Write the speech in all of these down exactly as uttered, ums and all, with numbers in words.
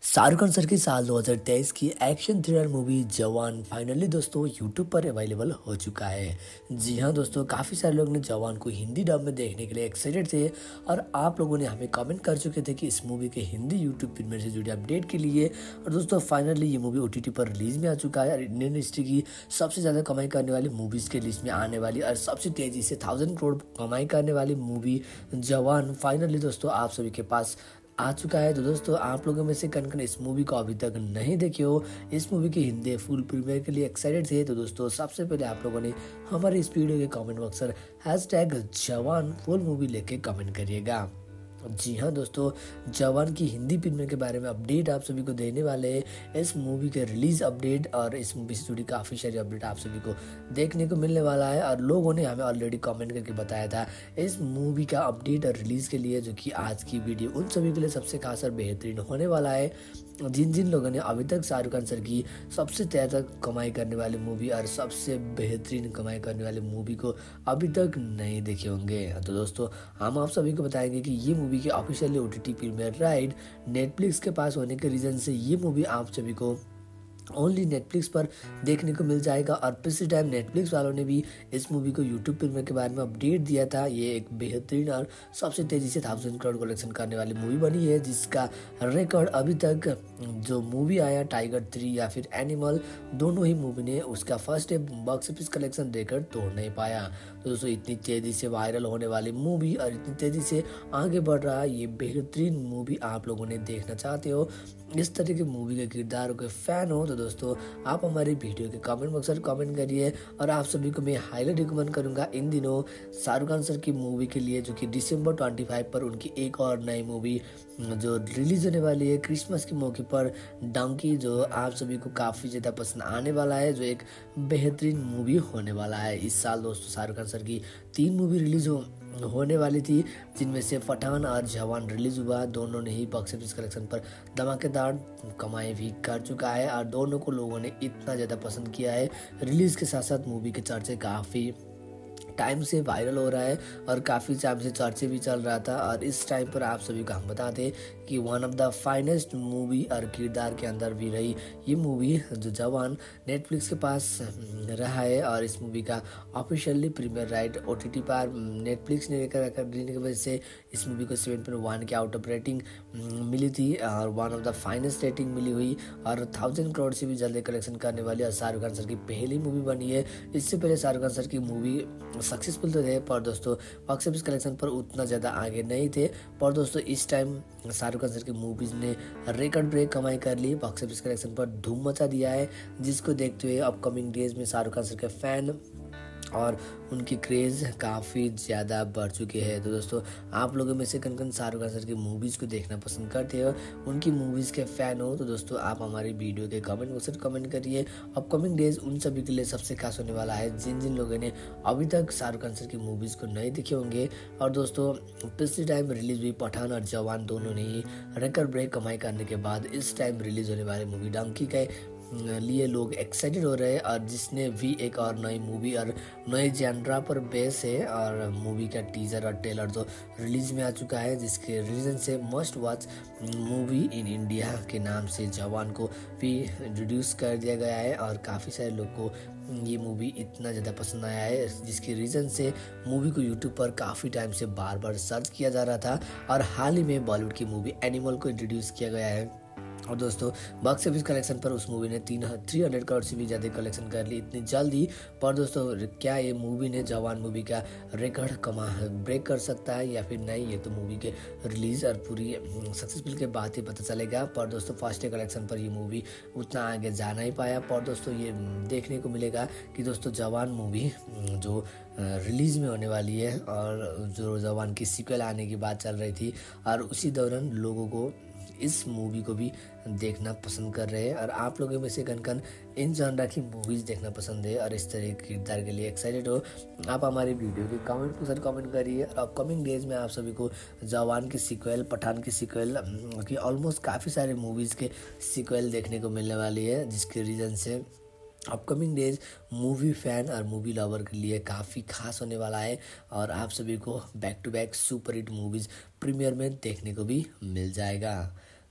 Shahrukh Khan sir की साल दो हज़ार तेईस की action thriller movie Jawan finally दोस्तों यूट्यूब पर अवेलेबल हो चुका है। जी हाँ दोस्तों, काफ़ी सारे लोग ने जवान को हिंदी डब में देखने के लिए एक्साइटेड थे और आप लोगों ने हमें कमेंट कर चुके थे कि इस मूवी के हिंदी यूट्यूब प्रीमियर से जुड़े अपडेट के लिए। और दोस्तों फाइनली ये मूवी ओटीटी पर रिलीज में आ चुका है और इंडियन हिस्ट्री की सबसे ज़्यादा कमाई करने वाली मूवीज़ के लिस्ट में आने वाली और सबसे तेज़ी से थाउजेंड करोड़ कमाई करने वाली मूवी जवान फाइनली दोस्तों आप सभी के पास आ चुका है। तो दोस्तों आप लोगों में से कन कन इस मूवी को अभी तक नहीं देखे हो, इस मूवी की हिंदी फुल प्रीमियर के लिए एक्साइटेड थे, तो दोस्तों सबसे पहले आप लोगों ने हमारे इस वीडियो के कमेंट बॉक्स पर hash tag Jawan full movie लेके कमेंट करिएगा। जी हाँ दोस्तों, जवान की हिंदी फिल्म के बारे में अपडेट आप सभी को देने वाले हैं। इस मूवी के रिलीज अपडेट और इस मूवी से जुड़ी काफ़ी सारी अपडेट आप सभी को देखने को मिलने वाला है और लोगों ने हमें ऑलरेडी कमेंट करके बताया था इस मूवी का अपडेट और रिलीज़ के लिए, जो कि आज की वीडियो उन सभी के लिए सबसे खास और बेहतरीन होने वाला है जिन जिन लोगों ने अभी तक शाहरुख खान सर की सबसे ज़्यादा कमाई करने वाली मूवी और सबसे बेहतरीन कमाई करने वाली मूवी को अभी तक नहीं देखे होंगे। तो दोस्तों हम आप सभी को बताएंगे कि ये मूवी की officially OTT premiere right Netflix के पास होने के रीज़न से ये मूवी आप सभी को ओनली नेटफ्लिक्स पर देखने को मिल जाएगा। और पिछले टाइम नेटफ्लिक्स वालों ने भी इस मूवी को यूट्यूब प्रीमियर के बारे में अपडेट दिया था। ये एक बेहतरीन और सबसे तेज़ी से थाउजेंड करोड़ कलेक्शन करने वाली मूवी बनी है, जिसका रिकॉर्ड अभी तक जो मूवी आया टाइगर थ्री या फिर एनिमल, दोनों ही मूवी ने उसका first day box office collection record तोड़ नहीं पाया। तो दोस्तों इतनी तेज़ी से वायरल होने वाली मूवी और इतनी तेज़ी से आगे बढ़ रहा ये बेहतरीन मूवी आप लोगों ने देखना चाहते हो, इस तरह की मूवी के किरदारों के फैन हो, तो दोस्तों आप हमारी वीडियो के कमेंट बॉक्स पर कमेंट करिए। और आप सभी को मैं हाईली रिकमेंड करूंगा इन दिनों शाहरुख खान सर की मूवी के लिए, जो कि दिसंबर पच्चीस पर उनकी एक और नई मूवी जो रिलीज होने वाली है क्रिसमस के मौके पर, डंकी, जो आप सभी को काफ़ी ज़्यादा पसंद आने वाला है, जो एक बेहतरीन मूवी होने वाला है। इस साल दोस्तों शाहरुख खान सर की तीन मूवी रिलीज हो होने वाली थी, जिनमें से पठान और जवान रिलीज हुआ। दोनों ने ही बॉक्स ऑफिस कलेक्शन पर धमाकेदार कमाई भी कर चुका है और दोनों को लोगों ने इतना ज़्यादा पसंद किया है। रिलीज़ के साथ साथ मूवी के चर्चे काफ़ी टाइम से वायरल हो रहा है और काफ़ी टाइम से चर्चे भी चल रहा था। और इस टाइम पर आप सभी को हम बताते कि one of the finest movie और किरदार के अंदर भी रही ये मूवी जो जवान नेटफ्लिक्स के पास रहा है। और इस मूवी का ऑफिशियली प्रीमियर राइट ओटीटी पर नेटफ्लिक्स ने लेकर देने की वजह से इस मूवी को सेवन पॉइंट वन के आउट ऑफ रेटिंग मिली थी और one of the finest rating मिली हुई और थाउजेंड करोड़ से भी जल्दी कलेक्शन करने वाली और शाहरुख खान सर की पहली मूवी बनी है। इससे पहले शाहरुख खान सर की मूवी सक्सेसफुल तो थे, पर दोस्तों बॉक्स ऑफिस कलेक्शन पर उतना ज़्यादा आगे नहीं थे। पर दोस्तों इस टाइम शाहरुख खान सर की मूवीज़ ने रिकॉर्ड ब्रेक कमाई कर ली, बॉक्स ऑफिस कलेक्शन पर धूम मचा दिया है, जिसको देखते हुए अपकमिंग डेज में शाहरुख खान सर के फैन और उनकी क्रेज़ काफ़ी ज़्यादा बढ़ चुके हैं। तो दोस्तों आप लोगों में से कन कन शाहरुख खान सर की मूवीज़ को देखना पसंद करते हो, उनकी मूवीज़ के फ़ैन हो, तो दोस्तों आप हमारी वीडियो के कमेंट बॉक्स में कमेंट करिए। अपकमिंग डेज उन सभी के लिए सबसे खास होने वाला है जिन जिन लोगों ने अभी तक शाहरुख खान सर की मूवीज़ को नहीं देखे होंगे। और दोस्तों पिछले टाइम रिलीज़ हुई पठान और जवान दोनों ने ही रिकॉर्ड ब्रेक कमाई करने के बाद इस टाइम रिलीज़ होने वाली मूवी डंकी के लिए लोग एक्साइटेड हो रहे हैं। और जिसने भी एक और नई मूवी और नए जैनरा पर बेस है और मूवी का टीजर और ट्रेलर जो रिलीज में आ चुका है, जिसके रीजन से must watch movie in India के नाम से जवान को भी इंट्रोड्यूस कर दिया गया है। और काफ़ी सारे लोग को ये मूवी इतना ज़्यादा पसंद आया है, जिसके रीज़न से मूवी को यूट्यूब पर काफ़ी टाइम से बार बार सर्च किया जा रहा था। और हाल ही में बॉलीवुड की मूवी एनिमल को इंट्रोड्यूस किया गया है और दोस्तों बॉक्स ऑफिस कलेक्शन पर उस मूवी ने तीन थ्री हंड्रेड करोड़ से भी ज़्यादा कलेक्शन कर ली इतनी जल्दी। पर दोस्तों क्या ये मूवी ने जवान मूवी का रिकॉर्ड कमा ब्रेक कर सकता है या फिर नहीं, ये तो मूवी के रिलीज़ और पूरी सक्सेसफुल के बाद ही पता चलेगा। पर दोस्तों फर्स्ट डे कलेक्शन पर ये मूवी उतना आगे जा नहीं पाया। पर दोस्तों ये देखने को मिलेगा कि दोस्तों जवान मूवी जो रिलीज़ में होने वाली है और जो जवान की सीक्वल आने की बात चल रही थी, और उसी दौरान लोगों को इस मूवी को भी देखना पसंद कर रहे हैं। और आप लोगों में से कन कन इन जॉनरा की मूवीज़ देखना पसंद है और इस तरह के किरदार के लिए एक्साइटेड हो, आप हमारी वीडियो के कमेंट के साथ कमेंट करिए। और अपकमिंग डेज में आप सभी को जवान की सीक्वल, पठान की सीक्वल की ऑलमोस्ट काफ़ी सारे मूवीज़ के सीक्वल देखने को मिलने वाली है, जिसके रीज़न से अपकमिंग डेज मूवी फ़ैन और मूवी लवर के लिए काफ़ी खास होने वाला है। और आप सभी को back to back super hit movies premiere में देखने को भी मिल जाएगा।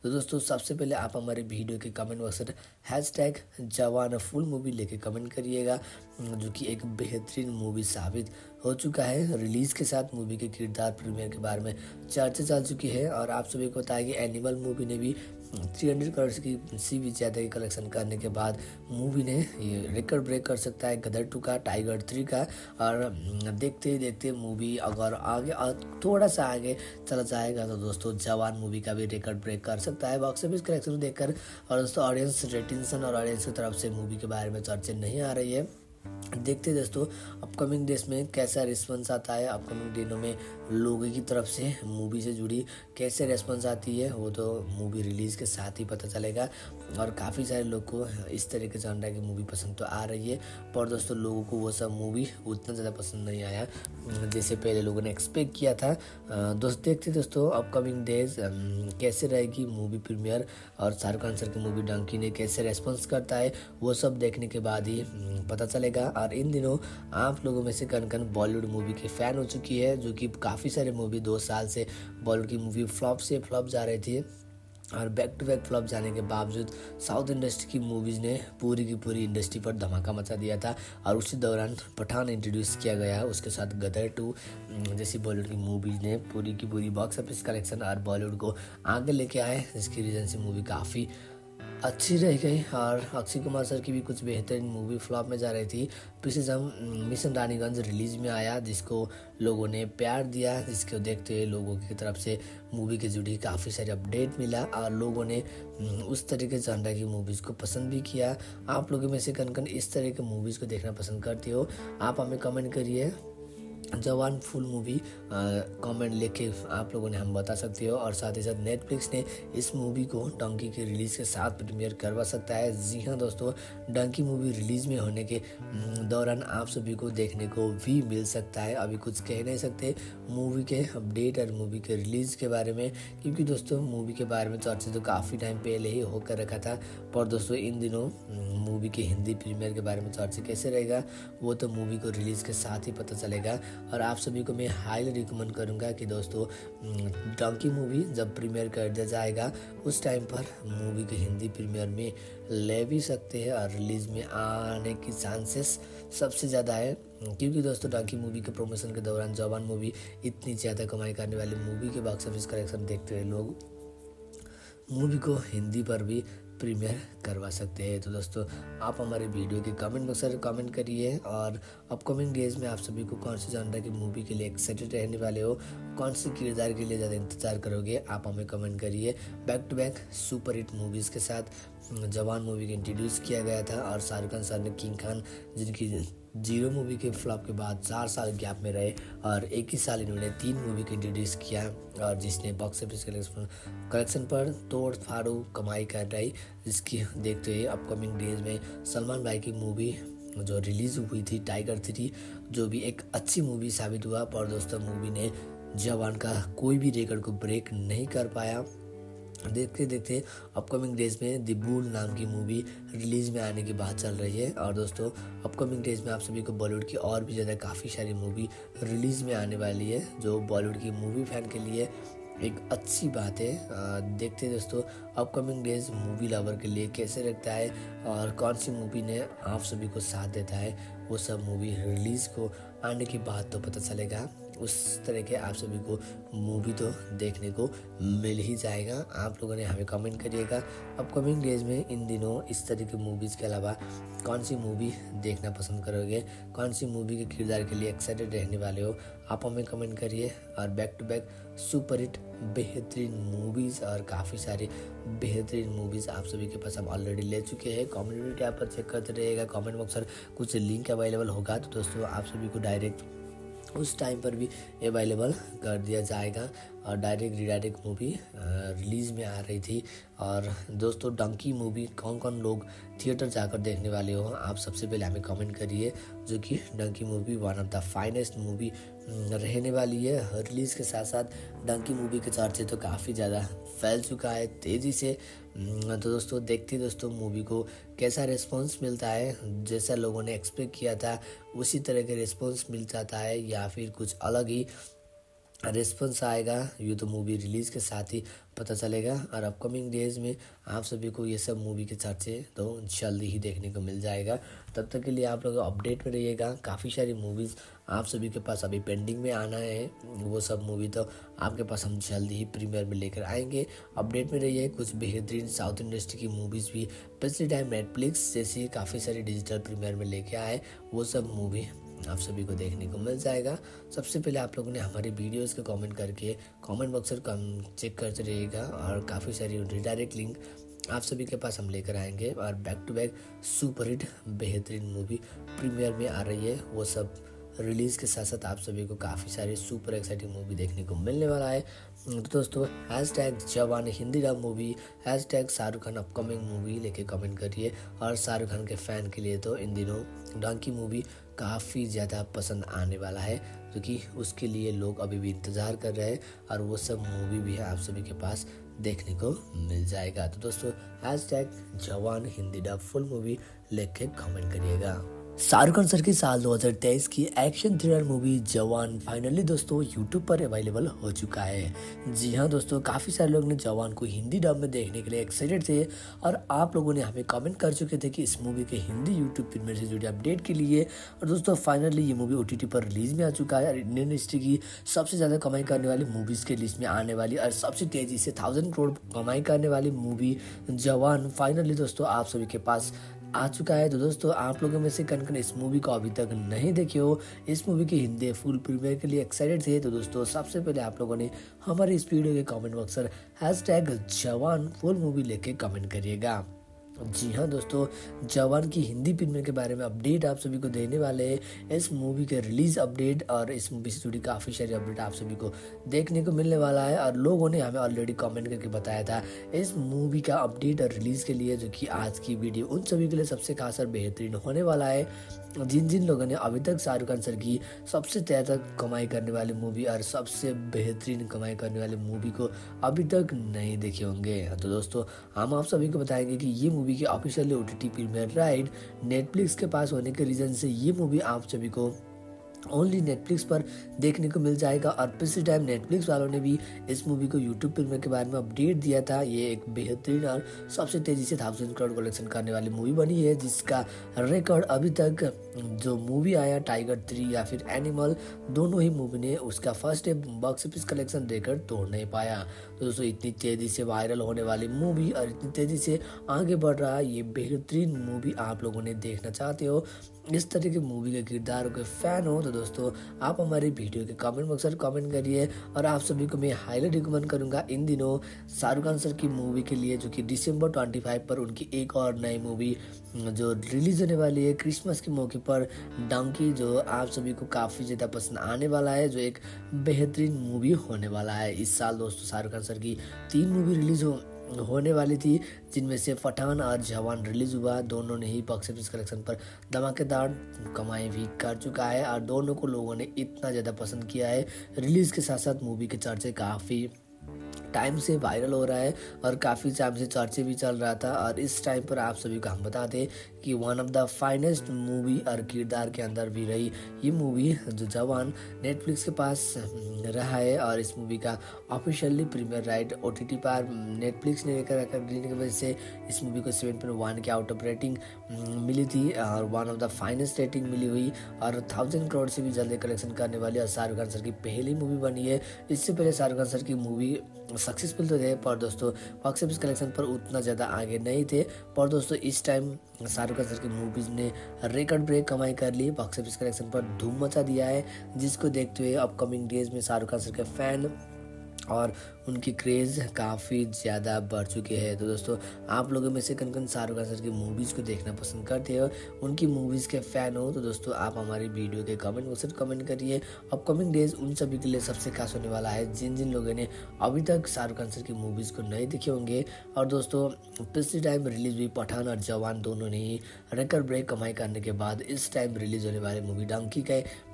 तो दोस्तों सबसे पहले आप हमारे वीडियो के कमेंट बॉक्स में hash tag Jawan full movie लेके कमेंट करिएगा, जो कि एक बेहतरीन मूवी साबित हो चुका है। रिलीज़ के साथ मूवी के किरदार प्रीमियर के बारे में चर्चा चल चुकी है और आप सभी को बताया कि एनिमल मूवी ने भी तीन सौ करोड़ की सी भी ज़्यादा की कलेक्शन करने के बाद मूवी ने ये रिकॉर्ड ब्रेक कर सकता है गदर टू का, टाइगर थ्री का। और देखते ही देखते मूवी अगर आगे थोड़ा सा आगे चला जाएगा तो दोस्तों जवान मूवी का भी रिकॉर्ड ब्रेक कर सकता है बॉक्स ऑफिस कलेक्शन देखकर। और दोस्तों ऑडियंस रेटिंसन और ऑडियंस की तरफ से मूवी के बारे में चर्चा नहीं आ रही है। देखते दोस्तों अपकमिंग डेज में कैसा रिस्पॉन्स आता है, अपकमिंग दिनों में लोगों की तरफ से मूवी से जुड़ी कैसे रिस्पॉन्स आती है वो तो मूवी रिलीज़ के साथ ही पता चलेगा। और काफ़ी सारे लोग को इस तरह के जॉनर की मूवी पसंद तो आ रही है, पर दोस्तों लोगों को वो सब मूवी उतना ज़्यादा पसंद नहीं आया जैसे पहले लोगों ने एक्सपेक्ट किया था। दोस्त देखते दोस्तों अपकमिंग डेज कैसे रहेगी मूवी प्रीमियर और शाहरुख खान सर की मूवी डंकी ने कैसे रेस्पॉन्स करता है वो सब देखने के बाद ही पता चलेगा। और इन दिनों आप लोगों में से कन कन बॉलीवुड मूवी के फ़ैन हो चुकी है, जो कि काफ़ी सारे मूवी दो साल से बॉलीवुड की मूवी फ्लॉप से फ्लॉप जा रही थी और बैक टू बैक फ्लॉप जाने के बावजूद साउथ इंडस्ट्री की मूवीज़ ने पूरी की पूरी इंडस्ट्री पर धमाका मचा दिया था। और उसी दौरान पठान इंट्रोड्यूस किया गया, उसके साथ गदर टू जैसी बॉलीवुड की मूवीज़ ने पूरी की पूरी बॉक्स ऑफिस कलेक्शन और बॉलीवुड को आगे लेके आए, जिसकी रीज़न से मूवी काफ़ी अच्छी रह गई। और अक्षय कुमार सर की भी कुछ बेहतरीन मूवी फ्लॉप में जा रही थी। पीछे जब मिशन रानीगंज रिलीज में आया जिसको लोगों ने प्यार दिया, जिसको देखते हुए लोगों की तरफ से मूवी के जुड़ी काफ़ी सारे अपडेट मिला और लोगों ने उस तरह के जॉनर की मूवीज़ को पसंद भी किया। आप लोगों में से कन कन इस तरह के मूवीज़ को देखना पसंद करते हो, आप हमें कमेंट करिए। जवान फुल मूवी कमेंट लेके आप लोगों ने हम बता सकते हो। और साथ ही साथ नेटफ्लिक्स ने इस मूवी को डंकी के रिलीज़ के साथ प्रीमियर करवा सकता है। जी हाँ दोस्तों, डंकी मूवी रिलीज़ में होने के दौरान आप सभी को देखने को भी मिल सकता है। अभी कुछ कह नहीं सकते मूवी के अपडेट और मूवी के रिलीज़ के बारे में, क्योंकि दोस्तों मूवी के बारे में चर्चा तो काफ़ी टाइम पहले ही होकर रखा था। पर दोस्तों इन दिनों मूवी के हिंदी प्रीमियर के बारे में चर्चा कैसे रहेगा वो तो मूवी को रिलीज़ के साथ ही पता चलेगा। और आप सभी को मैं हाईली रिकमेंड करूंगा कि दोस्तों डंकी मूवी जब प्रीमियर कर दिया जाएगा उस टाइम पर मूवी के हिंदी प्रीमियर में ले भी सकते हैं और रिलीज़ में आने की चांसेस सबसे ज़्यादा है, क्योंकि दोस्तों डंकी मूवी के प्रमोशन के दौरान जवान मूवी इतनी ज़्यादा कमाई करने वाली मूवी के बॉक्स ऑफिस कलेक्शन देखते हुए लोग मूवी को हिंदी पर भी प्रीमियर करवा सकते हैं। तो दोस्तों आप हमारे वीडियो के कमेंट बॉक्स में कमेंट करिए और अपकमिंग डेज में आप सभी को कौन सी जॉनर की मूवी के लिए एक्साइटेड रहने वाले हो, कौन सी किरदार के लिए ज़्यादा इंतजार करोगे, आप हमें कमेंट करिए। Back to back super hit movies के साथ जवान मूवी को इंट्रोड्यूस किया गया था और शाहरुख खान सर ने किंग खान जिनकी जीरो मूवी के फ्लॉप के बाद चार साल गैप में रहे और एक ही साल इन्होंने तीन मूवी को इंट्रोड्यूस किया और जिसने बॉक्स ऑफिस कलेक्शन पर तोड़ फाड़ू कमाई कर रही, जिसकी देखते हुए अपकमिंग डेज में सलमान भाई की मूवी जो रिलीज़ हुई थी टाइगर थ्री, जो भी एक अच्छी मूवी साबित हुआ। पर दोस्तों मूवी ने जवान का कोई भी रिकॉर्ड को ब्रेक नहीं कर पाया। देखते देखते अपकमिंग डेज में द बुल नाम की मूवी रिलीज़ में आने की बात चल रही है। और दोस्तों अपकमिंग डेज में आप सभी को बॉलीवुड की और भी ज़्यादा काफ़ी सारी मूवी रिलीज़ में आने वाली है, जो बॉलीवुड की मूवी फैन के लिए एक अच्छी बात है। आ, देखते हैं दोस्तों अपकमिंग डेज मूवी लवर के लिए कैसे रखता है और कौन सी मूवी ने आप सभी को साथ देता है, वो सब मूवी रिलीज़ को आने की बात तो पता चलेगा। उस तरह के आप सभी को मूवी तो देखने को मिल ही जाएगा। आप लोगों ने हमें कमेंट करिएगा अपकमिंग डेज में इन दिनों इस तरह की मूवीज़ के अलावा कौन सी मूवी देखना पसंद करोगे, कौन सी मूवी के किरदार के लिए एक्साइटेड रहने वाले हो, आप हमें कमेंट करिए। और back to back super hit बेहतरीन मूवीज़ और काफ़ी सारी बेहतरीन मूवीज़ आप सभी के पास हम ऑलरेडी ले चुके हैं। कम्युनिटी टैब पर चेक करते रहिएगा, कमेंट बॉक्स पर कुछ लिंक अवेलेबल होगा तो दोस्तों आप सभी को डायरेक्ट उस टाइम पर भी अवेलेबल कर दिया जाएगा। और डायरेक्ट रिडायरेक्ट मूवी रिलीज़ में आ रही थी। और दोस्तों डंकी मूवी कौन कौन लोग थिएटर जाकर देखने वाले हो, आप सबसे पहले हमें कमेंट करिए, जो कि Dunki movie one of the finest movie रहने वाली है। रिलीज़ के साथ साथ डंकी मूवी के चर्चे तो काफ़ी ज़्यादा फैल चुका है तेज़ी से। तो दोस्तों देखते दोस्तों मूवी को कैसा रिस्पॉन्स मिलता है, जैसा लोगों ने एक्सपेक्ट किया था उसी तरह के रिस्पॉन्स मिल जाता है या फिर कुछ अलग ही रिस्पॉन्स आएगा ये तो मूवी रिलीज़ के साथ ही पता चलेगा। और अपकमिंग डेज में आप सभी को ये सब मूवी के चर्चे तो जल्दी ही देखने को मिल जाएगा। तब तक के लिए आप लोग अपडेट में रहिएगा। काफ़ी सारी मूवीज़ आप सभी के पास अभी पेंडिंग में आना है, वो सब मूवी तो आपके पास हम जल्दी ही प्रीमियर में लेकर आएंगे। अपडेट में रहिए। कुछ बेहतरीन साउथ इंडस्ट्री की मूवीज़ भी पिछले टाइम नेटफ्लिक्स जैसी काफ़ी सारी डिजिटल प्रीमियर में लेके आए, वो सब मूवी आप सभी को देखने को मिल जाएगा। सबसे पहले आप लोगों ने हमारे वीडियोस को कमेंट करके कमेंट बॉक्स पर चेक करते रहिएगा और काफ़ी सारी डायरेक्ट लिंक आप सभी के पास हम लेकर आएंगे। और back to back super hit बेहतरीन मूवी प्रीमियर में आ रही है, वो सब रिलीज़ के साथ साथ आप सभी को काफ़ी सारी सुपर एक्साइटिंग मूवी देखने को मिलने वाला है। तो दोस्तों hash tag Jawan Hindi dub movie, hash tag Shahrukh Khan upcoming movie लेके कमेंट करिए। और शाहरुख खान के फ़ैन के लिए तो इन दिनों डंकी मूवी काफ़ी ज़्यादा पसंद आने वाला है, क्योंकि उसके लिए लोग अभी भी इंतज़ार कर रहे हैं और वो सब मूवी भी है आप सभी के पास देखने को मिल जाएगा। तो दोस्तों hash tag Jawan Hindi dub full movie लेके कमेंट करिएगा। शाहरुख खान सर की साल दो हज़ार तेईस की action thriller movie Jawan finally दोस्तों यूट्यूब पर अवेलेबल हो चुका है। जी हाँ दोस्तों, काफ़ी सारे लोग ने जवान को हिंदी डब में देखने के लिए एक्साइटेड थे और आप लोगों ने हमें कमेंट कर चुके थे कि इस मूवी के हिंदी यूट्यूब प्रीमियर से जुड़े अपडेट के लिए। और दोस्तों फाइनली ये मूवी ओटीटी पर रिलीज में आ चुका है और इंडियन हिस्ट्री की सबसे ज़्यादा कमाई करने वाली मूवीज़ के लिस्ट में आने वाली और सबसे तेज़ी से थाउजेंड करोड़ कमाई करने वाली मूवी जवान फाइनली दोस्तों आप सभी के पास आ चुका है। तो दोस्तों आप लोगों में से कन कन इस मूवी को अभी तक नहीं देखे हो, इस मूवी की हिंदी फुल प्रीमियर के लिए एक्साइटेड थे, तो दोस्तों सबसे पहले आप लोगों ने हमारे इस वीडियो के कमेंट बॉक्स पर hash tag Jawan full movie लेके कमेंट करिएगा। जी हाँ दोस्तों, जवान की हिंदी प्रीमियर के बारे में अपडेट आप सभी को देने वाले हैं। इस मूवी के रिलीज अपडेट और इस मूवी से जुड़ी काफ़ी सारी अपडेट आप सभी को देखने को मिलने वाला है। और लोगों ने हमें ऑलरेडी कमेंट करके बताया था इस मूवी का अपडेट और रिलीज़ के लिए, जो कि आज की वीडियो उन सभी के लिए सबसे खास और बेहतरीन होने वाला है जिन जिन लोगों ने अभी तक शाहरुख खान सर की सबसे ज़्यादा कमाई करने वाली मूवी और सबसे बेहतरीन कमाई करने वाली मूवी को अभी तक नहीं देखे होंगे। तो दोस्तों हम आप सभी को बताएंगे कि ये मूवी की officially OTT premiere right Netflix के पास होने के रीज़न से ये मूवी आप सभी को ओनली नेटफ्लिक्स पर देखने को मिल जाएगा। और पिछले टाइम नेटफ्लिक्स वालों ने भी इस मूवी को यूट्यूब प्रीमियर के बारे में अपडेट दिया था। ये एक बेहतरीन और सबसे तेज़ी से थाउजेंड करोड़ कलेक्शन करने वाली मूवी बनी है, जिसका रिकॉर्ड अभी तक जो मूवी आया टाइगर थ्री या फिर एनिमल, दोनों ही मूवी ने उसका first day box office collection record तोड़ नहीं पाया। तो दोस्तों इतनी तेज़ी से वायरल होने वाली मूवी और इतनी तेज़ी से आगे बढ़ रहा ये बेहतरीन मूवी आप लोगों ने देखना चाहते हो, इस तरह के मूवी के किरदारों के फैन हो, तो दोस्तों आप हमारे वीडियो के कमेंट बॉक्स पर कमेंट करिए। और आप सभी को मैं हाईली रिकमेंड करूंगा इन दिनों शाहरुख खान सर की मूवी के लिए, जो कि दिसंबर पच्चीस पर उनकी एक और नई मूवी जो रिलीज होने वाली है क्रिसमस के मौके पर, डंकी, जो आप सभी को काफ़ी ज़्यादा पसंद आने वाला है, जो एक बेहतरीन मूवी होने वाला है। इस साल दोस्तों शाहरुख खान सर की तीन मूवी रिलीज हो होने वाली थी, जिनमें से पठान और जवान रिलीज हुआ। दोनों ने ही बॉक्स ऑफिस कलेक्शन पर धमाकेदार कमाई भी कर चुका है और दोनों को लोगों ने इतना ज़्यादा पसंद किया है। रिलीज़ के साथ साथ मूवी के चर्चे काफ़ी टाइम से वायरल हो रहा है और काफ़ी टाइम से चर्चे भी चल रहा था। और इस टाइम पर आप सभी को हम बता दें कि one of the finest movie और किरदार के अंदर भी रही ये मूवी जो जवान नेटफ्लिक्स के पास रहा है। और इस मूवी का ऑफिशियली प्रीमियर राइट ओटीटी पर नेटफ्लिक्स ने लेकर रखा देने की वजह से इस मूवी को सेवन पॉइंट वन के आउट ऑफ रेटिंग मिली थी और one of the finest rating मिली हुई और थाउजेंड करोड़ से भी जल्दी कलेक्शन करने वाली और शाहरुख खान सर की पहली मूवी बनी है। इससे पहले शाहरुख खान सर की मूवी सक्सेसफुल तो थे, पर दोस्तों बॉक्स ऑफिस कलेक्शन पर उतना ज़्यादा आगे नहीं थे। पर दोस्तों इस टाइम शाहरुख खान सर की मूवीज़ ने रिकॉर्ड ब्रेक कमाई कर ली, बॉक्स ऑफिस कलेक्शन पर धूम मचा दिया है, जिसको देखते हुए अपकमिंग डेज में शाहरुख खान सर के फैन और उनकी क्रेज़ काफ़ी ज़्यादा बढ़ चुके हैं। तो दोस्तों आप लोगों में से कन कन शाहरुख खान सर की मूवीज़ को देखना पसंद करते हो, उनकी मूवीज़ के फ़ैन हो, तो दोस्तों आप हमारी वीडियो के कमेंट बॉक्स में कमेंट करिए। अपकमिंग डेज उन सभी के लिए सबसे खास होने वाला है जिन जिन लोगों ने अभी तक शाहरुख खान सर की मूवीज़ को नहीं देखे होंगे। और दोस्तों पिछले टाइम रिलीज हुई पठान और जवान दोनों ने ही रिकॉर्ड ब्रेक कमाई करने के बाद इस टाइम रिलीज होने वाली मूवी डंकी के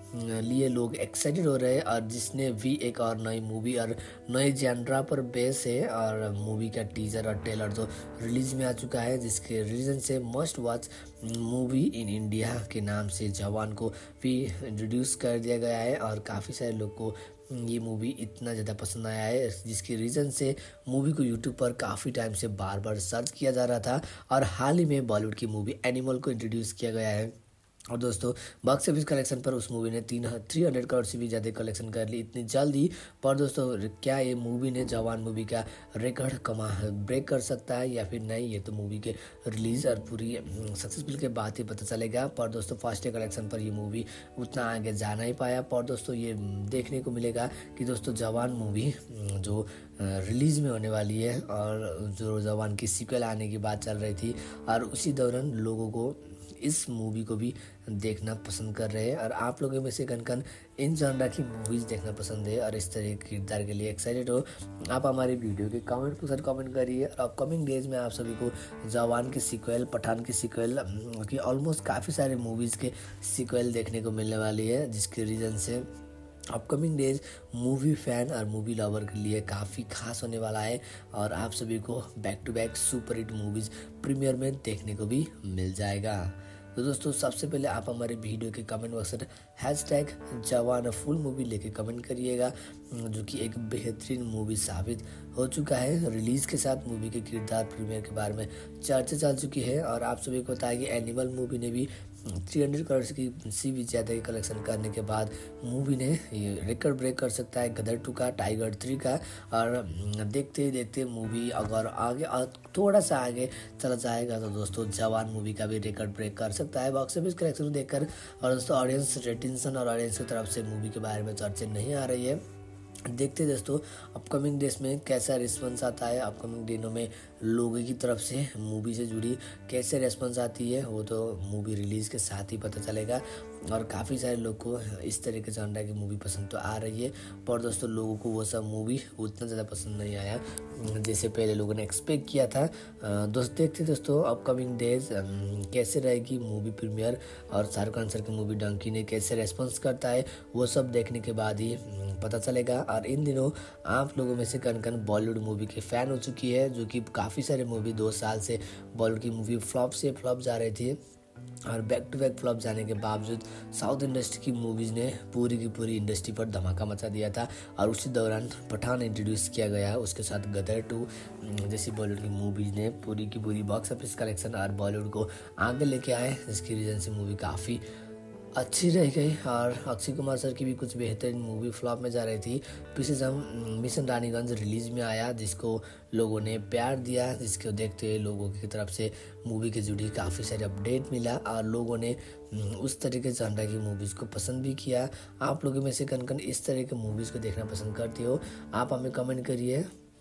लिए लोग एक्साइटेड हो रहे हैं और जिसने भी एक और नई मूवी और नई जैनरा पर बेस है। और मूवी का टीजर और ट्रेलर तो रिलीज में आ चुका है, जिसके रीजन से must watch movie in India के नाम से जवान को भी इंट्रोड्यूस कर दिया गया है। और काफ़ी सारे लोग को ये मूवी इतना ज़्यादा पसंद आया है, जिसके रीज़न से मूवी को यूट्यूब पर काफ़ी टाइम से बार बार सर्च किया जा रहा था। और हाल ही में बॉलीवुड की मूवी एनिमल को इंट्रोड्यूस किया गया है। और दोस्तों बॉक्स ऑफिस कलेक्शन पर उस मूवी ने तीन थ्री हंड्रेड करोड़ से भी ज़्यादा कलेक्शन कर ली इतनी जल्दी। पर दोस्तों क्या ये मूवी ने जवान मूवी का रिकॉर्ड कमा ब्रेक कर सकता है या फिर नहीं, ये तो मूवी के रिलीज़ और पूरी सक्सेसफुल के बाद ही पता चलेगा। पर दोस्तों फर्स्ट डे कलेक्शन पर ये मूवी उतना आगे जा नहीं पाया। पर दोस्तों ये देखने को मिलेगा कि दोस्तों जवान मूवी जो रिलीज़ में होने वाली है और जो जवान की सीक्वल आने की बात चल रही थी, और उसी दौरान लोगों को इस मूवी को भी देखना पसंद कर रहे हैं। और आप लोगों में से कन कन इन जॉनरा की मूवीज़ देखना पसंद है और इस तरह के किरदार के लिए एक्साइटेड हो, आप हमारे वीडियो के कमेंट के साथ कमेंट करिए। और अपकमिंग डेज में आप सभी को जवान की सीक्वल, पठान की सीक्वल की ऑलमोस्ट काफ़ी सारे मूवीज़ के सीक्वल देखने को मिलने वाली है, जिसके रीज़न से अपकमिंग डेज मूवी फैन और मूवी लवर के लिए काफ़ी खास होने वाला है। और आप सभी को back to back super hit movies premiere में देखने को भी मिल जाएगा। तो दोस्तों सबसे पहले आप हमारे वीडियो के कमेंट बॉक्स में hash tag Jawan full movie लेके कमेंट करिएगा, जो कि एक बेहतरीन मूवी साबित हो चुका है। रिलीज़ के साथ मूवी के किरदार प्रीमियर के बारे में चर्चा चल चुकी है। और आप सभी को बताया कि एनिमल मूवी ने भी तीन सौ करोड़ की सी भी ज़्यादा की कलेक्शन करने के बाद मूवी ने ये रिकॉर्ड ब्रेक कर सकता है गदर टू का, टाइगर थ्री का। और देखते ही देखते मूवी अगर आगे और थोड़ा सा आगे चला जाएगा तो दोस्तों जवान मूवी का भी रिकॉर्ड ब्रेक कर सकता है बॉक्स ऑफिस कलेक्शन देखकर। और दोस्तों ऑडियंस रेटिंसन और ऑडियंस की तरफ से मूवी के बारे में चर्चा नहीं आ रही है। देखते दोस्तों अपकमिंग डेज में कैसा रिस्पॉन्स आता है, अपकमिंग दिनों में लोगों की तरफ से मूवी से जुड़ी कैसे रिस्पॉन्स आती है, वो तो मूवी रिलीज़ के साथ ही पता चलेगा। और काफ़ी सारे लोग को इस तरह के जॉनरा की मूवी पसंद तो आ रही है, पर दोस्तों लोगों को वो सब मूवी उतना ज़्यादा पसंद नहीं आया जैसे पहले लोगों ने एक्सपेक्ट किया था। दोस्त देखते दोस्तों अपकमिंग डेज कैसे रहेगी मूवी प्रीमियर और शाहरुख खान सर की मूवी डंकी ने कैसे रेस्पॉन्स करता है, वो सब देखने के बाद ही पता चलेगा। और इन दिनों आप लोगों में से कन कन बॉलीवुड मूवी के फ़ैन हो चुकी है, जो कि काफ़ी सारे मूवी दो साल से बॉलीवुड की मूवी फ्लॉप से फ्लॉप जा रही थी। और बैक टू बैक फ्लॉप जाने के बावजूद साउथ इंडस्ट्री की मूवीज़ ने पूरी की पूरी इंडस्ट्री पर धमाका मचा दिया था। और उसी दौरान पठान इंट्रोड्यूस किया गया, उसके साथ गदर टू जैसी बॉलीवुड की मूवीज़ ने पूरी की पूरी बॉक्स ऑफिस कलेक्शन और बॉलीवुड को आगे लेके आए, जिसकी रीज़न से मूवी काफ़ी अच्छी रह गई। और अक्षय कुमार सर की भी कुछ बेहतरीन मूवी फ्लॉप में जा रही थी। पीछे जब मिशन रानीगंज रिलीज़ में आया, जिसको लोगों ने प्यार दिया, जिसको देखते हुए लोगों की तरफ से मूवी के जुड़ी काफ़ी सारे अपडेट मिला और लोगों ने उस तरीके से जॉनरा की मूवीज़ को पसंद भी किया। आप लोगों में से कन कन इस तरह के मूवीज़ को देखना पसंद करते हो, आप हमें कमेंट करिए।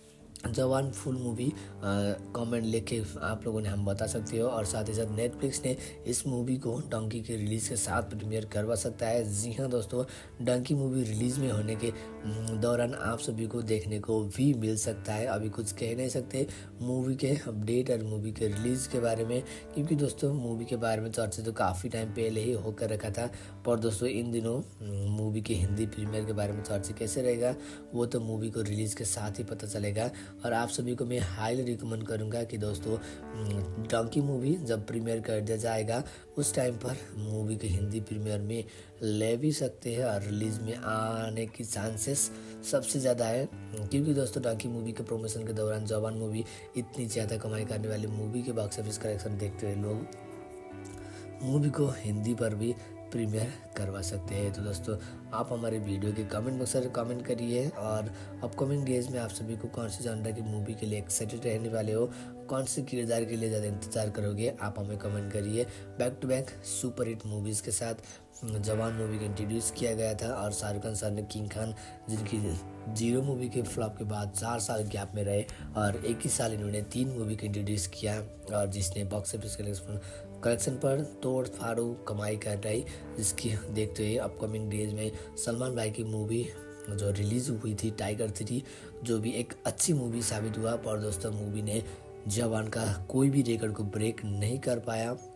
जवान फुल मूवी कमेंट लेके आप लोगों ने हम बता सकते हो। और साथ ही साथ नेटफ्लिक्स ने इस मूवी को डंकी के रिलीज़ के साथ प्रीमियर करवा सकता है। जी हाँ दोस्तों, डंकी मूवी रिलीज़ में होने के दौरान आप सभी को देखने को भी मिल सकता है। अभी कुछ कह नहीं सकते मूवी के अपडेट और मूवी के रिलीज़ के बारे में, क्योंकि दोस्तों मूवी के बारे में चर्चा तो काफ़ी टाइम पहले ही होकर रखा था। पर दोस्तों इन दिनों मूवी के हिंदी प्रीमियर के बारे में चर्चा कैसे रहेगा, वो तो मूवी को रिलीज़ के साथ ही पता चलेगा। और आप सभी को मैं हाईली रिकमेंड करूंगा कि दोस्तों डंकी मूवी जब प्रीमियर कर दिया जाएगा उस टाइम पर मूवी के हिंदी प्रीमियर में ले भी सकते हैं और रिलीज़ में आने की चांसेस सबसे ज़्यादा है, क्योंकि दोस्तों डंकी मूवी के प्रमोशन के दौरान जवान मूवी इतनी ज़्यादा कमाई करने वाली मूवी के बॉक्स ऑफिस कलेक्शन देखते हुए लोग मूवी को हिंदी पर भी प्रीमियर करवा सकते हैं। तो दोस्तों आप हमारे वीडियो के कमेंट बॉक्स में कमेंट करिए। और अपकमिंग डेज में आप सभी को कौन सी जॉनरा की मूवी के लिए एक्साइटेड रहने वाले हो, कौन से किरदार के लिए ज़्यादा इंतजार करोगे, आप हमें कमेंट करिए। Back to back super hit movies के साथ जवान मूवी को इंट्रोड्यूस किया गया था और शाहरुख खान सर ने किंग खान, जिनकी जीरो मूवी के फ्लॉप के बाद चार साल गैप में रहे और एक ही साल इन्होंने तीन मूवी को इंट्रोड्यूस किया, और जिसने बॉक्स ऑफिस कलेक्शन कलेक्शन पर तोड़ फाड़ू कमाई कर रही, जिसकी देखते हुए अपकमिंग डेज में सलमान भाई की मूवी जो रिलीज़ हुई थी टाइगर थ्री, जो भी एक अच्छी मूवी साबित हुआ। पर दोस्तों मूवी ने जवान का कोई भी रिकॉर्ड को ब्रेक नहीं कर पाया।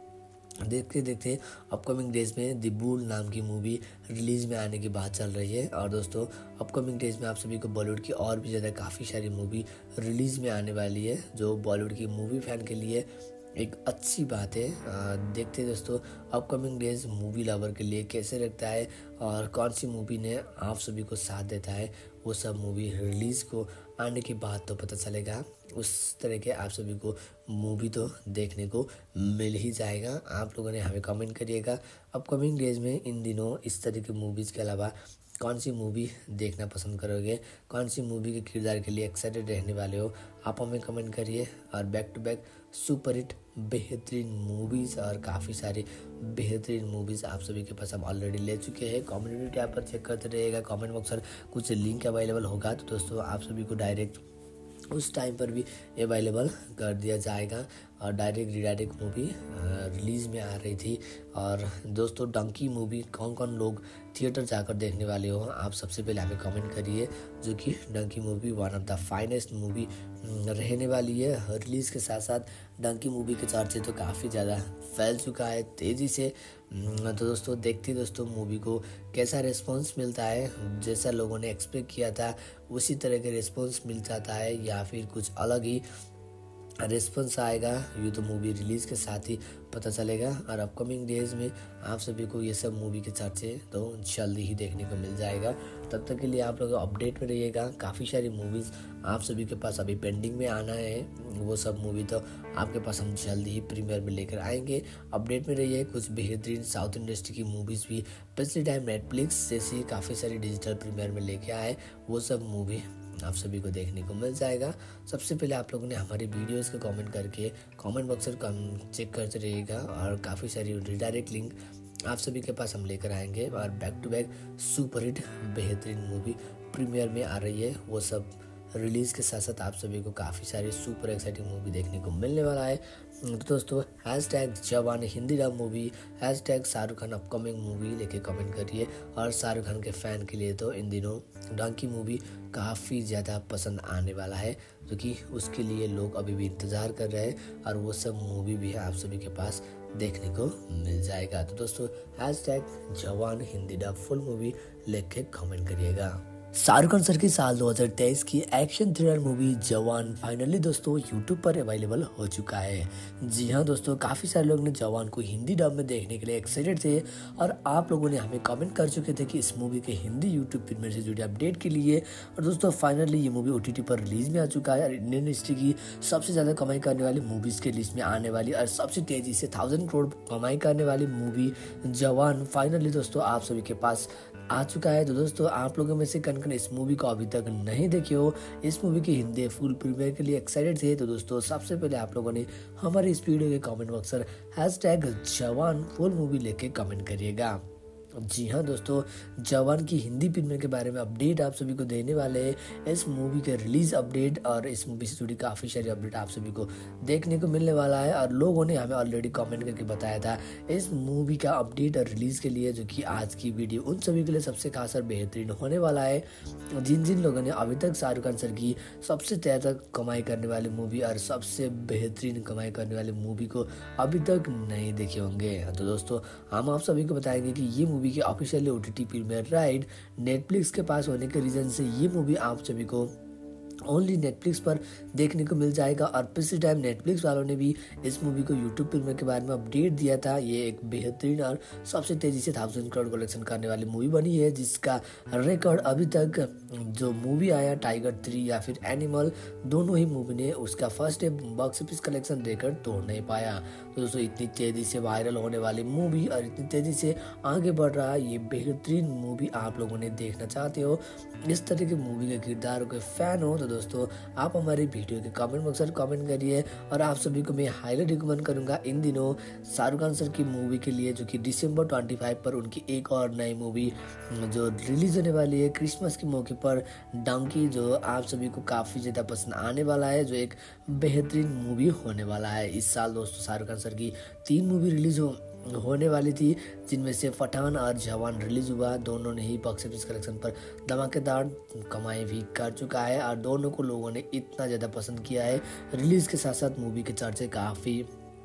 देखते देखते अपकमिंग डेज में द बुल नाम की मूवी रिलीज़ में आने की बात चल रही है। और दोस्तों अपकमिंग डेज में आप सभी को बॉलीवुड की और भी ज़्यादा काफ़ी सारी मूवी रिलीज़ में आने वाली है, जो बॉलीवुड की मूवी फ़ैन के लिए एक अच्छी बात है। आ, देखते हैं दोस्तों अपकमिंग डेज मूवी लवर के लिए कैसे लगता है और कौन सी मूवी ने आप सभी को साथ देता है। वो सब मूवी रिलीज़ को आने के बाद तो पता चलेगा, उस तरह के आप सभी को मूवी तो देखने को मिल ही जाएगा। आप लोगों ने हमें कमेंट करिएगा अपकमिंग डेज में इन दिनों इस तरह की मूवीज़ के अलावा कौन सी मूवी देखना पसंद करोगे, कौन सी मूवी के किरदार के लिए एक्साइटेड रहने वाले हो, आप हमें कमेंट करिए। और back to back super hit बेहतरीन मूवीज़ और काफ़ी सारी बेहतरीन मूवीज़ आप सभी के पास हम ऑलरेडी ले चुके हैं। कम्युनिटी टैब पर चेक करते रहिएगा, कमेंट बॉक्स पर कुछ लिंक अवेलेबल होगा तो दोस्तों आप सभी को डायरेक्ट उस टाइम पर भी अवेलेबल कर दिया जाएगा। और डायरेक्ट रिडायरेक्ट मूवी रिलीज़ में आ रही थी। और दोस्तों डंकी मूवी कौन कौन लोग थिएटर जाकर देखने वाले हो, आप सबसे पहले हमें कमेंट करिए, जो कि Dunki movie one of the finest movie रहने वाली है। रिलीज़ के साथ साथ डंकी मूवी के चर्चे तो काफ़ी ज़्यादा फैल चुका है तेज़ी से। तो दोस्तों देखते दोस्तों मूवी को कैसा रिस्पांस मिलता है, जैसा लोगों ने एक्सपेक्ट किया था उसी तरह के रिस्पांस मिल जाता है या फिर कुछ अलग ही रिस्पॉन्स आएगा, ये तो मूवी रिलीज़ के साथ ही पता चलेगा। और अपकमिंग डेज में आप सभी को ये सब मूवी के चर्चे तो जल्दी ही देखने को मिल जाएगा। तब तक के लिए आप लोग अपडेट में रहिएगा। काफ़ी सारी मूवीज़ आप सभी के पास अभी पेंडिंग में आना है, वो सब मूवी तो आपके पास हम जल्दी ही प्रीमियर में लेकर आएंगे। अपडेट में रहिए। कुछ बेहतरीन साउथ इंडस्ट्री की मूवीज़ भी पिछले टाइम नेटफ्लिक्स जैसी काफ़ी सारी डिजिटल प्रीमियर में लेके आए, वो सब मूवी आप सभी को देखने को मिल जाएगा। सबसे पहले आप लोगों ने हमारे वीडियोस को कमेंट करके कमेंट बॉक्स पर चेक करते रहिएगा और काफ़ी सारी रिडायरेक्ट लिंक आप सभी के पास हम लेकर आएंगे। और back to back super hit बेहतरीन मूवी प्रीमियर में आ रही है, वो सब रिलीज़ के साथ साथ आप सभी को काफ़ी सारी सुपर एक्साइटिंग मूवी देखने को मिलने वाला है। तो दोस्तों hash tag Jawan Hindi dub movie, hash tag Shahrukh Khan upcoming movie लेके कमेंट करिए। और शाहरुख खान के फ़ैन के लिए तो इन दिनों डंकी मूवी काफ़ी ज़्यादा पसंद आने वाला है, क्योंकि उसके लिए लोग अभी भी इंतज़ार कर रहे हैं और वो सब मूवी भी आप सभी के पास देखने को मिल जाएगा। तो दोस्तों hash tag Jawan Hindi dub full movie लेके कमेंट करिएगा। शाहरुख खान सर की साल दो हज़ार तेईस की action thriller movie Jawan finally दोस्तों यूट्यूब पर अवेलेबल हो चुका है। जी हाँ दोस्तों, काफ़ी सारे लोग ने जवान को हिंदी डब में देखने के लिए एक्साइटेड थे और आप लोगों ने हमें कमेंट कर चुके थे कि इस मूवी के हिंदी यूट्यूब प्रीमियर से जुड़े अपडेट के लिए। और दोस्तों फाइनली ये मूवी ओटीटी पर रिलीज में आ चुका है और इंडियन हिस्ट्री की सबसे ज़्यादा कमाई करने वाली मूवीज़ के लिस्ट में आने वाली और सबसे तेज़ी से थाउजेंड करोड़ कमाई करने वाली मूवी जवान फाइनली दोस्तों आप सभी के पास आ चुका है। तो दोस्तों आप लोगों में से कन कन इस मूवी को अभी तक नहीं देखे हो, इस मूवी की हिंदी फुल प्रीमियर के लिए एक्साइटेड थे, तो दोस्तों सबसे पहले आप लोगों ने हमारे इस वीडियो के कमेंट बॉक्स पर hash tag Jawan full movie लेके कमेंट करिएगा। जी हाँ दोस्तों, जवान की हिंदी प्रीमियर के बारे में अपडेट आप सभी को देने वाले हैं। इस मूवी के रिलीज अपडेट और इस मूवी से जुड़ी काफ़ी सारी अपडेट आप सभी को देखने को मिलने वाला है। और लोगों ने हमें ऑलरेडी कमेंट करके बताया था इस मूवी का अपडेट और रिलीज के लिए, जो कि आज की वीडियो उन सभी के लिए सबसे खास और बेहतरीन होने वाला है। जिन जिन लोगों ने अभी तक शाहरुख खान सर की सबसे ज़्यादा कमाई करने वाली मूवी और सबसे बेहतरीन कमाई करने वाली मूवी को अभी तक नहीं देखे होंगे, तो दोस्तों हम आप सभी को बताएंगे कि ये मूवी की officially OTT premiere right Netflix के पास होने के रीजन से ये मूवी आप सभी को ओनली नेटफ्लिक्स पर देखने को मिल जाएगा। और पिछले टाइम नेटफ्लिक्स वालों ने भी इस मूवी को यूट्यूब प्रीमियर के बारे में अपडेट दिया था। ये एक बेहतरीन और सबसे तेज़ी से थाउजेंड करोड़ कलेक्शन करने वाली मूवी बनी है, जिसका रिकॉर्ड अभी तक जो मूवी आया टाइगर थ्री या फिर एनिमल, दोनों ही मूवी ने उसका first day box office collection देकर तोड़ नहीं पाया। तो दोस्तों इतनी तेज़ी से वायरल होने वाली मूवी और इतनी तेज़ी से आगे बढ़ रहा ये बेहतरीन मूवी आप लोगों ने देखना चाहते हो, इस तरह की मूवी के किरदारों के फैन हो, तो दोस्तों आप हमारी वीडियो के कमेंट बॉक्स पर कमेंट करिए। और आप सभी को मैं हाईली रिकमेंड करूंगा इन दिनों शाहरुख खान सर की मूवी के लिए, जो कि दिसंबर पच्चीस पर उनकी एक और नई मूवी जो रिलीज होने वाली है क्रिसमस के मौके पर, डंकी, जो आप सभी को काफ़ी ज़्यादा पसंद आने वाला है, जो एक बेहतरीन मूवी होने वाला है। इस साल दोस्तों शाहरुख खान सर की तीन मूवी रिलीज हो होने वाली थी, जिनमें से पठान और जवान रिलीज हुआ। दोनों ने ही बॉक्स ऑफिस कलेक्शन पर धमाकेदार कमाई भी कर चुका है और दोनों को लोगों ने इतना ज़्यादा पसंद किया है। रिलीज के साथ साथ मूवी के चर्चे काफ़ी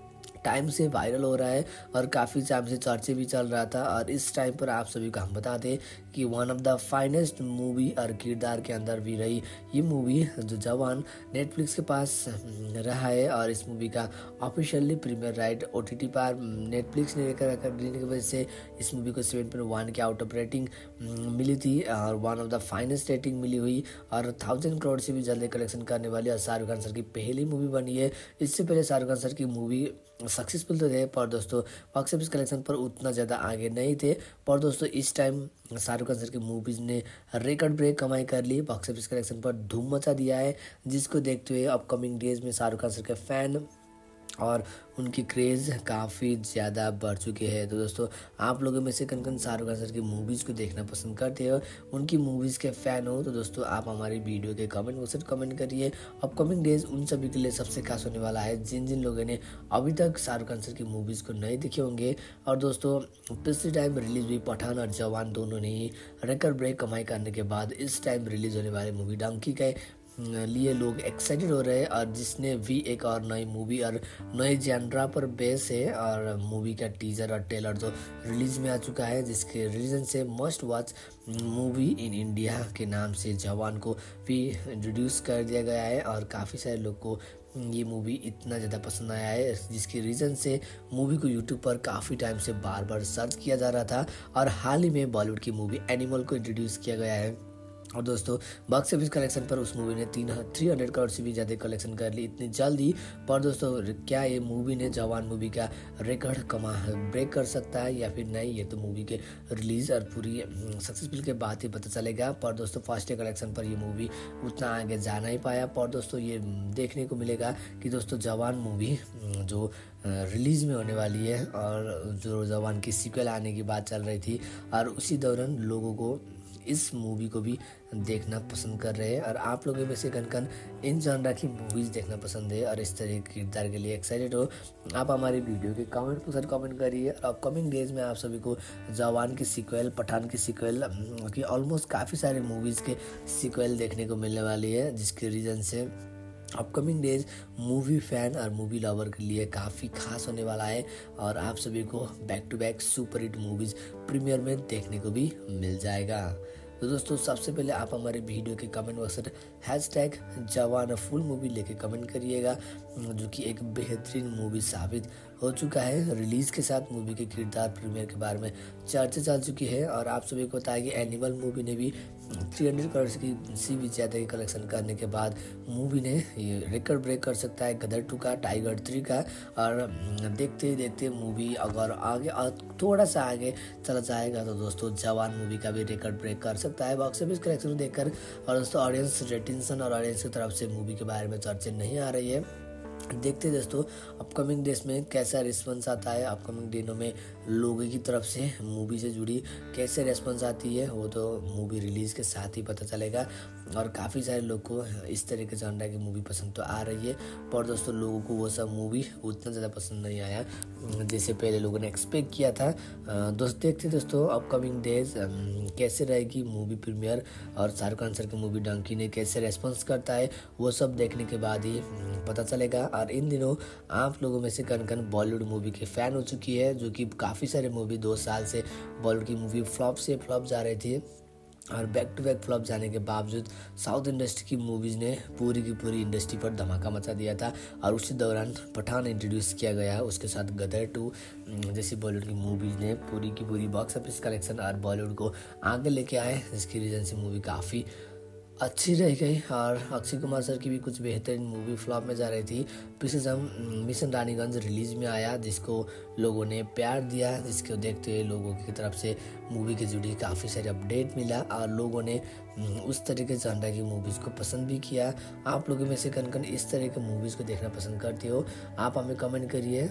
टाइम से वायरल हो रहा है और काफ़ी टाइम से चर्चे भी चल रहा था। और इस टाइम पर आप सभी को हम बता दें कि one of the finest movie और किरदार के अंदर भी रही ये मूवी जो जवान नेटफ्लिक्स के पास रहा है। और इस मूवी का ऑफिशियली प्रीमियर राइट ओटीटी पर नेटफ्लिक्स ने लेकर रखा देने की वजह से इस मूवी को सेवन पॉइंट वन के आउट ऑफ रेटिंग मिली थी और one of the finest rating मिली हुई और थाउजेंड करोड़ से भी जल्दी कलेक्शन करने वाली और शाहरुख खान सर की पहली मूवी बनी है। इससे पहले शाहरुख खान सर की मूवी सक्सेसफुल तो थे पर दोस्तों बॉक्स ऑफिस कलेक्शन पर उतना ज़्यादा आगे नहीं थे। पर दोस्तों इस टाइम शाहरुख खान सर की मूवीज़ ने रिकॉर्ड ब्रेक कमाई कर ली, बॉक्स ऑफिस कलेक्शन पर धूम मचा दिया है, जिसको देखते हुए अपकमिंग डेज में शाहरुख खान सर के फैन और उनकी क्रेज़ काफ़ी ज़्यादा बढ़ चुके हैं। तो दोस्तों आप लोगों में से कन कन शाहरुख खान सर की मूवीज़ को देखना पसंद करते हो, उनकी मूवीज़ के फ़ैन हो, तो दोस्तों आप हमारी वीडियो के कमेंट बॉक्स में कमेंट करिए। अपकमिंग डेज उन सभी के लिए सबसे खास होने वाला है जिन जिन लोगों ने अभी तक शाहरुख खान सर की मूवीज़ को नहीं देखे होंगे। और दोस्तों पिछले टाइम रिलीज़ हुई पठान और जवान दोनों ने ही रिकॉर्ड ब्रेक कमाई करने के बाद इस टाइम रिलीज़ होने वाले मूवी डंकी के लिए लोग एक्साइटेड हो रहे हैं और जिसने भी एक और नई मूवी और नए जैनरा पर बेस है। और मूवी का टीजर और ट्रेलर जो रिलीज में आ चुका है, जिसके रीजन से must watch movie in India के नाम से जवान को भी इंट्रोड्यूस कर दिया गया है। और काफ़ी सारे लोग को ये मूवी इतना ज़्यादा पसंद आया है जिसकी रीज़न से मूवी को यूट्यूब पर काफ़ी टाइम से बार बार सर्च किया जा रहा था। और हाल ही में बॉलीवुड की मूवी एनिमल को इंट्रोड्यूस किया गया है और दोस्तों बॉक्स ऑफिस कलेक्शन पर उस मूवी ने तीन थ्री हंड्रेड करोड़ से भी ज़्यादा कलेक्शन कर ली इतनी जल्दी। पर दोस्तों क्या ये मूवी ने जवान मूवी का रिकॉर्ड कमा ब्रेक कर सकता है या फिर नहीं, ये तो मूवी के रिलीज़ और पूरी सक्सेसफुल के बाद ही पता चलेगा। पर दोस्तों फर्स्ट डे कलेक्शन पर ये मूवी उतना आगे जा नहीं पाया। पर दोस्तों ये देखने को मिलेगा कि दोस्तों जवान मूवी जो रिलीज़ में होने वाली है और जो जवान की सीक्वल आने की बात चल रही थी और उसी दौरान लोगों को इस मूवी को भी देखना पसंद कर रहे हैं। और आप लोगों में से कन कन इन जॉनरा की मूवीज़ देखना पसंद है और इस तरह के किरदार के लिए एक्साइटेड हो, आप हमारी वीडियो के कमेंट पर कमेंट करिए। और अपकमिंग डेज में आप सभी को जवान की सीक्वल, पठान की सीक्वल की ऑलमोस्ट काफ़ी सारे मूवीज़ के सीक्वल देखने को मिलने वाली है, जिसके रीज़न से अपकमिंग डेज मूवी फ़ैन और मूवी लवर के लिए काफ़ी खास होने वाला है। और आप सभी को back to back super hit movies premiere में देखने को भी मिल जाएगा। तो दोस्तों सबसे पहले आप हमारे वीडियो के कमेंट बॉक्स में hash tag Jawan full movie लेके कमेंट करिएगा, जो कि एक बेहतरीन मूवी साबित हो चुका है। रिलीज़ के साथ मूवी के किरदार प्रीमियर के बारे में चर्चा चल चुकी है। और आप सभी को बताया कि एनिमल मूवी ने भी तीन सौ करोड़ की सी भी ज़्यादा की कलेक्शन करने के बाद मूवी ने ये रिकॉर्ड ब्रेक कर सकता है गदर टू का, टाइगर थ्री का। और देखते ही देखते मूवी अगर आगे थोड़ा सा आगे चला जाएगा तो दोस्तों जवान मूवी का भी रिकॉर्ड ब्रेक कर सकता है बॉक्स ऑफिस कलेक्शन को देखकर। और दोस्तों ऑडियंस रेटिंसन और ऑडियंस की तरफ से मूवी के बारे में चर्चा नहीं आ रही है, देखते दोस्तों अपकमिंग डेज में कैसा रिस्पॉन्स आता है। अपकमिंग दिनों में लोगों की तरफ से मूवी से जुड़ी कैसे रिस्पॉन्स आती है वो तो मूवी रिलीज़ के साथ ही पता चलेगा। और काफ़ी सारे लोग को इस तरह के जॉनरा की मूवी पसंद तो आ रही है, पर दोस्तों लोगों को वो सब मूवी उतना ज़्यादा पसंद नहीं आया जैसे पहले लोगों ने एक्सपेक्ट किया था। दोस्त देखते दोस्तों अपकमिंग डेज कैसे रहेगी मूवी प्रीमियर और शाहरुख खान सर की मूवी डंकी ने कैसे रेस्पॉन्स करता है वो सब देखने के बाद ही पता चलेगा। और इन दिनों आप लोगों में से कन कन बॉलीवुड मूवी के फ़ैन हो चुकी है, जो कि काफ़ी सारे मूवी दो साल से बॉलीवुड की मूवी फ्लॉप से फ्लॉप जा रही थी और बैक टू बैक फ्लॉप जाने के बावजूद साउथ इंडस्ट्री की मूवीज़ ने पूरी की पूरी इंडस्ट्री पर धमाका मचा दिया था। और उसी दौरान पठान इंट्रोड्यूस किया गया, उसके साथ गदर टू जैसी बॉलीवुड की मूवीज़ ने पूरी की पूरी बॉक्स ऑफिस कलेक्शन और बॉलीवुड को आगे लेके आए, जिसकी रीज़न से मूवी काफ़ी अच्छी रह गई। और अक्षय कुमार सर की भी कुछ बेहतरीन मूवी फ्लॉप में जा रही थी। पिछले जम मिशन रानीगंज रिलीज़ में आया, जिसको लोगों ने प्यार दिया, जिसको देखते हुए लोगों की तरफ से मूवी के जुड़ी काफ़ी सारे अपडेट मिला और लोगों ने उस तरह के जॉनरा की मूवीज़ को पसंद भी किया। आप लोगों में से कन कन इस तरह के मूवीज़ को देखना पसंद करते हो, आप हमें कमेंट करिए।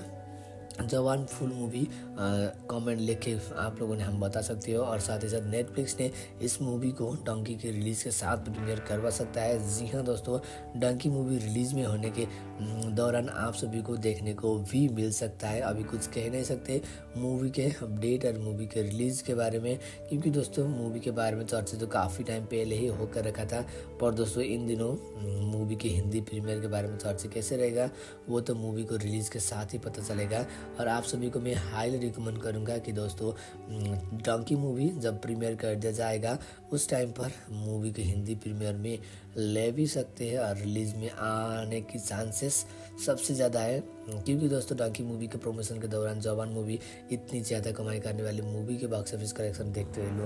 जवान फुल मूवी कमेंट लेके आप लोगों ने हम बता सकते हो। और साथ ही साथ नेटफ्लिक्स ने इस मूवी को डंकी के रिलीज़ के साथ प्रीमियर करवा सकता है। जी हाँ दोस्तों, डंकी मूवी रिलीज़ में होने के दौरान आप सभी को देखने को भी मिल सकता है। अभी कुछ कह नहीं सकते मूवी के अपडेट और मूवी के रिलीज़ के बारे में, क्योंकि दोस्तों मूवी के बारे में चर्चा तो काफ़ी टाइम पहले ही होकर रखा था। पर दोस्तों इन दिनों मूवी के हिंदी प्रीमियर के बारे में चर्चा कैसे रहेगा वो तो मूवी को रिलीज़ के साथ ही पता चलेगा। और आप सभी को मैं हाईली रिकमेंड करूँगा कि दोस्तों डंकी मूवी जब प्रीमियर कर दिया जाएगा उस टाइम पर मूवी के हिंदी प्रीमियर में ले भी सकते हैं और रिलीज़ में आने की चांसेस सबसे ज़्यादा है, क्योंकि दोस्तों डंकी मूवी के प्रमोशन के दौरान जवान मूवी इतनी ज़्यादा कमाई करने वाली मूवी के बॉक्स ऑफिस कलेक्शन देखते हुए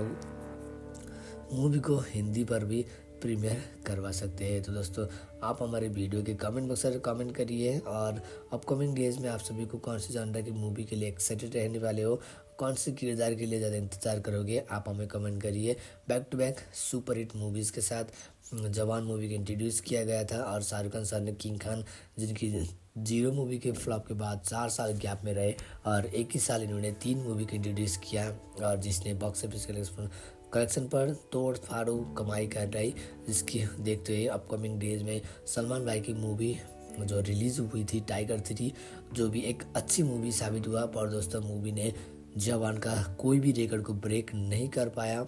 लोग मूवी को हिंदी पर भी प्रीमियर करवा सकते हैं। तो दोस्तों आप हमारे वीडियो के कमेंट बॉक्स में कमेंट करिए और अपकमिंग डेज में आप सभी को कौन सी जॉनर की मूवी के लिए एक्साइटेड रहने वाले हो, कौन से किरदार के लिए ज़्यादा इंतजार करोगे, आप हमें कमेंट करिए। Back to back super hit movies के साथ जवान मूवी को इंट्रोड्यूस किया गया था और शाहरुख खान सर ने किंग खान, जिनकी जीरो मूवी के फ्लॉप के बाद चार साल गैप में रहे और एक ही साल इन्होंने तीन मूवी को इंट्रोड्यूस किया और जिसने बॉक्स ऑफिस कलेक्शन कलेक्शन पर तोड़ फाड़ू कमाई कर रही, जिसकी देखते हुए अपकमिंग डेज में सलमान भाई की मूवी जो रिलीज़ हुई थी टाइगर थ्री, जो भी एक अच्छी मूवी साबित हुआ। पर दोस्तों मूवी ने जवान का कोई भी रिकॉर्ड को ब्रेक नहीं कर पाया।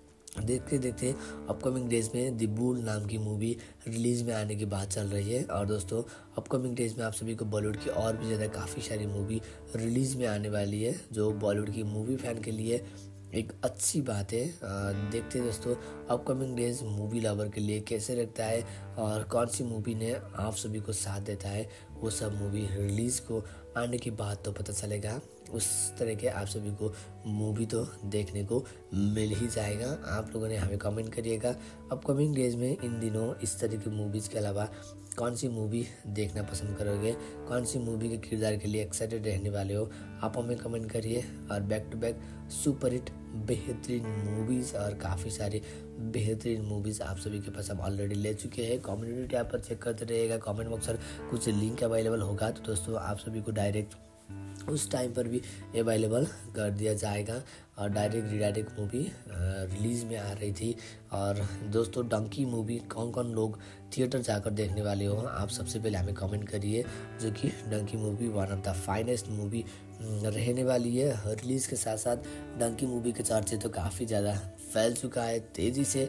देखते देखते अपकमिंग डेज में द बुल नाम की मूवी रिलीज़ में आने की बात चल रही है। और दोस्तों अपकमिंग डेज में आप सभी को बॉलीवुड की और भी ज़्यादा काफ़ी सारी मूवी रिलीज़ में आने वाली है, जो बॉलीवुड की मूवी फैन के लिए एक अच्छी बात है। देखते हैं दोस्तों अपकमिंग डेज मूवी लवर के लिए कैसे लगता है और कौन सी मूवी ने आप सभी को साथ देता है, वो सब मूवी रिलीज़ को आने के बाद तो पता चलेगा। उस तरह के आप सभी को मूवी तो देखने को मिल ही जाएगा। आप लोगों ने हमें कमेंट करिएगा अपकमिंग डेज में इन दिनों इस तरह की मूवीज़ के अलावा कौन सी मूवी देखना पसंद करोगे, कौन सी मूवी के किरदार के लिए एक्साइटेड रहने वाले हो, आप हमें कमेंट करिए। और back to back super hit बेहतरीन मूवीज़ और काफ़ी सारी बेहतरीन मूवीज़ आप सभी के पास हम ऑलरेडी ले चुके हैं। कम्युनिटी टैब पर चेक करते रहिएगा, कमेंट बॉक्स पर कुछ लिंक अवेलेबल होगा तो दोस्तों आप सभी को डायरेक्ट उस टाइम पर भी अवेलेबल कर दिया जाएगा। और डायरेक्ट रिडायरेक्ट मूवी रिलीज़ में आ रही थी। और दोस्तों डंकी मूवी कौन कौन लोग थिएटर जाकर देखने वाले हो, आप सबसे पहले हमें कमेंट करिए, जो कि Dunki movie one of the finest movie रहने वाली है। रिलीज़ के साथ साथ डंकी मूवी के चर्चे तो काफ़ी ज़्यादा फैल चुका है तेज़ी से।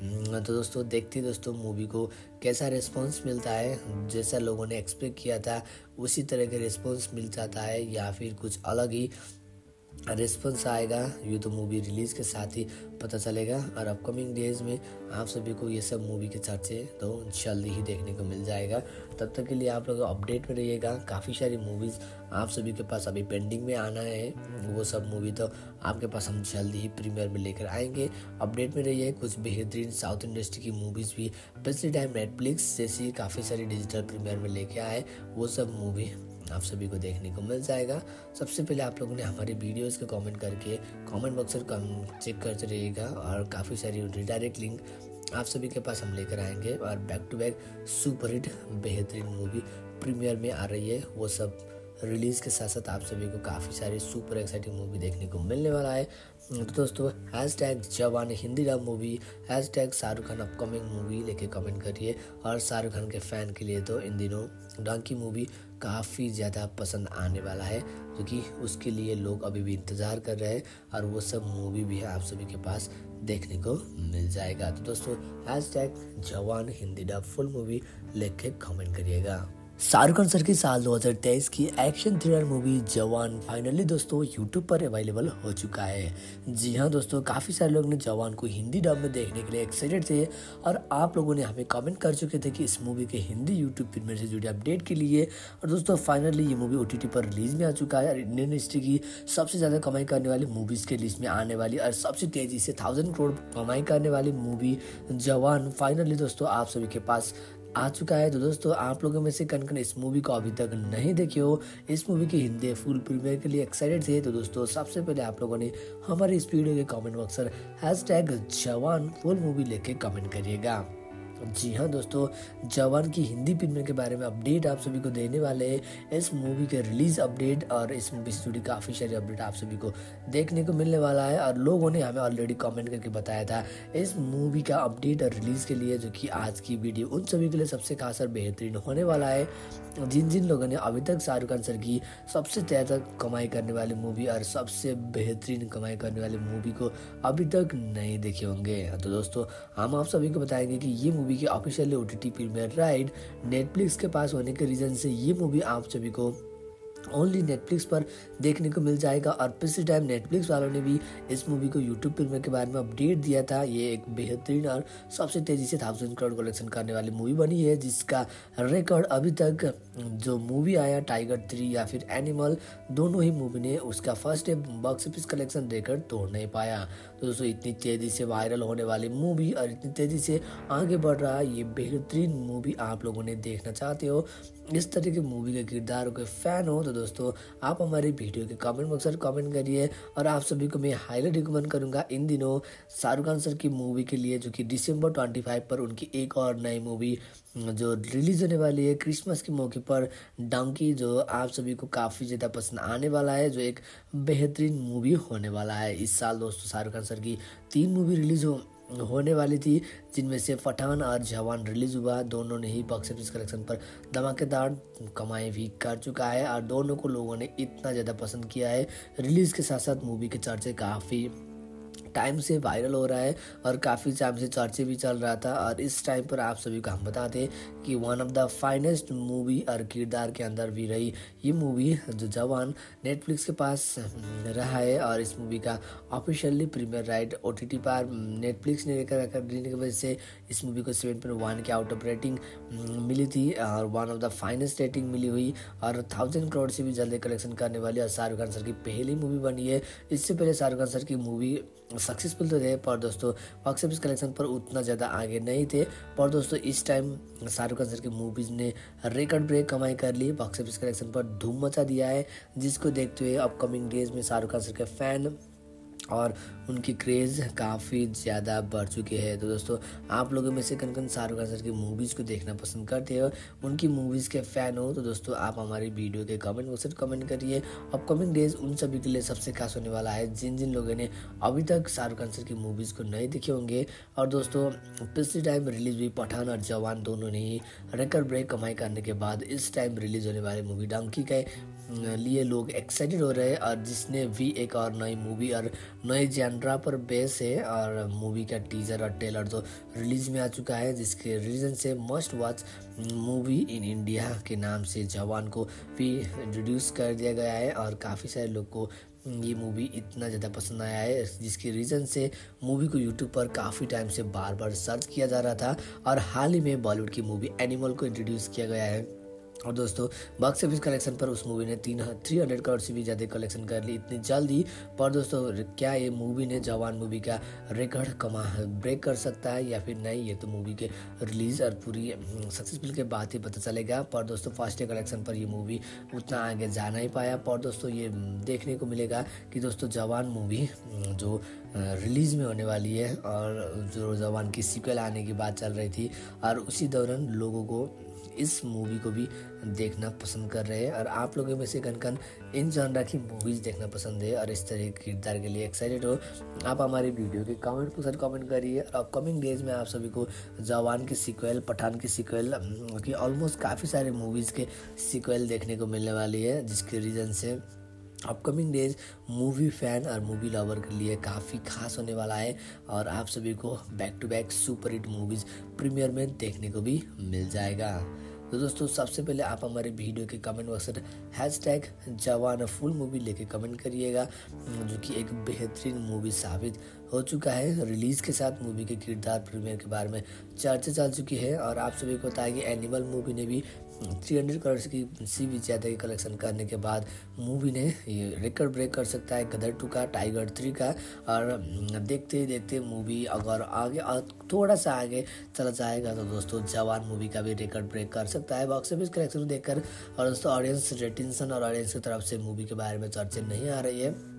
तो दोस्तों देखते दोस्तों मूवी को कैसा रिस्पांस मिलता है, जैसा लोगों ने एक्सपेक्ट किया था उसी तरह के रिस्पांस मिल जाता है या फिर कुछ अलग ही रिस्पॉन्स आएगा, ये तो मूवी रिलीज़ के साथ ही पता चलेगा। और अपकमिंग डेज में आप सभी को ये सब मूवी के चर्चे तो जल्दी ही देखने को मिल जाएगा। तब तक के लिए आप लोग अपडेट में रहिएगा। काफ़ी सारी मूवीज़ आप सभी के पास अभी पेंडिंग में आना है, वो सब मूवी तो आपके पास हम जल्दी ही प्रीमियर में लेकर आएंगे। अपडेट में रहिए। कुछ बेहतरीन साउथ इंडस्ट्री की मूवीज़ भी पिछले टाइम नेटफ्लिक्स जैसी काफ़ी सारी डिजिटल प्रीमियर में लेके आए, वो सब मूवी आप सभी को देखने को मिल जाएगा। सबसे पहले आप लोगों ने हमारे वीडियोस को कमेंट करके कमेंट बॉक्स पर चेक करते रहिएगा और काफ़ी सारी रिडायरेक्ट लिंक आप सभी के पास हम लेकर आएंगे। और back to back super hit बेहतरीन मूवी प्रीमियर में आ रही है, वो सब रिलीज़ के साथ साथ आप सभी को काफ़ी सारी सुपर एक्साइटिंग मूवी देखने को मिलने वाला है। तो दोस्तों hash tag Jawan Hindi dub movie, hash tag Shahrukh Khan upcoming movie लेके कमेंट करिए। और शाहरुख खान के फ़ैन के लिए तो इन दिनों डंकी मूवी काफ़ी ज़्यादा पसंद आने वाला है, क्योंकि उसके लिए लोग अभी भी इंतज़ार कर रहे हैं और वो सब मूवी भी है आप सभी के पास देखने को मिल जाएगा। तो दोस्तों hash tag Jawan Hindi dub full movie लेके कमेंट करिएगा। शाहरुख खान सर की साल दो हज़ार तेईस की action thriller movie Jawan finally दोस्तों यूट्यूब पर अवेलेबल हो चुका है। जी हाँ दोस्तों, काफ़ी सारे लोग ने जवान को हिंदी डब में देखने के लिए एक्साइटेड थे और आप लोगों ने हमें कमेंट कर चुके थे कि इस मूवी के हिंदी यूट्यूब प्रीमियर से जुड़े अपडेट के लिए। और दोस्तों फाइनली ये मूवी ओटीटी पर रिलीज में आ चुका है और इंडियन हिस्ट्री की सबसे ज़्यादा कमाई करने वाली मूवीज़ के लिस्ट में आने वाली और सबसे तेज़ी से थाउजेंड करोड़ कमाई करने वाली मूवी जवान फाइनली दोस्तों आप सभी के पास आ चुका है। तो दोस्तों आप लोगों में से कन कन इस मूवी को अभी तक नहीं देखे हो, इस मूवी की हिंदी फुल प्रीमियर के लिए एक्साइटेड थे, तो दोस्तों सबसे पहले आप लोगों ने हमारे इस वीडियो के कमेंट बॉक्स पर hash tag Jawan full movie लेके कमेंट करिएगा। जी हाँ दोस्तों, जवान की हिंदी प्रीमियर के बारे में अपडेट आप सभी को देने वाले हैं। इस मूवी के रिलीज अपडेट और इस मूवी से जुड़ी काफ़ी सारी अपडेट आप सभी को देखने को मिलने वाला है और लोगों ने हमें ऑलरेडी कमेंट करके बताया था इस मूवी का अपडेट और रिलीज़ के लिए, जो कि आज की वीडियो उन सभी के लिए सबसे खास और बेहतरीन होने वाला है जिन जिन लोगों ने अभी तक शाहरुख खान सर की सबसे ज़्यादा कमाई करने वाली मूवी और सबसे बेहतरीन कमाई करने वाली मूवी को अभी तक नहीं देखे होंगे। तो दोस्तों, हम आप सभी को बताएंगे कि ये मूवी की officially OTT premiere right Netflix के पास होने के रीज़न से ये मूवी आप सभी को ओनली नेटफ्लिक्स पर देखने को मिल जाएगा। और पिछले टाइम नेटफ्लिक्स वालों ने भी इस मूवी को यूट्यूब प्रीमियर के बारे में अपडेट दिया था। ये एक बेहतरीन और सबसे तेज़ी से थाउजेंड करोड़ कलेक्शन करने वाली मूवी बनी है, जिसका रिकॉर्ड अभी तक जो मूवी आया टाइगर थ्री या फिर एनिमल, दोनों ही मूवी ने उसका first day box office collection record तोड़ नहीं पाया। तो दोस्तों, इतनी तेज़ी से वायरल होने वाली मूवी और इतनी तेज़ी से आगे बढ़ रहा ये बेहतरीन मूवी आप लोगों ने देखना चाहते हो, इस तरह के मूवी के किरदारों के फ़ैन हो, तो दोस्तों आप हमारी वीडियो के कमेंट बॉक्स में कमेंट करिए। और आप सभी को मैं हाईली रिकमेंड करूंगा इन दिनों शाहरुख खान सर की मूवी के लिए, जो कि दिसंबर पच्चीस पर उनकी एक और नई मूवी जो रिलीज होने वाली है क्रिसमस के मौके पर, डंकी, जो आप सभी को काफ़ी ज़्यादा पसंद आने वाला है, जो एक बेहतरीन मूवी होने वाला है। इस साल दोस्तों शाहरुख खान सर की तीन मूवी रिलीज हो होने वाली थी, जिनमें से पठान और जवान रिलीज हुआ। दोनों ने ही बॉक्स ऑफिस कलेक्शन पर धमाकेदार कमाई भी कर चुका है और दोनों को लोगों ने इतना ज़्यादा पसंद किया है। रिलीज़ के साथ साथ मूवी के चर्चे काफ़ी टाइम से वायरल हो रहा है और काफ़ी टाइम से चर्चे भी चल रहा था। और इस टाइम पर आप सभी को हम बताते कि one of the finest movie और किरदार के अंदर भी रही ये मूवी जो जवान नेटफ्लिक्स के पास रहा है। और इस मूवी का ऑफिशियली प्रीमियर राइट ओटीटी पर नेटफ्लिक्स ने लेकर रखा देने की वजह से इस मूवी को सेवन पॉइंट वन के आउट ऑफ रेटिंग मिली थी और one of the finest rating मिली हुई और थाउजेंड करोड़ से भी जल्दी कलेक्शन करने वाली और शाहरुख खान सर की पहली मूवी बनी है। इससे पहले शाहरुख खान सर की मूवी सक्सेसफुल तो थे, पर दोस्तों बॉक्स ऑफिस कलेक्शन पर उतना ज़्यादा आगे नहीं थे। पर दोस्तों इस टाइम शाहरुख खान सर की मूवीज़ ने रिकॉर्ड ब्रेक कमाई कर ली, बॉक्स ऑफिस कलेक्शन पर धूम मचा दिया है, जिसको देखते हुए अपकमिंग डेज में शाहरुख खान सर के फैन और उनकी क्रेज़ काफ़ी ज़्यादा बढ़ चुके हैं। तो दोस्तों, आप लोगों में से कन कन शाहरुख खान सर की मूवीज़ को देखना पसंद करते हो, उनकी मूवीज़ के फ़ैन हो, तो दोस्तों आप हमारी वीडियो के कमेंट बॉक्स में कमेंट करिए। अपकमिंग डेज उन सभी के लिए सबसे खास होने वाला है जिन जिन लोगों ने अभी तक शाहरुख खान सर की मूवीज़ को नहीं देखे होंगे। और दोस्तों, पिछले टाइम रिलीज हुई पठान और जवान दोनों ने ही रिकॉर्ड ब्रेक कमाई करने के बाद इस टाइम रिलीज होने वाली मूवी डंकी के लिए लोग एक्साइटेड हो रहे हैं, और जिसने भी एक और नई मूवी और नए जैनरा पर बेस है। और मूवी का टीजर और ट्रेलर तो रिलीज में आ चुका है, जिसके रीज़न से must watch movie in India के नाम से जवान को भी इंट्रोड्यूस कर दिया गया है। और काफ़ी सारे लोग को ये मूवी इतना ज़्यादा पसंद आया है, जिसके रीज़न से मूवी को यूट्यूब पर काफ़ी टाइम से बार बार सर्च किया जा रहा था। और हाल ही में बॉलीवुड की मूवी एनिमल को इंट्रोड्यूस किया गया है। और दोस्तों, बॉक्स ऑफिस कलेक्शन पर उस मूवी ने तीन थ्री हंड्रेड करोड़ से भी ज़्यादा कलेक्शन कर ली इतनी जल्दी। पर दोस्तों, क्या ये मूवी ने जवान मूवी का रिकॉर्ड कमा ब्रेक कर सकता है या फिर नहीं, ये तो मूवी के रिलीज़ और पूरी सक्सेसफुल के बाद ही पता चलेगा। पर दोस्तों, फर्स्ट डे कलेक्शन पर ये मूवी उतना आगे जा नहीं पाया। पर दोस्तों, ये देखने को मिलेगा कि दोस्तों जवान मूवी जो रिलीज़ में होने वाली है और जो जवान की सीक्वल आने की बात चल रही थी, और उसी दौरान लोगों को इस मूवी को भी देखना पसंद कर रहे हैं। और आप लोगों में से कन कन इन जॉनरा की मूवीज़ देखना पसंद है और इस तरह के किरदार के लिए एक्साइटेड हो, आप हमारी वीडियो के कमेंट पर कमेंट करिए। और अपकमिंग डेज में आप सभी को जवान की सीक्वल, पठान की सीक्वल की ऑलमोस्ट काफ़ी सारे मूवीज़ के सीक्वल देखने को मिलने वाली है, जिसके रीज़न से अपकमिंग डेज मूवी फ़ैन और मूवी लवर के लिए काफ़ी खास होने वाला है। और आप सभी को back to back super hit movies premiere में देखने को भी मिल जाएगा। तो दोस्तों, सबसे पहले आप हमारे वीडियो के कमेंट बॉक्स में hash tag Jawan full movie लेके कमेंट करिएगा, जो कि एक बेहतरीन मूवी साबित हो चुका है। रिलीज़ के साथ मूवी के किरदार प्रीमियर के बारे में चर्चा चल चुकी है। और आप सभी को बताया कि एनिमल मूवी ने भी तीन सौ करोड़ की सी भी ज़्यादा की कलेक्शन करने के बाद मूवी ने ये रिकॉर्ड ब्रेक कर सकता है गदर टू का, टाइगर थ्री का। और देखते ही देखते मूवी अगर आगे थोड़ा सा आगे चला जाएगा तो दोस्तों जवान मूवी का भी रिकॉर्ड ब्रेक कर सकता है बॉक्स ऑफिस कलेक्शन देखकर। और दोस्तों, ऑडियंस रेटिंसन और ऑडियंस की तरफ से मूवी के बारे में चर्चा नहीं आ रही है,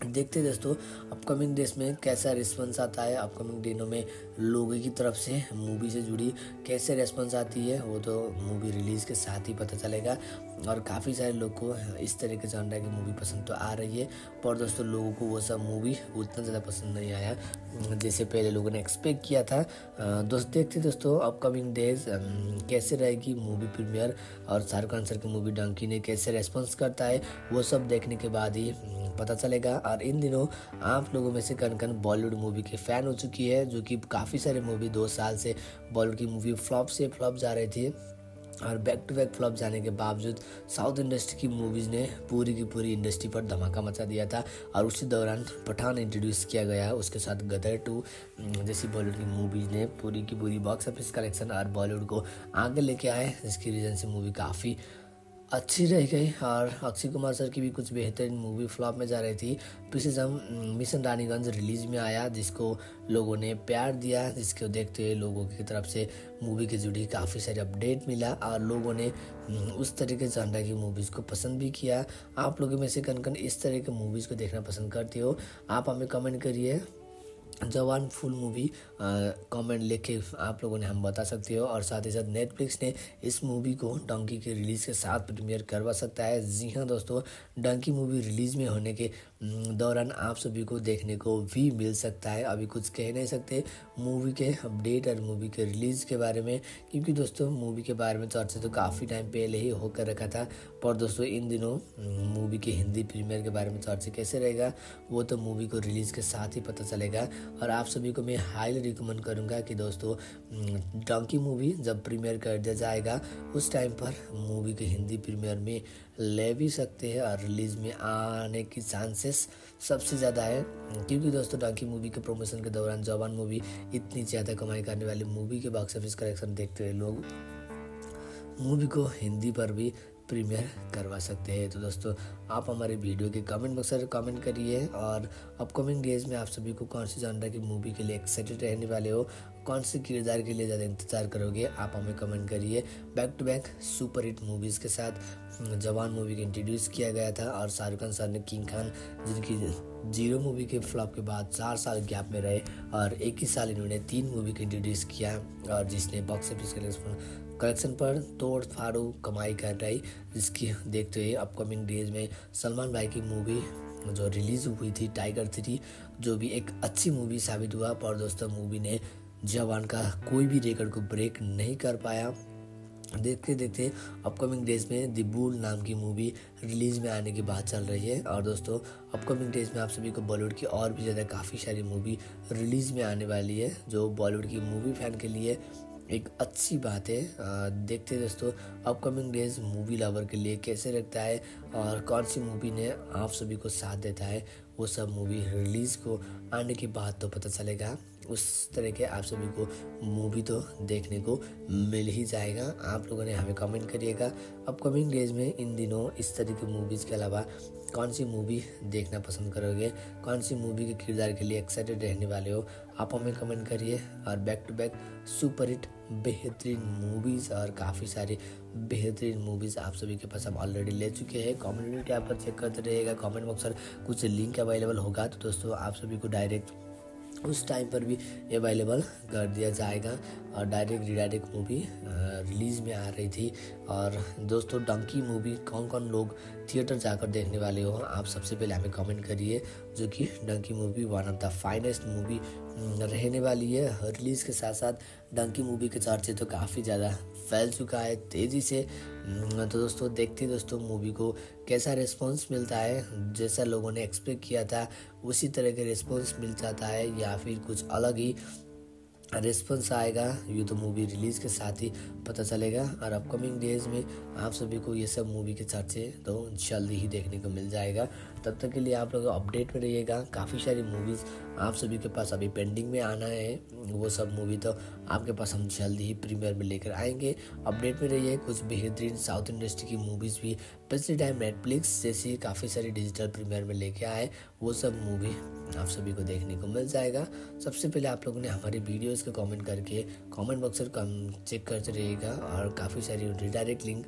देखते हैं दोस्तों अपकमिंग डेज में कैसा रिस्पॉन्स आता है, अपकमिंग दिनों में लोगों की तरफ से मूवी से जुड़ी कैसे रिस्पॉन्स आती है वो तो मूवी रिलीज़ के साथ ही पता चलेगा। और काफ़ी सारे लोग को इस तरीके से जानना है कि मूवी पसंद तो आ रही है, पर दोस्तों लोगों को वो सब मूवी उतना ज़्यादा पसंद नहीं आया जैसे पहले लोगों ने एक्सपेक्ट किया था। दोस्त देखते दोस्तों अपकमिंग डेज कैसे रहेगी मूवी प्रीमियर और शाहरुख खान सर की मूवी डंकी ने कैसे रेस्पॉन्स करता है वो सब देखने के बाद ही पता चलेगा। और इन दिनों आप लोगों में से कन कन बॉलीवुड मूवी के फ़ैन हो चुकी है, जो कि काफ़ी सारे मूवी दो साल से बॉलीवुड की मूवी फ्लॉप से फ्लॉप जा रही थी और बैक टू बैक फ्लॉप जाने के बावजूद साउथ इंडस्ट्री की मूवीज़ ने पूरी की पूरी इंडस्ट्री पर धमाका मचा दिया था। और उसी दौरान पठान इंट्रोड्यूस किया गया, उसके साथ गदर टू जैसी बॉलीवुड की मूवीज़ ने पूरी की पूरी बॉक्स ऑफिस कलेक्शन और बॉलीवुड को आगे लेके आए, जिसकी रीज़न से मूवी काफ़ी अच्छी रह गई। और अक्षय कुमार सर की भी कुछ बेहतरीन मूवी फ्लॉप में जा रही थी। पीछे जब मिशन रानीगंज रिलीज़ में आया जिसको लोगों ने प्यार दिया, जिसको देखते हुए लोगों की तरफ से मूवी के जुड़ी काफ़ी सारे अपडेट मिला और लोगों ने उस तरीके से जानना की मूवीज़ को पसंद भी किया। आप लोगों में से कन कन इस तरह के मूवीज़ को देखना पसंद करते हो, आप हमें कमेंट करिए। जवान फुल मूवी कमेंट लिख के आप लोगों ने हम बता सकते हो। और साथ ही साथ नेटफ्लिक्स ने इस मूवी को डंकी के रिलीज़ के साथ प्रीमियर करवा सकता है। जी हाँ दोस्तों, डंकी मूवी रिलीज़ में होने के दौरान आप सभी को देखने को भी मिल सकता है। अभी कुछ कह नहीं सकते मूवी के अपडेट और मूवी के रिलीज़ के बारे में, क्योंकि दोस्तों मूवी के बारे में चर्चा तो काफ़ी टाइम पहले ही होकर रखा था। पर दोस्तों इन दिनों मूवी के हिंदी प्रीमियर के बारे में चर्चा कैसे रहेगा वो तो मूवी को रिलीज़ के साथ ही पता चलेगा। और आप सभी को मैं हाईली रिकमेंड करूंगा कि दोस्तों डंकी मूवी जब प्रीमियर कर दिया जाएगा उस टाइम पर मूवी के हिंदी प्रीमियर में ले भी सकते हैं और रिलीज़ में आने की चांसेस सबसे ज़्यादा है, क्योंकि दोस्तों डंकी मूवी के प्रमोशन के दौरान जवान मूवी इतनी ज़्यादा कमाई करने वाली मूवी के बॉक्स ऑफिस कलेक्शन देखते हुए लोग मूवी को हिंदी पर भी प्रीमियर करवा सकते हैं। तो दोस्तों आप हमारे वीडियो के कमेंट बॉक्स में कमेंट करिए और अपकमिंग डेज में आप सभी को कौन सी जानना की मूवी के लिए एक्साइटेड रहने वाले हो, कौन से किरदार के लिए ज़्यादा इंतजार करोगे, आप हमें कमेंट करिए। Back to back super hit movies के साथ जवान मूवी को इंट्रोड्यूस किया गया था और शाहरुख खान सर ने किंग खान जिनकी जीरो मूवी के फ्लॉप के बाद चार साल गैप में रहे और एक ही साल इन्होंने तीन मूवी को इंट्रोड्यूस किया और जिसने बॉक्स ऑफिस कलेक्शन पर तोड़ फाड़ू कमाई कर रही, जिसकी देखते हुए अपकमिंग डेज में सलमान भाई की मूवी जो रिलीज़ हुई थी टाइगर थ्री, जो भी एक अच्छी मूवी साबित हुआ। पर दोस्तों मूवी ने जवान का कोई भी रिकॉर्ड को ब्रेक नहीं कर पाया। देखते देखते अपकमिंग डेज में द बुल नाम की मूवी रिलीज़ में आने की बात चल रही है। और दोस्तों अपकमिंग डेज में आप सभी को बॉलीवुड की और भी ज़्यादा काफ़ी सारी मूवी रिलीज़ में आने वाली है, जो बॉलीवुड की मूवी फ़ैन के लिए एक अच्छी बात है। आ, देखते दोस्तों अपकमिंग डेज मूवी लवर के लिए कैसे रखता है और कौन सी मूवी ने आप सभी को साथ देता है, वो सब मूवी रिलीज़ को आने की बात तो पता चलेगा। उस तरह के आप सभी को मूवी तो देखने को मिल ही जाएगा। आप लोगों ने हमें कमेंट करिएगा अपकमिंग डेज में इन दिनों इस तरह की मूवीज़ के अलावा कौन सी मूवी देखना पसंद करोगे, कौन सी मूवी के किरदार के लिए एक्साइटेड रहने वाले हो, आप हमें कमेंट करिए। और back to back super hit बेहतरीन मूवीज़ और काफ़ी सारी बेहतरीन मूवीज़ आप सभी के पास हम ऑलरेडी ले चुके हैं। कम्युनिटी टैब पर चेक करते रहिएगा, कमेंट बॉक्स पर कुछ लिंक अवेलेबल होगा तो दोस्तों आप सभी को डायरेक्ट उस टाइम पर भी अवेलेबल कर दिया जाएगा। और डायरेक्ट रिडायरेक्ट मूवी रिलीज़ में आ रही थी। और दोस्तों डंकी मूवी कौन कौन लोग थिएटर जाकर देखने वाले हो, आप सबसे पहले हमें कमेंट करिए, जो कि Dunki movie one of the finest movie रहने वाली है। रिलीज़ के साथ साथ डंकी मूवी के चर्चे तो काफ़ी ज़्यादा फैल चुका है तेज़ी से। तो दोस्तों देखते दोस्तों मूवी को कैसा रिस्पांस मिलता है, जैसा लोगों ने एक्सपेक्ट किया था उसी तरह के रिस्पांस मिल जाता है या फिर कुछ अलग ही रिस्पॉन्स आएगा, ये तो मूवी रिलीज़ के साथ ही पता चलेगा। और अपकमिंग डेज में आप सभी को ये सब मूवी के चर्चे तो जल्दी ही देखने को मिल जाएगा। तब तक के लिए आप लोग अपडेट में रहिएगा। काफ़ी सारी मूवीज़ आप सभी के पास अभी पेंडिंग में आना है, वो सब मूवी तो आपके पास हम जल्दी ही प्रीमियर में लेकर आएंगे। अपडेट में रहिए। कुछ बेहतरीन साउथ इंडस्ट्री की मूवीज़ भी पिछले टाइम नेटफ्लिक्स जैसी काफ़ी सारी डिजिटल प्रीमियर में लेके आए, वो सब मूवी आप सभी को देखने को मिल जाएगा। सबसे पहले आप लोगों ने हमारी वीडियोस को कमेंट करके कमेंट बॉक्स पर चेक करते रहिएगा और काफ़ी सारी रिडायरेक्ट लिंक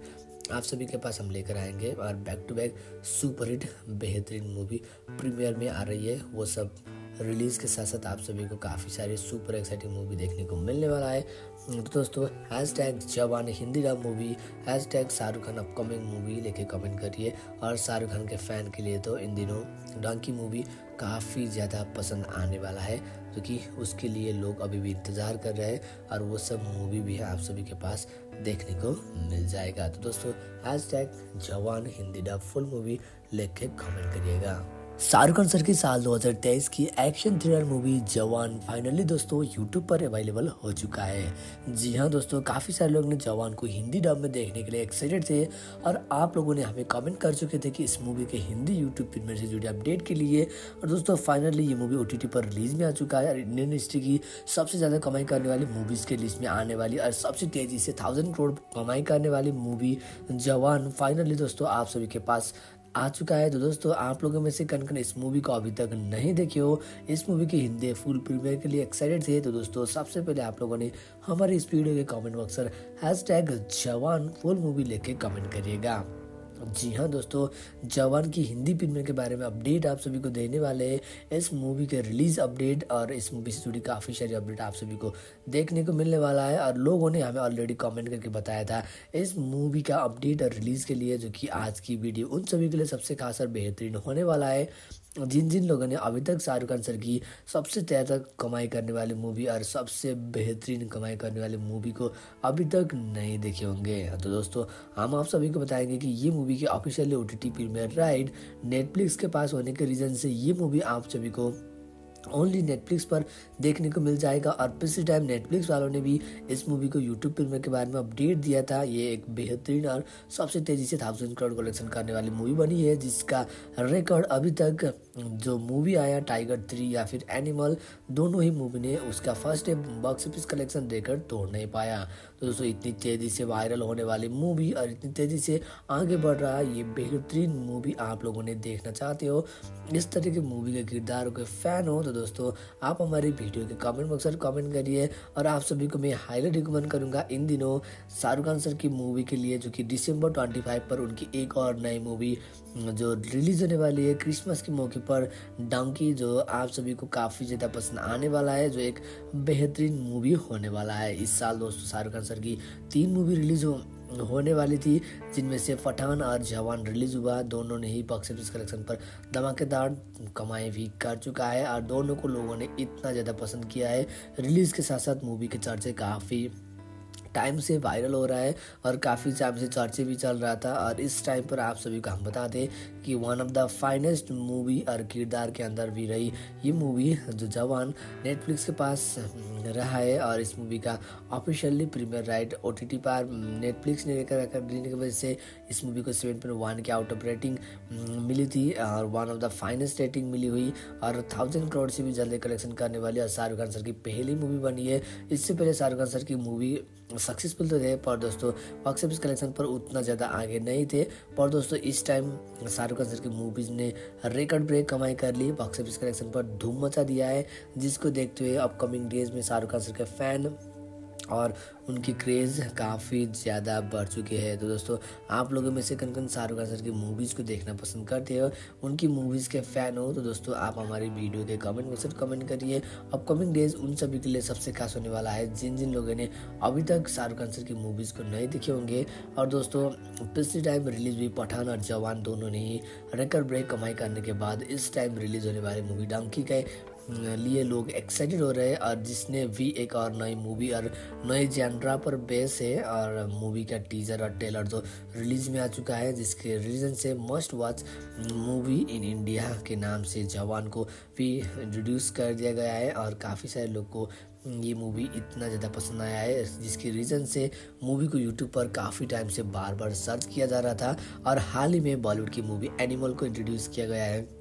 आप सभी के पास हम लेकर आएंगे और back to back super hit बेहतरीन मूवी प्रीमियर में आ रही है। वो सब रिलीज़ के साथ साथ आप सभी को काफ़ी सारी सुपर एक्साइटिंग मूवी देखने को मिलने वाला है। तो दोस्तों hash tag Jawan Hindi dub movie, hash tag Shahrukh Khan upcoming movie लेके कमेंट करिए। और शाहरुख खान के फ़ैन के लिए तो इन दिनों डंकी मूवी काफ़ी ज़्यादा पसंद आने वाला है, क्योंकि तो उसके लिए लोग अभी भी इंतज़ार कर रहे हैं और वो सब मूवी भी आप सभी के पास देखने को मिल जाएगा। तो दोस्तों hash tag Jawan Hindi dub full movie लेके कमेंट करिएगा। शाहरुख खान सर की साल दो हज़ार तेईस की action thriller movie Jawan finally दोस्तों यूट्यूब पर अवेलेबल हो चुका है। जी हाँ दोस्तों, काफ़ी सारे लोग ने जवान को हिंदी डब में देखने के लिए एक्साइटेड थे और आप लोगों ने हमें कमेंट कर चुके थे कि इस मूवी के हिंदी यूट्यूब प्रीमियर से जुड़े अपडेट के लिए। और दोस्तों फाइनली ये मूवी ओटीटी पर रिलीज में आ चुका है और इंडियन हिस्ट्री की सबसे ज़्यादा कमाई करने वाली मूवीज़ के लिस्ट में आने वाली और सबसे तेज़ी से थाउजेंड करोड़ कमाई करने वाली मूवी जवान फाइनली दोस्तों आप सभी के पास आ चुका है। तो दोस्तों आप लोगों में से कन कन इस मूवी को अभी तक नहीं देखे हो, इस मूवी की हिंदी फुल प्रीमियर के लिए एक्साइटेड थे, तो दोस्तों सबसे पहले आप लोगों ने हमारे इस वीडियो के कमेंट बॉक्स पर hash tag Jawan full movie लेके कमेंट करिएगा। जी हाँ दोस्तों, जवान की हिंदी प्रीमियर के बारे में अपडेट आप सभी को देने वाले हैं। इस मूवी के रिलीज अपडेट और इस मूवी से जुड़ी काफ़ी सारी अपडेट आप सभी को देखने को मिलने वाला है। और लोगों ने हमें ऑलरेडी कमेंट करके बताया था इस मूवी का अपडेट और रिलीज़ के लिए, जो कि आज की वीडियो उन सभी के लिए सबसे खास और बेहतरीन होने वाला है जिन जिन लोगों ने अभी तक शाहरुख खान सर की सबसे ज़्यादा कमाई करने वाली मूवी और सबसे बेहतरीन कमाई करने वाली मूवी को अभी तक नहीं देखे होंगे। तो दोस्तों हम आप सभी को बताएंगे कि ये मूवी की officially OTT premiere right Netflix के पास होने के रीज़न से ये मूवी आप सभी को ओनली नेटफ्लिक्स पर देखने को मिल जाएगा। और पिछले टाइम नेटफ्लिक्स वालों ने भी इस मूवी को यूट्यूब प्रीमियर के बारे में अपडेट दिया था। ये एक बेहतरीन और सबसे तेज़ी से थाउजेंड करोड़ कलेक्शन करने वाली मूवी बनी है, जिसका रिकॉर्ड अभी तक जो मूवी आया टाइगर थ्री या फिर एनिमल, दोनों ही मूवी ने उसका first day box office collection देकर तोड़ नहीं पाया। तो दोस्तों इतनी तेज़ी से वायरल होने वाली मूवी और इतनी तेज़ी से आगे बढ़ रहा है ये बेहतरीन मूवी आप लोगों ने देखना चाहते हो, इस तरह की मूवी के किरदारों के फ़ैन हो, तो दोस्तों आप हमारी वीडियो के कमेंट बॉक्स पर कमेंट करिए। और आप सभी को मैं हाईली रिकमेंड करूंगा इन दिनों शाहरुख खान सर की मूवी के लिए, जो कि दिसंबर पच्चीस पर उनकी एक और नई मूवी जो रिलीज होने वाली है क्रिसमस के मौके पर, डंकी, जो आप सभी को काफ़ी ज़्यादा पसंद आने वाला है, जो एक बेहतरीन मूवी होने वाला है। इस साल दोस्तों शाहरुख खान सर की तीन मूवी रिलीज हो होने वाली थी, जिनमें से पठान और जवान रिलीज हुआ। दोनों ने ही बॉक्स ऑफिस कलेक्शन पर धमाकेदार कमाई भी कर चुका है और दोनों को लोगों ने इतना ज़्यादा पसंद किया है। रिलीज के साथ साथ मूवी के चर्चे काफ़ी टाइम से वायरल हो रहा है और काफ़ी टाइम से चर्चे भी चल रहा था। और इस टाइम पर आप सभी को हम बता दें कि one of the finest movie और किरदार के अंदर भी रही ये मूवी जो जवान नेटफ्लिक्स के पास रहा है। और इस मूवी का ऑफिशियली प्रीमियर राइट ओटीटी पर नेटफ्लिक्स ने लेकर रखा देने की वजह से इस मूवी को सेवन पॉइंट वन की आउट ऑफ रेटिंग मिली थी और one of the finest rating मिली हुई और थाउजेंड करोड़ से भी जल्दी कलेक्शन करने वाली और शाहरुख खान सर की पहली मूवी बनी है। इससे पहले शाहरुख खान सर की मूवी सक्सेसफुल तो थे, पर दोस्तों बॉक्स ऑफिस कलेक्शन पर उतना ज़्यादा आगे नहीं थे। पर दोस्तों इस टाइम शाहरुख खान सर की मूवीज़ ने रिकॉर्ड ब्रेक कमाई कर ली, बॉक्स ऑफिस कलेक्शन पर धूम मचा दिया है, जिसको देखते हुए अपकमिंग डेज में शाहरुख खान सर के फैन और उनकी क्रेज़ काफ़ी ज़्यादा बढ़ चुके हैं। तो दोस्तों आप लोगों में से कन कन शाहरुख खान सर की मूवीज़ को देखना पसंद करते हो, उनकी मूवीज़ के फ़ैन हो, तो दोस्तों आप हमारी वीडियो के कमेंट बॉक्स में कमेंट करिए। अपकमिंग डेज उन सभी के लिए सबसे खास होने वाला है जिन जिन लोगों ने अभी तक शाहरुख खान सर की मूवीज़ को नहीं देखे होंगे। और दोस्तों पिछले टाइम रिलीज़ हुई पठान और जवान दोनों ने ही रिकॉर्ड ब्रेक कमाई करने के बाद इस टाइम रिलीज़ होने वाली मूवी डंकी के लिए लोग एक्साइटेड हो रहे हैं, और जिसने भी एक और नई मूवी और नई जैनरा पर बेस है। और मूवी का टीजर और ट्रेलर जो रिलीज में आ चुका है, जिसके रीजन से must watch movie in India के नाम से जवान को भी इंट्रोड्यूस कर दिया गया है। और काफ़ी सारे लोग को ये मूवी इतना ज़्यादा पसंद आया है, जिसकी रीज़न से मूवी को यूट्यूब पर काफ़ी टाइम से बार बार सर्च किया जा रहा था। और हाल ही में बॉलीवुड की मूवी एनिमल को इंट्रोड्यूस किया गया है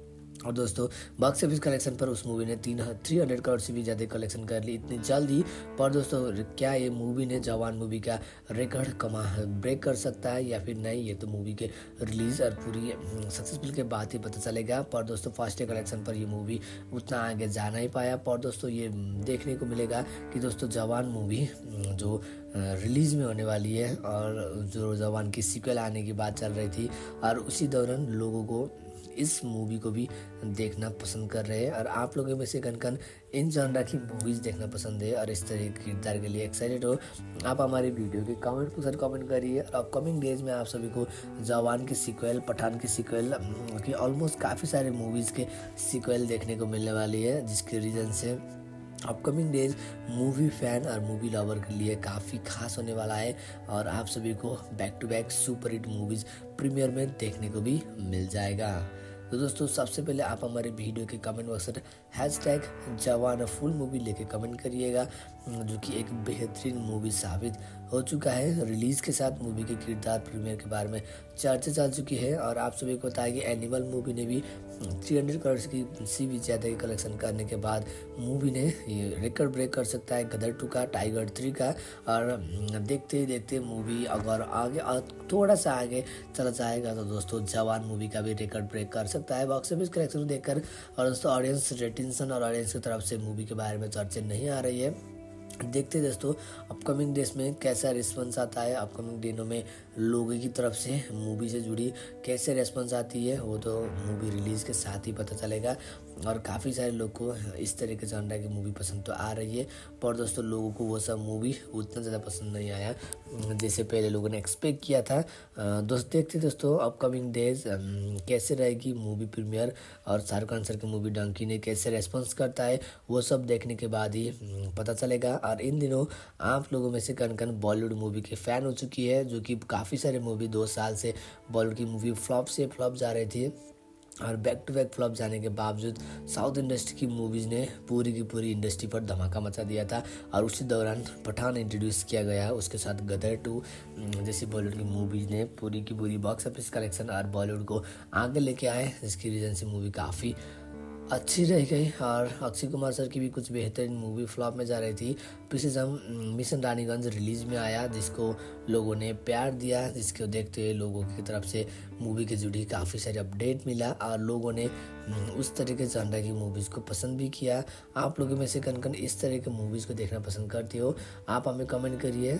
और दोस्तों बॉक्स ऑफिस कलेक्शन पर उस मूवी ने तीन थ्री हंड्रेड करोड़ से भी ज़्यादा कलेक्शन कर ली इतनी जल्दी। पर दोस्तों क्या ये मूवी ने जवान मूवी का रिकॉर्ड कमा ब्रेक कर सकता है या फिर नहीं, ये तो मूवी के रिलीज और पूरी सक्सेसफुल के बाद ही पता चलेगा। पर दोस्तों फर्स्ट डे कलेक्शन पर ये मूवी उतना आगे जा नहीं पाया। पर दोस्तों ये देखने को मिलेगा कि दोस्तों जवान मूवी जो रिलीज़ में होने वाली है और जो जवान की सीक्वल आने की बात चल रही थी, और उसी दौरान लोगों को इस मूवी को भी देखना पसंद कर रहे हैं। और आप लोगों में से कन कन इन जॉनरा की मूवीज़ देखना पसंद है और इस तरह के किरदार के लिए एक्साइटेड हो, आप हमारे वीडियो के कमेंट पर कमेंट करिए। और अपकमिंग डेज में आप सभी को जवान की सीक्वल, पठान की सीक्वल की ऑलमोस्ट काफ़ी सारे मूवीज़ के सीक्वल देखने को मिलने वाली है, जिसके रीज़न से अपकमिंग डेज मूवी फैन और मूवी लवर के लिए काफ़ी खास होने वाला है। और आप सभी को back to back super hit movies premiere में देखने को भी मिल जाएगा। तो दोस्तों सबसे पहले आप हमारे वीडियो के कमेंट बॉक्स में hash tag Jawan full movie लेके कमेंट करिएगा, जो कि एक बेहतरीन मूवी साबित हो चुका है। रिलीज़ के साथ मूवी के किरदार प्रीमियर के बारे में चर्चा चल चुकी है। और आप सभी को बताया कि एनिमल मूवी ने भी तीन सौ करोड़ की से भी ज़्यादा की कलेक्शन करने के बाद मूवी ने ये रिकॉर्ड ब्रेक कर सकता है गदर टू का, टाइगर थ्री का। और देखते ही देखते मूवी अगर आगे थोड़ा सा आगे चला जाएगा तो दोस्तों जवान मूवी का भी रिकॉर्ड ब्रेक कर सकता है बॉक्स ऑफिस कलेक्शन देखकर। और दोस्तों ऑडियंस रेटिंसन और ऑडियंस की तरफ से मूवी के बारे में चर्चा नहीं आ रही है। देखते दोस्तों अपकमिंग डेज में कैसा रिस्पॉन्स आता है, अपकमिंग दिनों में लोगों की तरफ से मूवी से जुड़ी कैसे रिस्पॉन्स आती है, वो तो मूवी रिलीज़ के साथ ही पता चलेगा। और काफ़ी सारे लोग को इस तरह के जॉनरा की मूवी पसंद तो आ रही है, पर दोस्तों लोगों को वो सब मूवी उतना ज़्यादा पसंद नहीं आया जैसे पहले लोगों ने एक्सपेक्ट किया था। दोस्त देखते दोस्तों अपकमिंग डेज कैसे रहेगी मूवी प्रीमियर और शाहरुख खान सर की मूवी डंकी ने कैसे रेस्पॉन्स करता है, वो सब देखने के बाद ही पता चलेगा। और इन दिनों आप लोगों में से कन कन बॉलीवुड मूवी के फ़ैन हो चुकी है, जो कि काफ़ी सारे मूवी दो साल से बॉलीवुड की मूवी फ्लॉप से फ्लॉप जा रही थी। और बैक टू बैक फ्लॉप जाने के बावजूद साउथ इंडस्ट्री की मूवीज़ ने पूरी की पूरी इंडस्ट्री पर धमाका मचा दिया था। और उसी दौरान पठान इंट्रोड्यूस किया गया, उसके साथ गदर टू जैसी बॉलीवुड की मूवीज़ ने पूरी की पूरी बॉक्स ऑफिस कलेक्शन और बॉलीवुड को आगे लेके आए, जिसकी रीज़न से मूवी काफ़ी अच्छी रह गई। और अक्षय कुमार सर की भी कुछ बेहतरीन मूवी फ्लॉप में जा रही थी। पिछले जम मिशन रानीगंज रिलीज़ में आया, जिसको लोगों ने प्यार दिया, जिसको देखते हुए लोगों की तरफ से मूवी के जुड़ी काफ़ी सारे अपडेट मिला और लोगों ने उस तरह के जॉनरा की मूवीज़ को पसंद भी किया। आप लोगों में से कन कन इस तरह के मूवीज़ को देखना पसंद करते हो, आप हमें कमेंट करिए।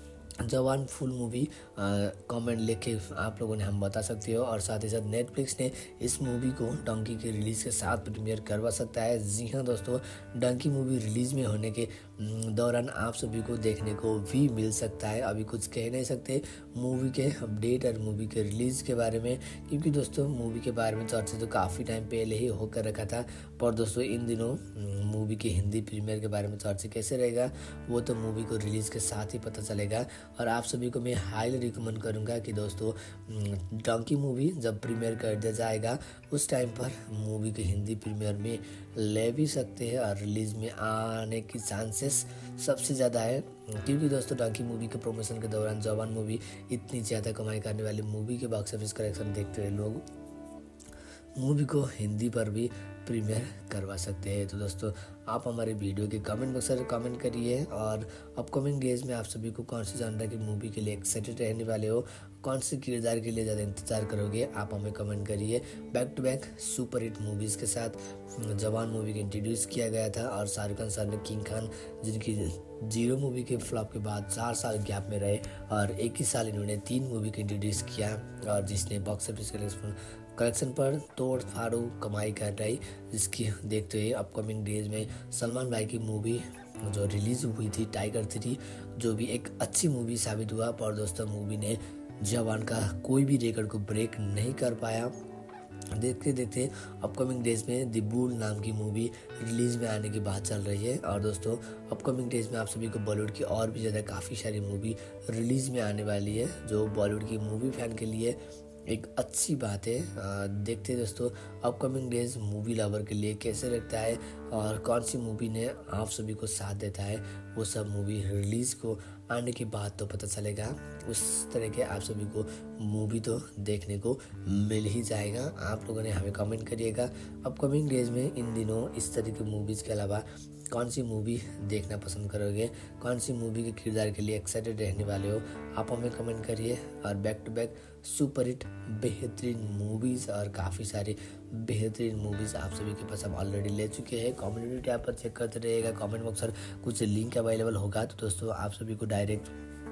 जवान फुल मूवी कमेंट लेके आप लोगों ने हम बता सकते हो। और साथ ही साथ नेटफ्लिक्स ने इस मूवी को डंकी के रिलीज़ के साथ प्रीमियर करवा सकता है। जी हाँ दोस्तों, डंकी मूवी रिलीज़ में होने के दौरान आप सभी को देखने को भी मिल सकता है। अभी कुछ कह नहीं सकते मूवी के अपडेट और मूवी के रिलीज़ के बारे में, क्योंकि दोस्तों मूवी के बारे में चर्चा तो काफ़ी टाइम पहले ही होकर रखा था। पर दोस्तों इन दिनों मूवी के हिंदी प्रीमियर के बारे में चर्चा कैसे रहेगा, वो तो मूवी को रिलीज़ के साथ ही पता चलेगा। और आप सभी को मैं हाईली रिकमेंड करूंगा कि दोस्तों डंकी मूवी जब प्रीमियर कर दिया जाएगा उस टाइम पर मूवी के हिंदी प्रीमियर में ले भी सकते हैं और रिलीज़ में आने की चांसेस सबसे ज़्यादा है, क्योंकि दोस्तों डंकी मूवी के प्रमोशन के दौरान जवान मूवी इतनी ज़्यादा कमाई करने वाली मूवी के बॉक्स ऑफिस कलेक्शन देखते हुए लोग मूवी को हिंदी पर भी प्रीमियर करवा सकते हैं। तो दोस्तों आप हमारे वीडियो के कमेंट बॉक्स में कमेंट करिए। और अपकमिंग डेज में आप सभी को कौन सी जॉनरा की मूवी के लिए एक्साइटेड रहने वाले हो, कौन से किरदार के लिए ज़्यादा इंतजार करोगे, आप हमें कमेंट करिए। Back to back super hit movies के साथ जवान मूवी को इंट्रोड्यूस किया गया था और शाहरुख खान सर ने किंग खान, जिनकी जीरो मूवी के फ्लॉप के बाद चार साल गैप में रहे और एक ही साल इन्होंने तीन मूवी को इंट्रोड्यूस किया, और जिसने बॉक्स ऑफिस कलेक्शन कलेक्शन पर तोड़ फाड़ू कमाई कर रही, जिसकी देखते हुए अपकमिंग डेज में सलमान भाई की मूवी जो रिलीज़ हुई थी टाइगर थ्री, जो भी एक अच्छी मूवी साबित हुआ। पर दोस्तों मूवी ने जवान का कोई भी रिकॉर्ड को ब्रेक नहीं कर पाया। देखते देखते अपकमिंग डेज में द बुल नाम की मूवी रिलीज़ में आने की बात चल रही है। और दोस्तों अपकमिंग डेज में आप सभी को बॉलीवुड की और भी ज़्यादा काफ़ी सारी मूवी रिलीज़ में आने वाली है, जो बॉलीवुड की मूवी फैन के लिए एक अच्छी बात है। देखते दोस्तों अपकमिंग डेज मूवी लवर के लिए कैसे लगता है और कौन सी मूवी ने आप सभी को साथ देता है, वो सब मूवी रिलीज़ को आने के बाद तो पता चलेगा। उस तरह के आप सभी को मूवी तो देखने को मिल ही जाएगा। आप लोगों ने हमें कमेंट करिएगा अपकमिंग डेज में इन दिनों इस तरह की मूवीज़ के अलावा कौन सी मूवी देखना पसंद करोगे, कौन सी मूवी के किरदार के लिए एक्साइटेड रहने वाले हो, आप हमें कमेंट करिए। और back to back super hit बेहतरीन मूवीज़ और काफ़ी सारी बेहतरीन मूवीज़ आप सभी के पास हम ऑलरेडी ले चुके हैं। कम्युनिटी टैब पर चेक करते रहिएगा, कमेंट बॉक्स पर कुछ लिंक अवेलेबल होगा तो दोस्तों आप सभी को डायरेक्ट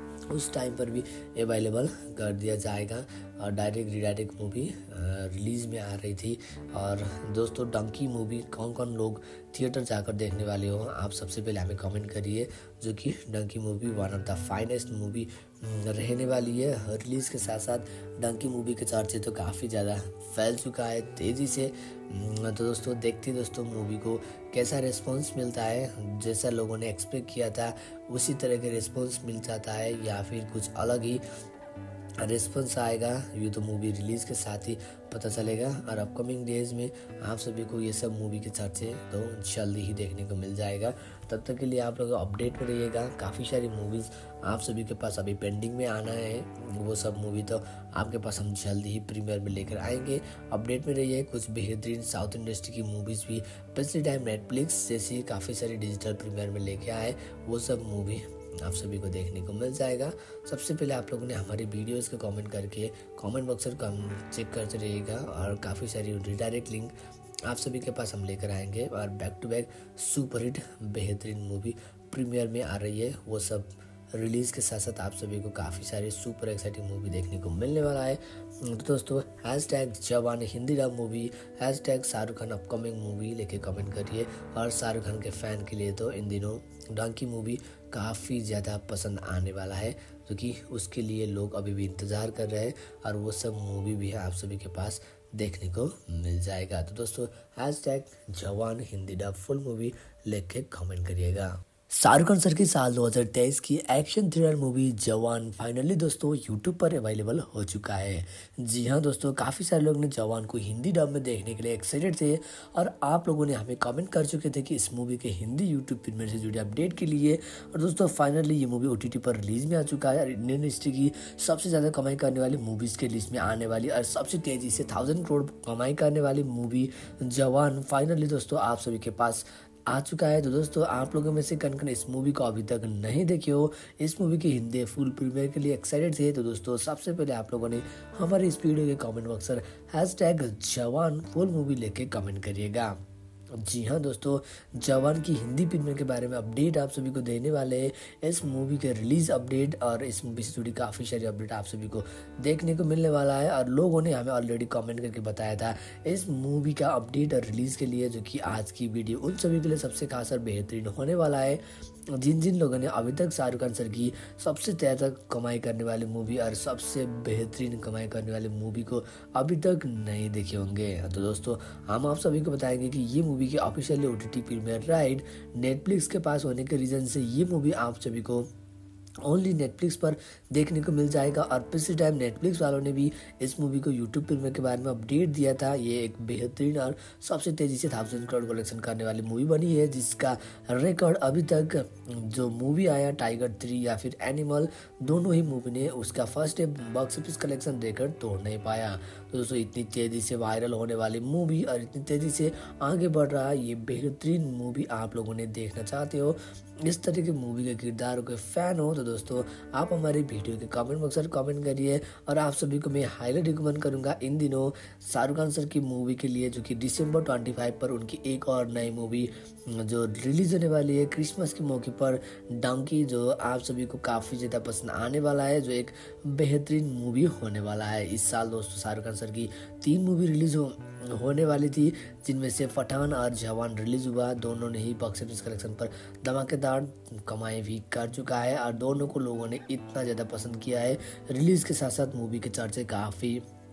उस टाइम पर भी अवेलेबल कर दिया जाएगा। और डायरेक्ट रीडायरेक्ट मूवी रिलीज़ में आ रही थी। और दोस्तों डंकी मूवी कौन कौन लोग थिएटर जाकर देखने वाले हो, आप सबसे पहले हमें कमेंट करिए, जो कि Dunki movie one of the finest movie रहने वाली है। रिलीज़ के साथ साथ डंकी मूवी के चर्चे तो काफ़ी ज़्यादा फैल चुका है तेज़ी से। तो दोस्तों देखते दोस्तों मूवी को कैसा रिस्पॉन्स मिलता है, जैसा लोगों ने एक्सपेक्ट किया था उसी तरह के रिस्पॉन्स मिल जाता है या फिर कुछ अलग ही रिस्पॉन्स आएगा, ये तो मूवी रिलीज़ के साथ ही पता चलेगा। और अपकमिंग डेज में आप सभी को ये सब मूवी के चर्चे तो जल्दी ही देखने को मिल जाएगा। तब तक के लिए आप लोग अपडेट में रहिएगा। काफ़ी सारी मूवीज़ आप सभी के पास अभी पेंडिंग में आना है, वो सब मूवी तो आपके पास हम जल्दी ही प्रीमियर में लेकर आएंगे। अपडेट में रहिए। कुछ बेहतरीन साउथ इंडस्ट्री की मूवीज़ भी पिछले टाइम नेटफ्लिक्स जैसी काफ़ी सारी डिजिटल प्रीमियर में लेके आए, वो सब मूवी आप सभी को देखने को मिल जाएगा। सबसे पहले आप लोगों ने हमारी वीडियोस को कमेंट करके कमेंट बॉक्स पर चेक करते रहिएगा और काफ़ी सारी रिडायरेक्ट लिंक आप सभी के पास हम लेकर आएंगे। और back to back super hit बेहतरीन मूवी प्रीमियर में आ रही है, वो सब रिलीज़ के साथ साथ आप सभी को काफ़ी सारे सुपर एक्साइटिंग मूवी देखने को मिलने वाला है। तो दोस्तों hash tag Jawan Hindi dub movie, hash tag Shahrukh Khan upcoming movie लेके कमेंट करिए। और शाहरुख खान के फ़ैन के लिए तो इन दिनों डंकी मूवी काफ़ी ज़्यादा पसंद आने वाला है, क्योंकि उसके लिए लोग अभी भी इंतज़ार कर रहे हैं और वो सब मूवी भी है आप सभी के पास देखने को मिल जाएगा। तो दोस्तों hash tag Jawan Hindi dub full movie लेके कमेंट करिएगा। शाहरुख खान सर की साल दो हज़ार तेईस की action thriller movie Jawan finally दोस्तों यूट्यूब पर अवेलेबल हो चुका है। जी हाँ दोस्तों, काफ़ी सारे लोग ने जवान को हिंदी डब में देखने के लिए एक्साइटेड थे और आप लोगों ने हमें कमेंट कर चुके थे कि इस मूवी के हिंदी यूट्यूब प्रीमियर से जुड़े अपडेट के लिए। और दोस्तों फाइनली ये मूवी ओटीटी पर रिलीज में आ चुका है और इंडियन हिस्ट्री की सबसे ज़्यादा कमाई करने वाली मूवीज़ के लिस्ट में आने वाली और सबसे तेज़ी से थाउजेंड करोड़ कमाई करने वाली मूवी जवान फाइनली दोस्तों आप सभी के पास आ चुका है। तो दोस्तों आप लोगों में से कन कन इस मूवी को अभी तक नहीं देखे हो, इस मूवी की हिंदी फुल प्रीमियर के लिए एक्साइटेड थे, तो दोस्तों सबसे पहले आप लोगों ने हमारे इस वीडियो के कमेंट बॉक्स पर hash tag Jawan full movie लेके कमेंट करिएगा। जी हाँ दोस्तों, जवान की हिंदी प्रीमियर के बारे में अपडेट आप सभी को देने वाले हैं। इस मूवी के रिलीज अपडेट और इस मूवी से जुड़ी काफ़ी सारी अपडेट आप सभी को देखने को मिलने वाला है। और लोगों ने हमें ऑलरेडी कमेंट करके बताया था इस मूवी का अपडेट और रिलीज़ के लिए, जो कि आज की वीडियो उन सभी के लिए सबसे खास और बेहतरीन होने वाला है जिन जिन लोगों ने अभी तक शाहरुख खान सर की सबसे ज़्यादा कमाई करने वाली मूवी और सबसे बेहतरीन कमाई करने वाली मूवी को अभी तक नहीं देखे होंगे। तो दोस्तों हम आप सभी को बताएंगे कि ये मूवी की officially OTT premiere right Netflix के पास होने के रीज़न से ये मूवी आप सभी को ओनली नेटफ्लिक्स पर देखने को मिल जाएगा। और पिछले टाइम नेटफ्लिक्स वालों ने भी इस मूवी को यूट्यूब प्रीमियर के बारे में अपडेट दिया था। ये एक बेहतरीन और सबसे तेज़ी से थाउजेंड करोड़ कलेक्शन करने वाली मूवी बनी है, जिसका रिकॉर्ड अभी तक जो मूवी आया टाइगर थ्री या फिर एनिमल, दोनों ही मूवी ने उसका first day box office collection record तोड़ नहीं पाया। तो दोस्तों इतनी तेज़ी से वायरल होने वाली मूवी और इतनी तेज़ी से आगे बढ़ रहा ये बेहतरीन मूवी आप लोगों ने देखना चाहते हो, इस तरह की मूवी के किरदारों के फ़ैन हो, तो दोस्तों आप हमारी वीडियो के कमेंट बॉक्स पर कमेंट करिए। और आप सभी को मैं हाईली रिकमेंड करूंगा इन दिनों शाहरुख खान सर की मूवी के लिए, जो कि दिसंबर पच्चीस पर उनकी एक और नई मूवी जो रिलीज होने वाली है क्रिसमस के मौके पर, डंकी, जो आप सभी को काफ़ी ज़्यादा पसंद आने वाला है, जो एक बेहतरीन मूवी होने वाला है। इस साल दोस्तों शाहरुख खान सर की तीन मूवी रिलीज हो होने वाली थी, जिनमें से पठान और जवान रिलीज हुआ। दोनों ने ही बॉक्स ऑफिस कलेक्शन पर धमाकेदार कमाई भी कर चुका है और दोनों को लोगों ने इतना ज़्यादा पसंद किया है। रिलीज़ के साथ साथ मूवी के चर्चे काफ़ी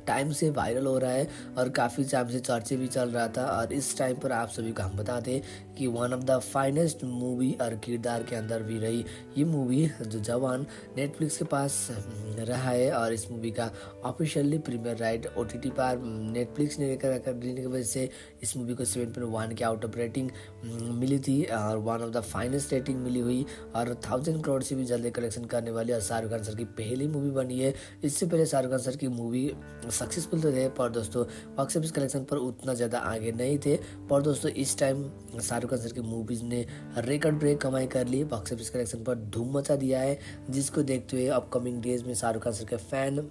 टाइम से वायरल हो रहा है और काफ़ी टाइम से चर्चे भी चल रहा था। और इस टाइम पर आप सभी को हम बता दें कि one of the finest movie और किरदार के अंदर भी रही ये मूवी जो जवान नेटफ्लिक्स के पास रहा है। और इस मूवी का ऑफिशियली प्रीमियर राइट ओटीटी पर नेटफ्लिक्स ने लेकर करने की वजह से इस मूवी को सेवन पॉइंट वन के आउट ऑफ रेटिंग मिली थी और one of the finest rating मिली हुई और थाउजेंड करोड़ से भी जल्दी कलेक्शन करने वाली और शाहरुख खान सर की पहली मूवी बनी है। इससे पहले शाहरुख खान सर की मूवी सक्सेसफुल तो थे पर दोस्तों बॉक्स ऑफिस कलेक्शन पर उतना ज़्यादा आगे नहीं थे। पर दोस्तों इस टाइम शाहरुख खान सर की मूवीज़ ने रिकॉर्ड ब्रेक कमाई कर ली, बॉक्स ऑफिस कलेक्शन पर धूम मचा दिया है, जिसको देखते हुए अपकमिंग डेज में शाहरुख खान सर के फैन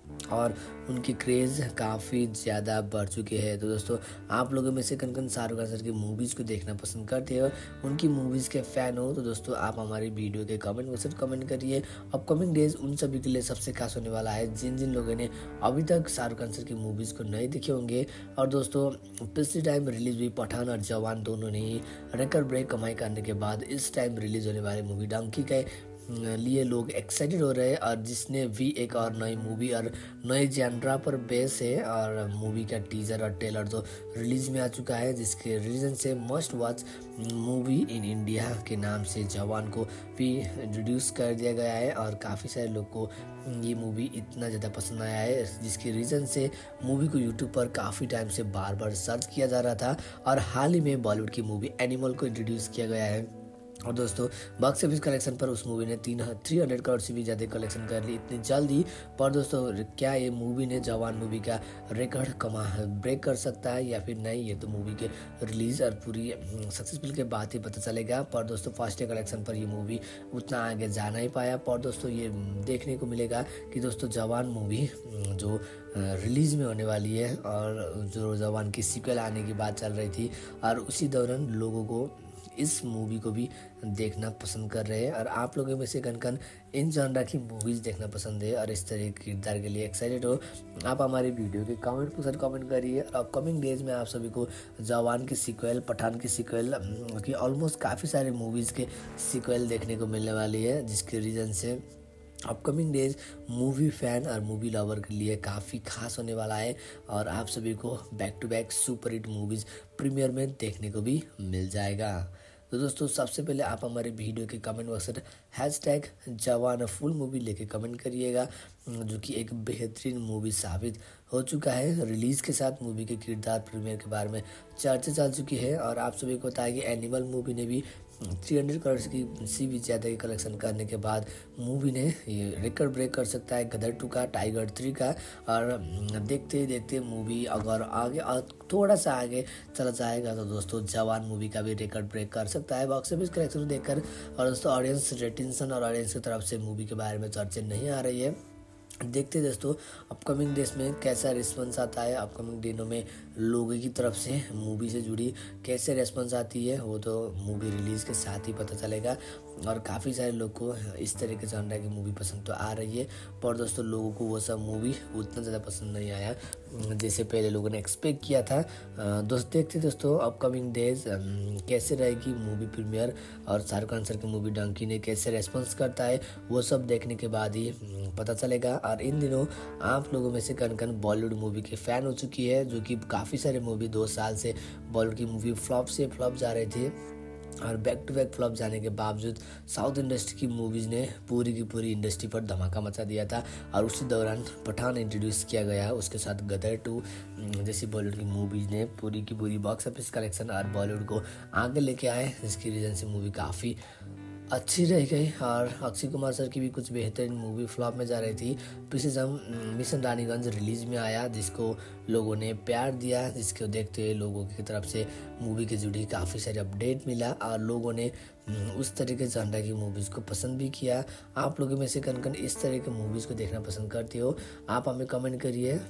और उनकी क्रेज़ काफ़ी ज़्यादा बढ़ चुके हैं। तो दोस्तों आप लोगों में से कन कन शाहरुख खान सर की मूवीज़ को देखना पसंद करते हो, उनकी मूवीज़ के फ़ैन हो, तो दोस्तों आप हमारी वीडियो के कमेंट बॉक्स में कमेंट करिए। अपकमिंग डेज उन सभी के लिए सबसे खास होने वाला है जिन जिन लोगों ने अभी तक शाहरुख खान सर की मूवीज़ को नहीं देखे होंगे। और दोस्तों पिछले टाइम रिलीज हुई पठान और जवान दोनों ने ही रिकॉर्ड ब्रेक कमाई करने के बाद इस टाइम रिलीज होने वाली मूवी डंकी के लिए लोग एक्साइटेड हो रहे हैं और जिसने भी एक और नई मूवी और नए जैनरा पर बेस है। और मूवी का टीजर और ट्रेलर तो रिलीज में आ चुका है, जिसके रीजन से must watch movie in India के नाम से जवान को भी इंट्रोड्यूस कर दिया गया है। और काफ़ी सारे लोग को ये मूवी इतना ज़्यादा पसंद आया है, जिसके रीज़न से मूवी को यूट्यूब पर काफ़ी टाइम से बार बार सर्च किया जा रहा था। और हाल ही में बॉलीवुड की मूवी एनिमल को इंट्रोड्यूस किया गया है और दोस्तों बॉक्स ऑफिस कलेक्शन पर उस मूवी ने तीन थ्री हंड्रेड करोड़ से भी ज़्यादा कलेक्शन कर ली इतनी जल्दी। पर दोस्तों क्या ये मूवी ने जवान मूवी का रिकॉर्ड कमा ब्रेक कर सकता है या फिर नहीं, ये तो मूवी के रिलीज़ और पूरी सक्सेसफुल के बाद ही पता चलेगा। पर दोस्तों फर्स्ट डे कलेक्शन पर ये मूवी उतना आगे जा नहीं पाया। पर दोस्तों ये देखने को मिलेगा कि दोस्तों जवान मूवी जो रिलीज़ में होने वाली है और जो जवान की सीक्वल आने की बात चल रही थी और उसी दौरान लोगों को इस मूवी को भी देखना पसंद कर रहे हैं। और आप लोगों में से कन कन इन जॉनरा की मूवीज़ देखना पसंद है और इस तरह के किरदार के लिए एक्साइटेड हो, आप हमारी वीडियो के कमेंट पर कमेंट करिए। और अपकमिंग डेज में आप सभी को जवान की सीक्वल, पठान की सीक्वल की ऑलमोस्ट काफ़ी सारे मूवीज़ के सीक्वल देखने को मिलने वाली है, जिसके रीज़न से अपकमिंग डेज मूवी फ़ैन और मूवी लवर के लिए काफ़ी खास होने वाला है। और आप सभी को back to back super hit movies premiere में देखने को भी मिल जाएगा। तो दोस्तों सबसे पहले आप हमारे वीडियो के कमेंट बॉक्स में hash tag Jawan full movie लेके कमेंट करिएगा, जो कि एक बेहतरीन मूवी साबित हो चुका है। रिलीज़ के साथ मूवी के किरदार प्रीमियर के बारे में चर्चा चल चुकी है। और आप सभी को बताया कि एनिमल मूवी ने भी तीन सौ करोड़ की सी भी ज़्यादा की कलेक्शन करने के बाद मूवी ने ये रिकॉर्ड ब्रेक कर सकता है गदर टू का, टाइगर थ्री का। और देखते ही देखते मूवी अगर आगे और थोड़ा सा आगे चला जाएगा तो दोस्तों जवान मूवी का भी रिकॉर्ड ब्रेक कर सकता है बॉक्स ऑफिस कलेक्शन देखकर। और दोस्तों ऑडियंस रेटिंसन और ऑडियंस की तरफ से मूवी के बारे में चर्चा नहीं आ रही है। देखते दोस्तों अपकमिंग डेज में कैसा रिस्पॉन्स आता है, अपकमिंग दिनों में लोगों की तरफ से मूवी से जुड़ी कैसे रिस्पॉन्स आती है, वो तो मूवी रिलीज़ के साथ ही पता चलेगा। और काफ़ी सारे लोग को इस तरह के जॉनरा की मूवी पसंद तो आ रही है, पर दोस्तों लोगों को वो सब मूवी उतना ज़्यादा पसंद नहीं आया जैसे पहले लोगों ने एक्सपेक्ट किया था। दोस्त देखते दोस्तों अपकमिंग डेज कैसे रहेगी मूवी प्रीमियर और शाहरुख खान सर की मूवी डंकी ने कैसे रेस्पॉन्स करता है, वो सब देखने के बाद ही पता चलेगा। और इन दिनों आप लोगों में से कन कन बॉलीवुड मूवी के फ़ैन हो चुकी है, जो कि काफ़ी सारे मूवी दो साल से बॉलीवुड की मूवी फ्लॉप से फ्लॉप जा रहे थे और बैक टू बैक फ्लॉप जाने के बावजूद साउथ इंडस्ट्री की मूवीज़ ने पूरी की पूरी इंडस्ट्री पर धमाका मचा दिया था। और उसी दौरान पठान इंट्रोड्यूस किया गया, उसके साथ गदर टू जैसी बॉलीवुड की मूवीज़ ने पूरी की पूरी बॉक्स ऑफिस कलेक्शन और बॉलीवुड को आगे लेके आए, जिसकी रीज़न से मूवी काफ़ी अच्छी रह गई। और अक्षय कुमार सर की भी कुछ बेहतरीन मूवी फ्लॉप में जा रही थी। पिछले जम मिशन रानीगंज रिलीज़ में आया, जिसको लोगों ने प्यार दिया, जिसको देखते हुए लोगों की तरफ से मूवी के जुड़ी काफ़ी सारे अपडेट मिला और लोगों ने उस तरह के जॉनरा की मूवीज़ को पसंद भी किया। आप लोगों में से कन कन इस तरह के मूवीज़ को देखना पसंद करते हो, आप हमें कमेंट करिए।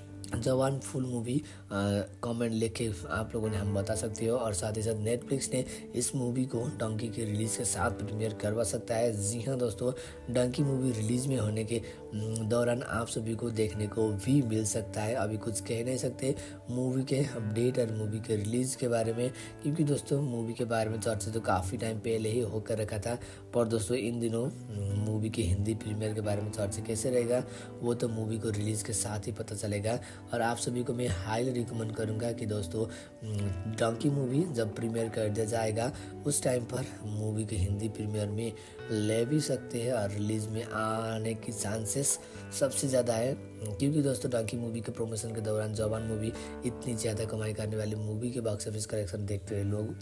जवान फुल मूवी कमेंट लिख के आप लोगों ने हम बता सकते हो। और साथ ही साथ नेटफ्लिक्स ने इस मूवी को डंकी के रिलीज़ के साथ प्रीमियर करवा सकता है। जी हाँ दोस्तों, डंकी मूवी रिलीज़ में होने के दौरान आप सभी को देखने को भी मिल सकता है। अभी कुछ कह नहीं सकते मूवी के अपडेट और मूवी के रिलीज़ के बारे में, क्योंकि दोस्तों मूवी के बारे में चर्चा तो काफ़ी टाइम पहले ही होकर रखा था। पर दोस्तों इन दिनों मूवी के हिंदी प्रीमियर के बारे में चर्चा कैसे रहेगा वो तो मूवी को रिलीज़ के साथ ही पता चलेगा। और आप सभी को मैं हाईली रिकमेंड करूँगा कि दोस्तों डंकी मूवी जब प्रीमियर कर दिया जाएगा उस टाइम पर मूवी के हिंदी प्रीमियर में ले भी सकते हैं और रिलीज़ में आने की चांसेस सबसे ज़्यादा है, क्योंकि दोस्तों डंकी मूवी के प्रमोशन के दौरान जवान मूवी इतनी ज़्यादा कमाई करने वाली मूवी के बॉक्स ऑफिस कलेक्शन देखते हुए लोग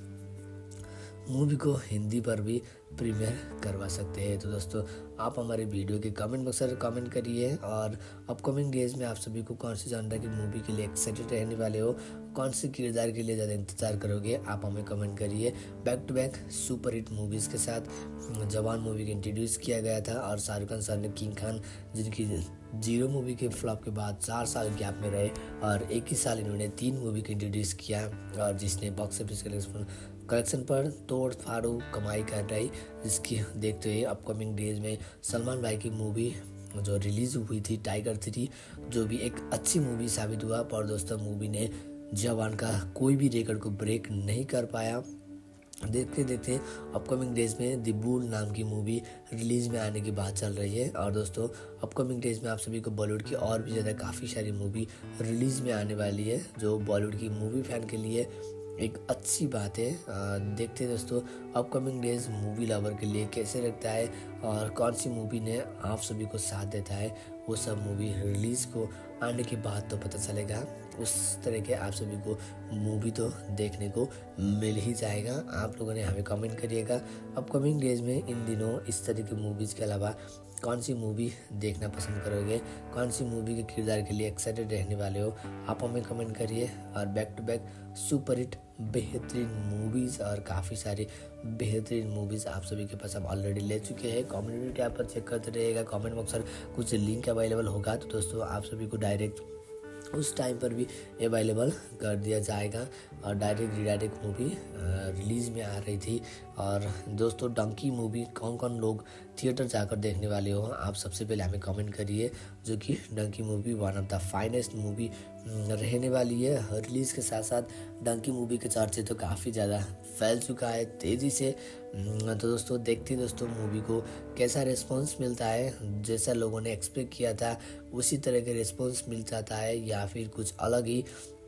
मूवी को हिंदी पर भी प्रीमियर करवा सकते हैं। तो दोस्तों आप हमारे वीडियो के कमेंट बॉक्स में कमेंट करिए और अपकमिंग डेज में आप सभी को कौन सी जॉनर की मूवी के लिए एक्साइटेड रहने वाले हो, कौन से किरदार के लिए ज़्यादा इंतजार करोगे, आप हमें कमेंट करिए। Back to back super hit movies के साथ जवान मूवी को इंट्रोड्यूस किया गया था और शाहरुख खान सर ने किंग खान, जिनकी जीरो मूवी के फ्लॉप के बाद चार साल गैप में रहे और एक ही साल इन्होंने तीन मूवी को इंट्रोड्यूस किया और जिसने बॉक्स ऑफिस कलेक्शन कलेक्शन पर तोड़ फाड़ू कमाई कर रही, जिसकी देखते हुए अपकमिंग डेज में सलमान भाई की मूवी जो रिलीज़ हुई थी टाइगर थ्री, जो भी एक अच्छी मूवी साबित हुआ। पर दोस्तों मूवी ने जवान का कोई भी रिकॉर्ड को ब्रेक नहीं कर पाया। देखते देखते अपकमिंग डेज में द बुल नाम की मूवी रिलीज़ में आने की बात चल रही है। और दोस्तों अपकमिंग डेज में आप सभी को बॉलीवुड की और भी ज़्यादा काफ़ी सारी मूवी रिलीज़ में आने वाली है, जो बॉलीवुड की मूवी फैन के लिए एक अच्छी बात है। आ, देखते हैं दोस्तों अपकमिंग डेज मूवी लवर के लिए कैसे लगता है और कौन सी मूवी ने आप सभी को साथ देता है, वो सब मूवी रिलीज़ को आने के बाद तो पता चलेगा। उस तरह के आप सभी को मूवी तो देखने को मिल ही जाएगा। आप लोगों ने हमें कमेंट करिएगा अपकमिंग डेज में इन दिनों इस तरह की मूवीज़ के अलावा कौन सी मूवी देखना पसंद करोगे, कौन सी मूवी के किरदार के लिए एक्साइटेड रहने वाले हो, आप हमें कमेंट करिए। और back to back super hit बेहतरीन मूवीज़ और काफ़ी सारी बेहतरीन मूवीज़ आप सभी के पास हम ऑलरेडी ले चुके हैं। कम्युनिटी टैब पर चेक करते रहिएगा, कमेंट बॉक्स पर कुछ लिंक अवेलेबल होगा तो दोस्तों आप सभी को डायरेक्ट उस टाइम पर भी अवेलेबल कर दिया जाएगा। और डायरेक्ट रिडायरेक्ट मूवी रिलीज़ में आ रही थी। और दोस्तों डंकी मूवी कौन कौन लोग थिएटर जाकर देखने वाले हो, आप सबसे पहले हमें कमेंट करिए, जो कि Dunki movie one of the finest movie रहने वाली है। रिलीज़ के साथ साथ डंकी मूवी के चर्चे तो काफ़ी ज़्यादा फैल चुका है तेज़ी से। तो दोस्तों देखते दोस्तों मूवी को कैसा रिस्पांस मिलता है, जैसा लोगों ने एक्सपेक्ट किया था उसी तरह के रिस्पांस मिल जाता है या फिर कुछ अलग ही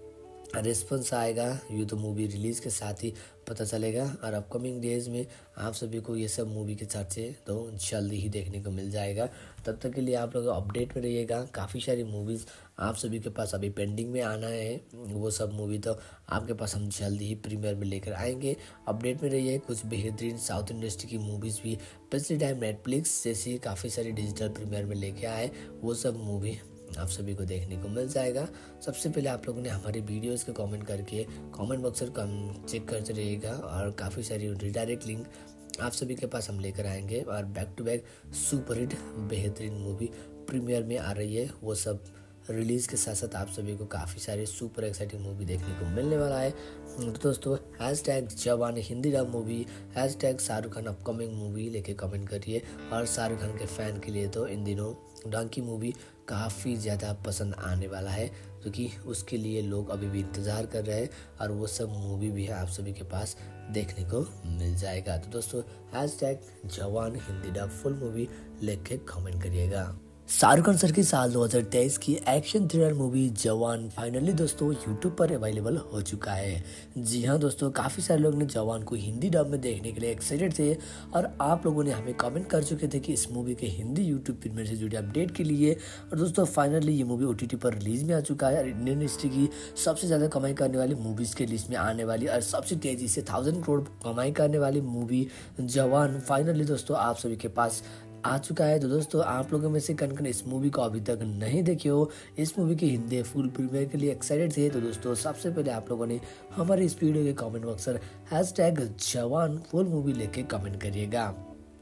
रिस्पॉन्स आएगा, ये तो मूवी रिलीज़ के साथ ही पता चलेगा। और अपकमिंग डेज में आप सभी को ये सब मूवी के चर्चे तो जल्दी ही देखने को मिल जाएगा। तब तक के लिए आप लोग अपडेट में रहिएगा। काफ़ी सारी मूवीज़ आप सभी के पास अभी पेंडिंग में आना है, वो सब मूवी तो आपके पास हम जल्दी ही प्रीमियर में लेकर आएंगे। अपडेट में रहिए। कुछ बेहतरीन साउथ इंडस्ट्री की मूवीज़ भी पिछले टाइम नेटफ्लिक्स जैसी काफ़ी सारी डिजिटल प्रीमियर में लेके आए, वो सब मूवी आप सभी को देखने को मिल जाएगा। सबसे पहले आप लोगों ने हमारे वीडियोस को कमेंट करके कमेंट बॉक्स पर चेक करते रहिएगा और काफ़ी सारी रिडायरेक्ट लिंक आप सभी के पास हम लेकर आएंगे। और back to back super hit बेहतरीन मूवी प्रीमियर में आ रही है, वो सब रिलीज़ के साथ साथ आप सभी को काफ़ी सारे सुपर एक्साइटिंग मूवी देखने को मिलने वाला है। तो दोस्तों hash tag Jawan Hindi dub movie, hash tag Shahrukh Khan upcoming movie लेके कमेंट करिए। और शाहरुख खान के फ़ैन के लिए तो इन दिनों डंकी मूवी काफ़ी ज़्यादा पसंद आने वाला है, क्योंकि तो उसके लिए लोग अभी भी इंतज़ार कर रहे हैं और वो सब मूवी भी है आप सभी के पास देखने को मिल जाएगा। तो दोस्तों hash tag Jawan Hindi dub full movie लेके कमेंट करिएगा। शाहरुख खान सर की साल दो हज़ार तेईस की action thriller movie Jawan finally दोस्तों यूट्यूब पर अवेलेबल हो चुका है। जी हाँ दोस्तों, काफ़ी सारे लोग ने जवान को हिंदी डब में देखने के लिए एक्साइटेड थे और आप लोगों ने हमें कमेंट कर चुके थे कि इस मूवी के हिंदी यूट्यूब प्रीमियर से जुड़े अपडेट के लिए। और दोस्तों फाइनली ये मूवी ओटीटी पर रिलीज में आ चुका है और इंडियन हिस्ट्री की सबसे ज़्यादा कमाई करने वाली मूवीज़ के लिस्ट में आने वाली और सबसे तेज़ी से थाउजेंड करोड़ कमाई करने वाली मूवी जवान फाइनली दोस्तों आप सभी के पास आ चुका है। तो दोस्तों आप लोगों में से कन कन इस मूवी को अभी तक नहीं देखे हो, इस मूवी की हिंदी फुल प्रीमियर के लिए एक्साइटेड थे, तो दोस्तों सबसे पहले आप लोगों ने हमारे इस वीडियो के कमेंट बॉक्स पर hash tag Jawan full movie लेके कमेंट करिएगा।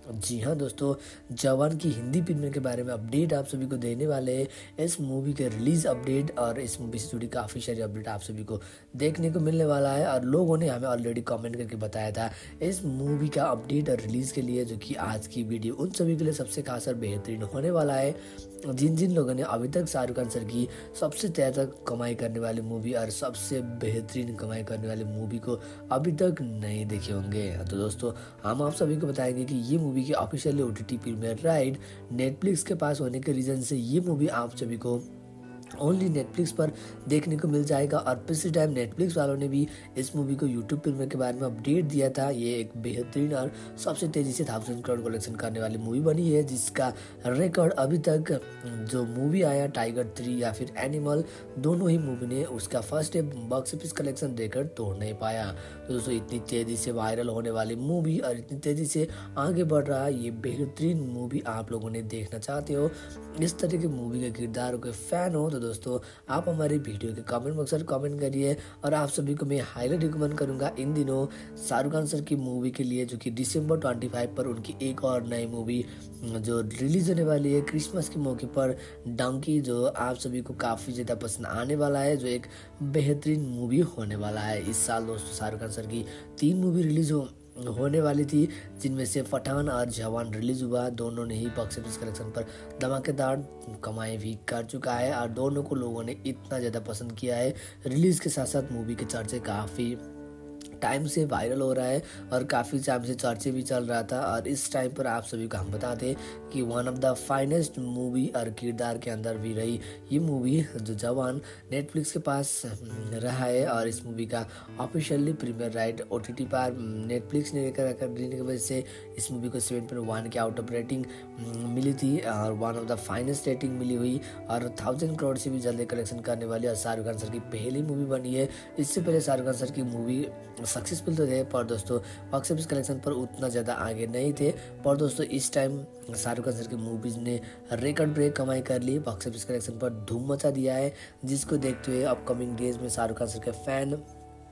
जी हाँ दोस्तों, जवान की हिंदी प्रीमियर के बारे में अपडेट आप सभी को देने वाले हैं। इस मूवी के रिलीज अपडेट और इस मूवी से जुड़ी काफ़ी सारी अपडेट आप सभी को देखने को मिलने वाला है और लोगों ने हमें ऑलरेडी कमेंट करके बताया था इस मूवी का अपडेट और रिलीज़ के लिए, जो कि आज की वीडियो उन सभी के लिए सबसे खास और बेहतरीन होने वाला है जिन जिन लोगों ने अभी तक शाहरुख खान सर की सबसे ज़्यादा कमाई करने वाली मूवी और सबसे बेहतरीन कमाई करने वाली मूवी को अभी तक नहीं देखे होंगे। तो दोस्तों, हम आप सभी को बताएंगे कि ये मूवी की officially OTT premiere right Netflix के पास होने के रीज़न से ये मूवी आप सभी को ओनली नेटफ्लिक्स पर देखने को मिल जाएगा। और पिछले टाइम नेटफ्लिक्स वालों ने भी इस मूवी को यूट्यूब प्रीमियर के बारे में अपडेट दिया था। ये एक बेहतरीन और सबसे तेज़ी से थाउजेंड करोड़ कलेक्शन करने वाली मूवी बनी है, जिसका रिकॉर्ड अभी तक जो मूवी आया टाइगर थ्री या फिर एनिमल, दोनों ही मूवी ने उसका first day box office collection देकर तोड़ नहीं पाया। तो दोस्तों, इतनी तेज़ी से वायरल होने वाली मूवी और इतनी तेज़ी से आगे बढ़ रहा ये बेहतरीन मूवी आप लोगों ने देखना चाहते हो, इस तरह की मूवी के किरदारों के फ़ैन हो, तो दोस्तों आप हमारे वीडियो के कमेंट बॉक्स में कमेंट करिए। और आप सभी को मैं हाईली रिकमेंड करूंगा इन दिनों शाहरुख खान सर की मूवी के लिए, जो कि दिसंबर पच्चीस पर उनकी एक और नई मूवी जो रिलीज होने वाली है क्रिसमस के मौके पर, डंकी, जो आप सभी को काफ़ी ज़्यादा पसंद आने वाला है, जो एक बेहतरीन मूवी होने वाला है। इस साल दोस्तों शाहरुख खान सर की तीन मूवी रिलीज हो होने वाली थी, जिनमें से पठान और जवान रिलीज हुआ। दोनों ने ही बॉक्स ऑफिस कलेक्शन पर धमाकेदार कमाई भी कर चुका है और दोनों को लोगों ने इतना ज़्यादा पसंद किया है। रिलीज़ के साथ साथ मूवी के चर्चे काफ़ी टाइम से वायरल हो रहा है और काफ़ी टाइम से चर्चे भी चल रहा था। और इस टाइम पर आप सभी को हम बता दें कि one of the finest movie और किरदार के अंदर भी रही ये मूवी जो जवान नेटफ्लिक्स के पास रहा है। और इस मूवी का ऑफिशियली प्रीमियर राइट ओटीटी पर नेटफ्लिक्स ने लेकर रखा देने की वजह से इस मूवी को सेवन पॉइंट वन की आउट ऑफ रेटिंग मिली थी और one of the finest rating मिली हुई और थाउजेंड करोड़ से भी जल्दी कलेक्शन करने वाली और शाहरुख खान सर की पहली मूवी बनी है। इससे पहले शाहरुख खान सर की मूवी सक्सेसफुल तो थे, पर दोस्तों बॉक्स ऑफिस कलेक्शन पर उतना ज़्यादा आगे नहीं थे। पर दोस्तों इस टाइम शाहरुख खान सर की मूवीज़ ने रिकॉर्ड ब्रेक कमाई कर ली, बॉक्स ऑफिस कलेक्शन पर धूम मचा दिया है, जिसको देखते हुए अपकमिंग डेज में शाहरुख खान सर के फैन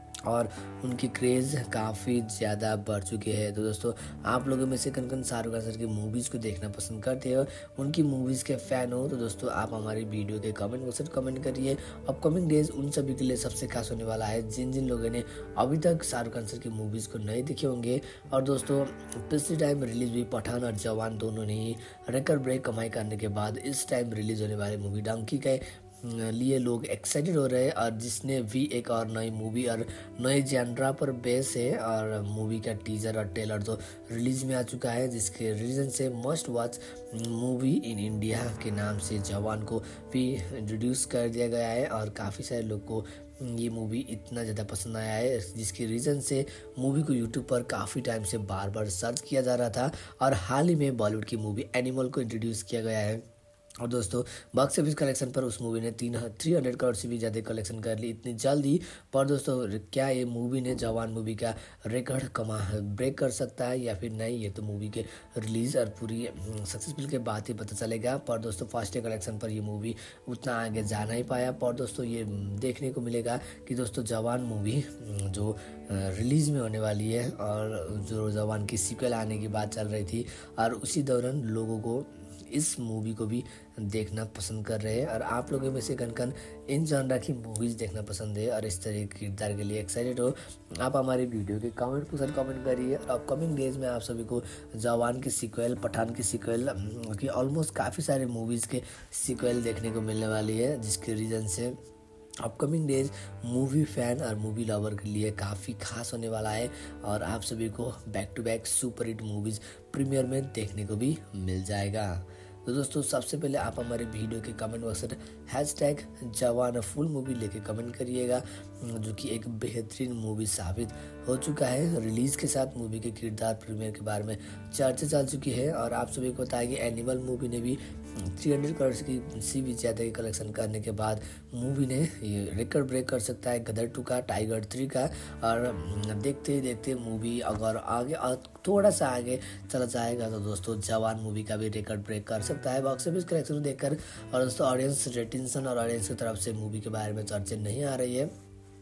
और उनकी क्रेज़ काफ़ी ज़्यादा बढ़ चुके हैं। तो दोस्तों, आप लोगों में से कन कन शाहरुख खान सर की मूवीज़ को देखना पसंद करते हो, उनकी मूवीज़ के फ़ैन हो, तो दोस्तों आप हमारी वीडियो के कमेंट बॉक्स में कमेंट करिए। अपकमिंग डेज उन सभी के लिए सबसे खास होने वाला है जिन जिन लोगों ने अभी तक शाहरुख खान सर की मूवीज़ को नहीं देखे होंगे। और दोस्तों, पिछले टाइम रिलीज़ हुई पठान और जवान दोनों ने ही रिकॉर्ड ब्रेक कमाई करने के बाद इस टाइम रिलीज़ होने वाली मूवी डंकी के लिए लोग एक्साइटेड हो रहे हैं, और जिसने भी एक और नई मूवी और नए जैनरा पर बेस है। और मूवी का टीजर और ट्रेलर तो रिलीज में आ चुका है, जिसके रीज़न से must watch movie in India के नाम से जवान को भी इंट्रोड्यूस कर दिया गया है। और काफ़ी सारे लोग को ये मूवी इतना ज़्यादा पसंद आया है, जिसके रीज़न से मूवी को यूट्यूब पर काफ़ी टाइम से बार बार सर्च किया जा रहा था। और हाल ही में बॉलीवुड की मूवी एनिमल को इंट्रोड्यूस किया गया है। और दोस्तों, बॉक्स ऑफिस कलेक्शन पर उस मूवी ने तीन थ्री हंड्रेड करोड़ से भी ज़्यादा कलेक्शन कर ली इतनी जल्दी। पर दोस्तों, क्या ये मूवी ने जवान मूवी का रिकॉर्ड कमा ब्रेक कर सकता है या फिर नहीं, ये तो मूवी के रिलीज़ और पूरी सक्सेसफुल के बाद ही पता चलेगा। पर दोस्तों, फर्स्ट डे कलेक्शन पर ये मूवी उतना आगे जा नहीं पाया। पर दोस्तों, ये देखने को मिलेगा कि दोस्तों जवान मूवी जो रिलीज़ में होने वाली है और जो जवान की सीक्वल आने की बात चल रही थी, और उसी दौरान लोगों को इस मूवी को भी देखना पसंद कर रहे हैं। और आप लोगों में से कन कन इन जॉनरा की मूवीज़ देखना पसंद है और इस तरह के किरदार के लिए एक्साइटेड हो, आप हमारे वीडियो के कमेंट पर कमेंट करिए। और अपकमिंग डेज में आप सभी को जवान की सीक्वल, पठान की सीक्वल की ऑलमोस्ट काफ़ी सारे मूवीज़ के सीक्वल देखने को मिलने वाली है, जिसके रीज़न से अपकमिंग डेज मूवी फ़ैन और मूवी लवर के लिए काफ़ी खास होने वाला है। और आप सभी को back to back super hit movies premiere में देखने को भी मिल जाएगा। तो दोस्तों, सबसे पहले आप हमारे वीडियो के कमेंट बॉक्स में hash tag Jawan full movie लेके कमेंट करिएगा, जो कि एक बेहतरीन मूवी साबित हो चुका है। रिलीज़ के साथ मूवी के किरदार प्रीमियर के बारे में चर्चा चल चुकी है। और आप सभी को बताया कि एनिमल मूवी ने भी तीन सौ करोड़ की सी भी ज़्यादा की कलेक्शन करने के बाद मूवी ने ये रिकॉर्ड ब्रेक कर सकता है गदर टू का, टाइगर थ्री का। और देखते ही देखते मूवी अगर आगे थोड़ा सा आगे चला जाएगा तो दोस्तों जवान मूवी का भी रिकॉर्ड ब्रेक कर सकता है बॉक्स ऑफिस कलेक्शन देखकर। और दोस्तों, ऑडियंस रेटिंसन और ऑडियंस की तरफ से मूवी के बारे में चर्चा नहीं आ रही है,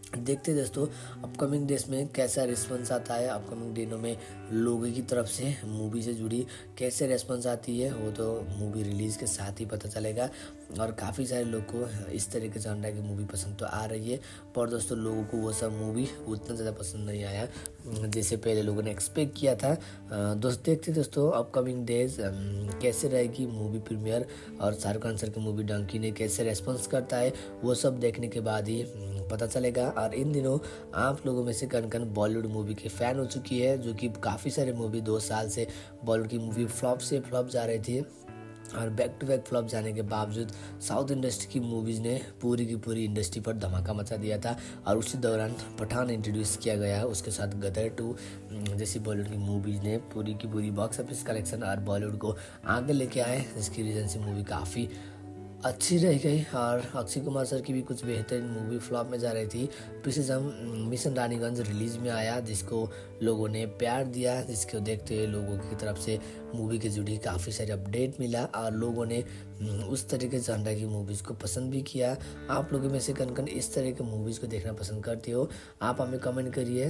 देखते हैं दोस्तों अपकमिंग डेज में कैसा रिस्पॉन्स आता है, अपकमिंग दिनों में लोगों की तरफ से मूवी से जुड़ी कैसे रिस्पॉन्स आती है वो तो मूवी रिलीज़ के साथ ही पता चलेगा। और काफ़ी सारे लोग को इस तरीके से अंडा की मूवी पसंद तो आ रही है, पर दोस्तों लोगों को वो सब मूवी उतना ज़्यादा पसंद नहीं आया जैसे पहले लोगों ने एक्सपेक्ट किया था। दोस्त देखते दोस्तों अपकमिंग डेज कैसे रहेगी मूवी प्रीमियर और शाहरुख खान सर की मूवी डंकी ने कैसे रेस्पॉन्स करता है वो सब देखने के बाद ही पता चलेगा। और इन दिनों आप लोगों में से कन कन बॉलीवुड मूवी के फ़ैन हो चुकी है, जो कि काफ़ी सारे मूवी दो साल से बॉलीवुड की मूवी फ्लॉप से फ्लॉप जा रही थी और बैक टू बैक फ्लॉप जाने के बावजूद साउथ इंडस्ट्री की मूवीज़ ने पूरी की पूरी इंडस्ट्री पर धमाका मचा दिया था। और उसी दौरान पठान इंट्रोड्यूस किया गया, उसके साथ गदर टू जैसी बॉलीवुड की मूवीज़ ने पूरी की पूरी बॉक्स ऑफिस कलेक्शन और बॉलीवुड को आगे लेके आए, जिसकी रीज़न से मूवी काफ़ी अच्छी रह गई। और अक्षय कुमार सर की भी कुछ बेहतरीन मूवी फ्लॉप में जा रही थी। पिछले मिशन रानीगंज रिलीज में आया, जिसको लोगों ने प्यार दिया, जिसको देखते हुए लोगों की तरफ से मूवी के जुड़ी काफ़ी सारे अपडेट मिला और लोगों ने उस तरीके से अंडा की मूवीज़ को पसंद भी किया। आप लोगों में से कन कन इस तरह के मूवीज़ को देखना पसंद करते हो, आप हमें कमेंट करिए।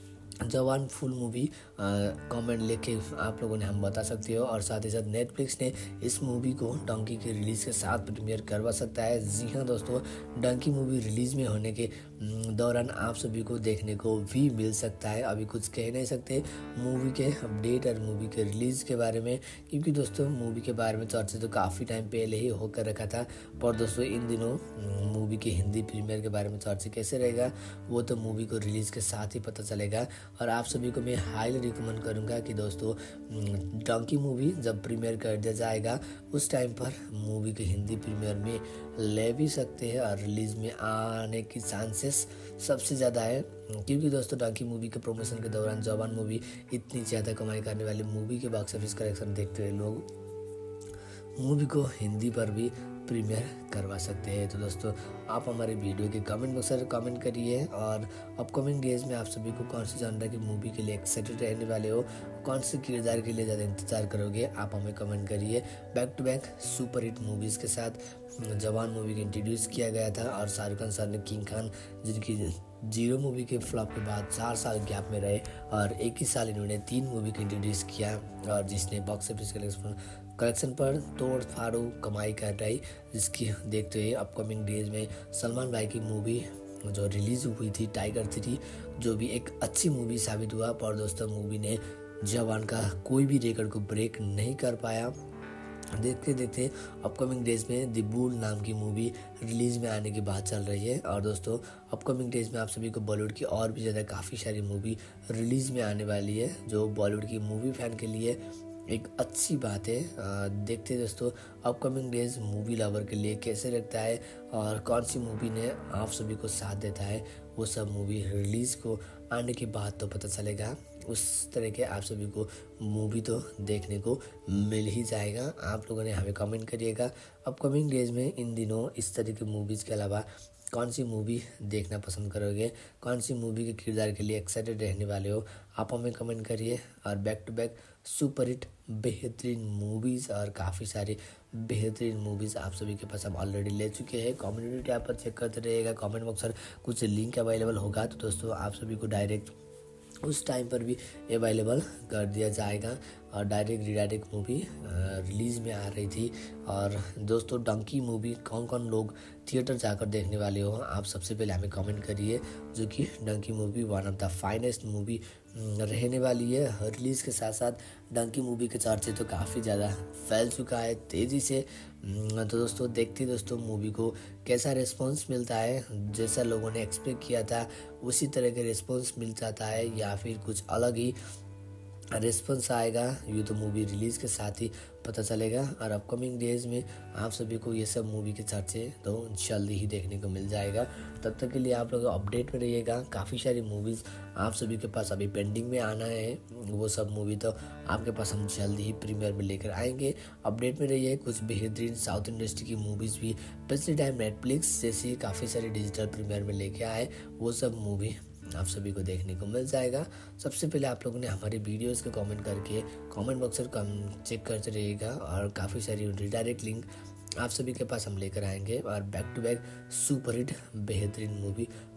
जवान फुल मूवी कमेंट लेके आप लोगों ने हम बता सकते हो। और साथ ही साथ नेटफ्लिक्स ने इस मूवी को डंकी के रिलीज़ के साथ प्रीमियर करवा सकता है। जी हाँ दोस्तों, डंकी मूवी रिलीज़ में होने के दौरान आप सभी को देखने को भी मिल सकता है। अभी कुछ कह नहीं सकते मूवी के अपडेट और मूवी के रिलीज़ के बारे में, क्योंकि दोस्तों मूवी के बारे में चर्चा तो काफ़ी टाइम पहले ही होकर रखा था। पर दोस्तों इन दिनों मूवी के हिंदी प्रीमियर के बारे में चर्चा कैसे रहेगा वो तो मूवी को रिलीज़ के साथ ही पता चलेगा। और आप सभी को मैं हाईली रिकमेंड करूंगा कि दोस्तों डंकी मूवी जब प्रीमियर कर दिया जाएगा उस टाइम पर मूवी के हिंदी प्रीमियर में ले भी सकते हैं और रिलीज़ में आने की चांसेस सबसे ज़्यादा है, क्योंकि दोस्तों डंकी मूवी के प्रमोशन के दौरान जवान मूवी इतनी ज़्यादा कमाई करने वाली मूवी के बॉक्स ऑफिस कलेक्शन देखते हुए लोग मूवी को हिंदी पर भी प्रीमियर करवा सकते हैं। तो दोस्तों आप हमारे वीडियो के कमेंट बॉक्स में कमेंट करिए और अपकमिंग डेज में आप सभी को कौन सी जॉनर की मूवी के लिए एक्साइटेड रहने वाले हो, कौन से किरदार के लिए ज़्यादा इंतजार करोगे, आप हमें कमेंट करिए। Back to back super hit movies के साथ जवान मूवी को इंट्रोड्यूस किया गया था और शाहरुख खान सर ने किंग खान, जिनकी जीरो मूवी के फ्लॉप के बाद चार साल गैप में रहे और एक ही साल इन्होंने तीन मूवी को इंट्रोड्यूस किया और जिसने बॉक्स ऑफिस कलेक्शन कलेक्शन पर तोड़ फाड़ू कमाई कर रही, जिसकी देखते हुए अपकमिंग डेज में सलमान भाई की मूवी जो रिलीज़ हुई थी टाइगर थ्री, जो भी एक अच्छी मूवी साबित हुआ। पर दोस्तों मूवी ने जवान का कोई भी रिकॉर्ड को ब्रेक नहीं कर पाया। देखते देखते अपकमिंग डेज में द बुल नाम की मूवी रिलीज़ में आने की बात चल रही है। और दोस्तों अपकमिंग डेज में आप सभी को बॉलीवुड की और भी ज़्यादा काफ़ी सारी मूवी रिलीज़ में आने वाली है, जो बॉलीवुड की मूवी फ़ैन के लिए एक अच्छी बात है। आ, देखते दोस्तों अपकमिंग डेज मूवी लवर के लिए कैसे लगता है और कौन सी मूवी ने आप सभी को साथ देता है, वो सब मूवी रिलीज़ को आने के बाद तो पता चलेगा। उस तरह के आप सभी को मूवी तो देखने को मिल ही जाएगा। आप लोगों ने हमें कमेंट करिएगा अपकमिंग डेज में इन दिनों इस तरह की मूवीज़ के अलावा कौन सी मूवी देखना पसंद करोगे, कौन सी मूवी के किरदार के लिए एक्साइटेड रहने वाले हो, आप हमें कमेंट करिए। और back to back super hit बेहतरीन मूवीज़ और काफ़ी सारी बेहतरीन मूवीज़ आप सभी के पास हम ऑलरेडी ले चुके हैं। कम्युनिटी टैब पर चेक करते रहिएगा, कमेंट बॉक्स पर कुछ लिंक अवेलेबल होगा तो दोस्तों आप सभी को डायरेक्ट उस टाइम पर भी अवेलेबल कर दिया जाएगा। और डायरेक्ट रिडायरेक्ट मूवी रिलीज़ में आ रही थी। और दोस्तों डंकी मूवी कौन कौन लोग थिएटर जाकर देखने वाले हो, आप सबसे पहले हमें कमेंट करिए, जो कि Dunki movie one of the finest movie रहने वाली है। रिलीज़ के साथ साथ डंकी मूवी के चर्चे तो काफ़ी ज़्यादा फैल चुका है तेज़ी से। तो दोस्तों देखते दोस्तों मूवी को कैसा रिस्पांस मिलता है, जैसा लोगों ने एक्सपेक्ट किया था उसी तरह के रिस्पांस मिल जाता है या फिर कुछ अलग ही रिस्पॉन्स आएगा, ये तो मूवी रिलीज़ के साथ ही पता चलेगा। और अपकमिंग डेज में आप सभी को ये सब मूवी के चर्चे तो जल्दी ही देखने को मिल जाएगा। तब तक के लिए आप लोग अपडेट में रहिएगा। काफ़ी सारी मूवीज़ आप सभी के पास अभी पेंडिंग में आना है, वो सब मूवी तो आपके पास हम जल्दी ही प्रीमियर में लेकर आएंगे। अपडेट में रहिए। कुछ बेहतरीन साउथ इंडस्ट्री की मूवीज़ भी पिछले टाइम नेटफ्लिक्स जैसी काफ़ी सारी डिजिटल प्रीमियर में लेके आए, वो सब मूवी आप सभी को देखने को मिल जाएगा। सबसे पहले आप लोगों ने हमारे वीडियोस को कमेंट करके कमेंट बॉक्स पर कम चेक करते रहिएगा और काफ़ी सारी रिडायरेक्ट लिंक आप सभी के पास हम लेकर आएंगे और back to back super hit बेहतरीन मूवी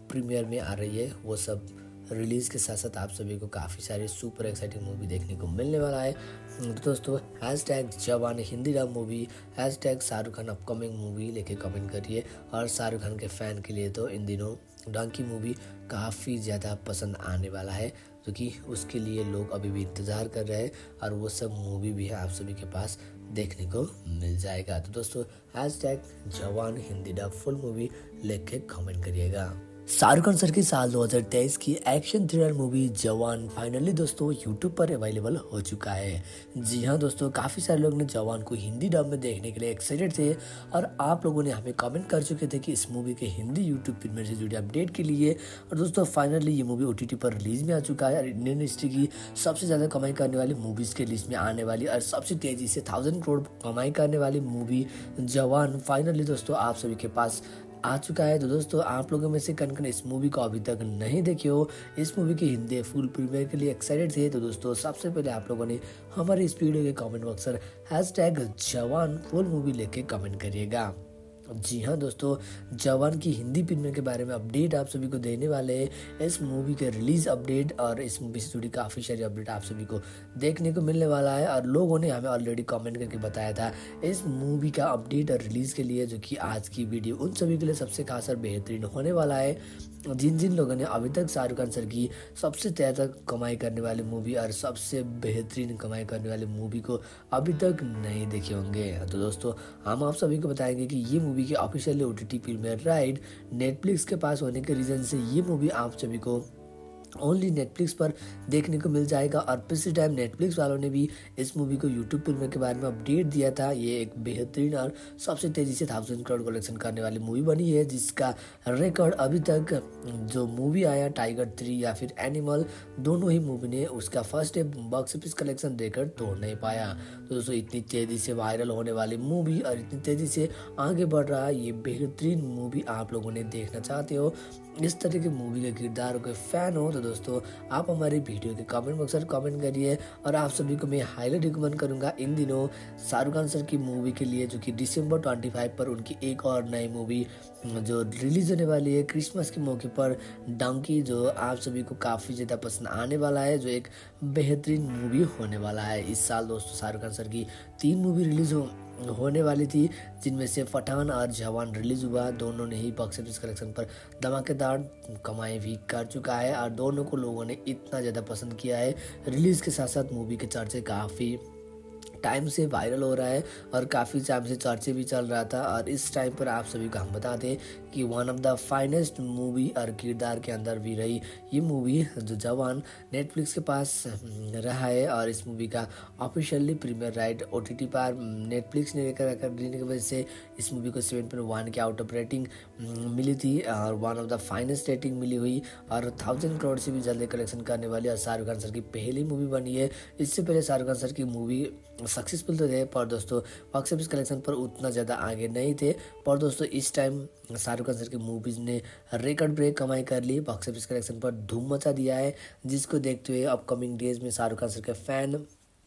प्रीमियर में आ रही है, वो सब रिलीज़ के साथ साथ आप सभी को काफ़ी सारे सुपर एक्साइटिंग मूवी देखने को मिलने वाला है। तो दोस्तों hash tag Jawan Hindi dub movie, hash tag Shahrukh Khan upcoming movie लेके कमेंट करिए। और शाहरुख खान के फ़ैन के लिए तो इन दिनों डंकी मूवी काफ़ी ज़्यादा पसंद आने वाला है, क्योंकि तो उसके लिए लोग अभी भी इंतज़ार कर रहे हैं और वो सब मूवी भी है आप सभी के पास देखने को मिल जाएगा। तो दोस्तों hash tag Jawan Hindi dub full movie लेके कमेंट करिएगा। शाहरुख खान सर की साल दो हज़ार तेईस की action thriller movie Jawan finally दोस्तों यूट्यूब पर अवेलेबल हो चुका है। जी हाँ दोस्तों, काफ़ी सारे लोग ने जवान को हिंदी डब में देखने के लिए एक्साइटेड थे और आप लोगों ने हमें कमेंट कर चुके थे कि इस मूवी के हिंदी यूट्यूब प्रीमियर से जुड़े अपडेट के लिए। और दोस्तों फाइनली ये मूवी ओटीटी पर रिलीज में आ चुका है और इंडियन हिस्ट्री की सबसे ज़्यादा कमाई करने वाली मूवीज़ के लिस्ट में आने वाली और सबसे तेज़ी से थाउजेंड करोड़ कमाई करने वाली मूवी जवान फाइनली दोस्तों आप सभी के पास आ चुका है। तो दोस्तों आप लोगों में से कन कन इस मूवी को अभी तक नहीं देखे हो, इस मूवी के हिंदी फुल प्रीमियर के लिए एक्साइटेड थे, तो दोस्तों सबसे पहले आप लोगों ने हमारे इस वीडियो के कमेंट बॉक्स पर hash tag Jawan full movie लेके कमेंट करिएगा। जी हाँ दोस्तों, जवान की हिंदी प्रीमियर के बारे में अपडेट आप सभी को देने वाले हैं। इस मूवी के रिलीज अपडेट और इस मूवी से जुड़ी काफ़ी सारी अपडेट आप सभी को देखने को मिलने वाला है। और लोगों ने हमें ऑलरेडी कमेंट करके बताया था इस मूवी का अपडेट और रिलीज़ के लिए, जो कि आज की वीडियो उन सभी के लिए सबसे खास और बेहतरीन होने वाला है जिन जिन लोगों ने अभी तक शाहरुख खान सर की सबसे ज़्यादा कमाई करने वाली मूवी और सबसे बेहतरीन कमाई करने वाली मूवी को अभी तक नहीं देखे होंगे। तो दोस्तों हम आप सभी को बताएंगे कि ये मूवी की officially OTT premiere right Netflix के पास होने के रीज़न से ये मूवी आप सभी को ओनली नेटफ्लिक्स पर देखने को मिल जाएगा। और पिछले टाइम नेटफ्लिक्स वालों ने भी इस मूवी को यूट्यूब प्रीमियर के बारे में अपडेट दिया था। ये एक बेहतरीन और सबसे तेज़ी से थाउजेंड करोड़ कलेक्शन करने वाली मूवी बनी है, जिसका रिकॉर्ड अभी तक जो मूवी आया टाइगर थ्री या फिर एनिमल, दोनों ही मूवी ने उसका first day box office collection record तोड़ नहीं पाया। तो दोस्तों इतनी तेज़ी से वायरल होने वाली मूवी और इतनी तेज़ी से आगे बढ़ रहा ये बेहतरीन मूवी आप लोगों ने देखना चाहते हो, इस तरह के मूवी के किरदारों के फैन हो, तो दोस्तों आप हमारी वीडियो के कमेंट बॉक्स पर कमेंट करिए। और आप सभी को मैं हाईली रिकमेंड करूंगा इन दिनों शाहरुख खान सर की मूवी के लिए, जो कि दिसंबर पच्चीस पर उनकी एक और नई मूवी जो रिलीज होने वाली है क्रिसमस के मौके पर, डंकी, जो आप सभी को काफ़ी ज़्यादा पसंद आने वाला है, जो एक बेहतरीन मूवी होने वाला है। इस साल दोस्तों शाहरुख खान सर की तीन मूवी रिलीज हो होने वाली थी, जिनमें से पठान और जवान रिलीज हुआ। दोनों ने ही बॉक्स ऑफिस कलेक्शन पर धमाकेदार कमाई भी कर चुका है और दोनों को लोगों ने इतना ज़्यादा पसंद किया है। रिलीज़ के साथ साथ मूवी के चर्चे काफ़ी टाइम से वायरल हो रहा है और काफ़ी टाइम से चर्चे भी चल रहा था। और इस टाइम पर आप सभी को हम बता दें कि one of the finest movie और किरदार के अंदर भी रही ये मूवी जो जवान नेटफ्लिक्स के पास रहा है। और इस मूवी का ऑफिशियली प्रीमियर राइट ओटीटी पर नेटफ्लिक्स ने लेकर आकर देने की वजह से इस मूवी को सेवन पॉइंट वन के आउट ऑफ रेटिंग मिली थी और one of the finest rating मिली हुई और थाउजेंड करोड़ से भी जल्दी कलेक्शन करने वाली और शाहरुख खान सर की पहली मूवी बनी है। इससे पहले शाहरुख खान सर की मूवी सक्सेसफुल तो थे, पर दोस्तों बॉक्स ऑफिस कलेक्शन पर उतना ज़्यादा आगे नहीं थे। पर दोस्तों इस टाइम शाहरुख खान सर की मूवीज़ ने रिकॉर्ड ब्रेक कमाई कर ली, बॉक्स ऑफिस कलेक्शन पर धूम मचा दिया है, जिसको देखते हुए अपकमिंग डेज में शाहरुख खान सर के फैन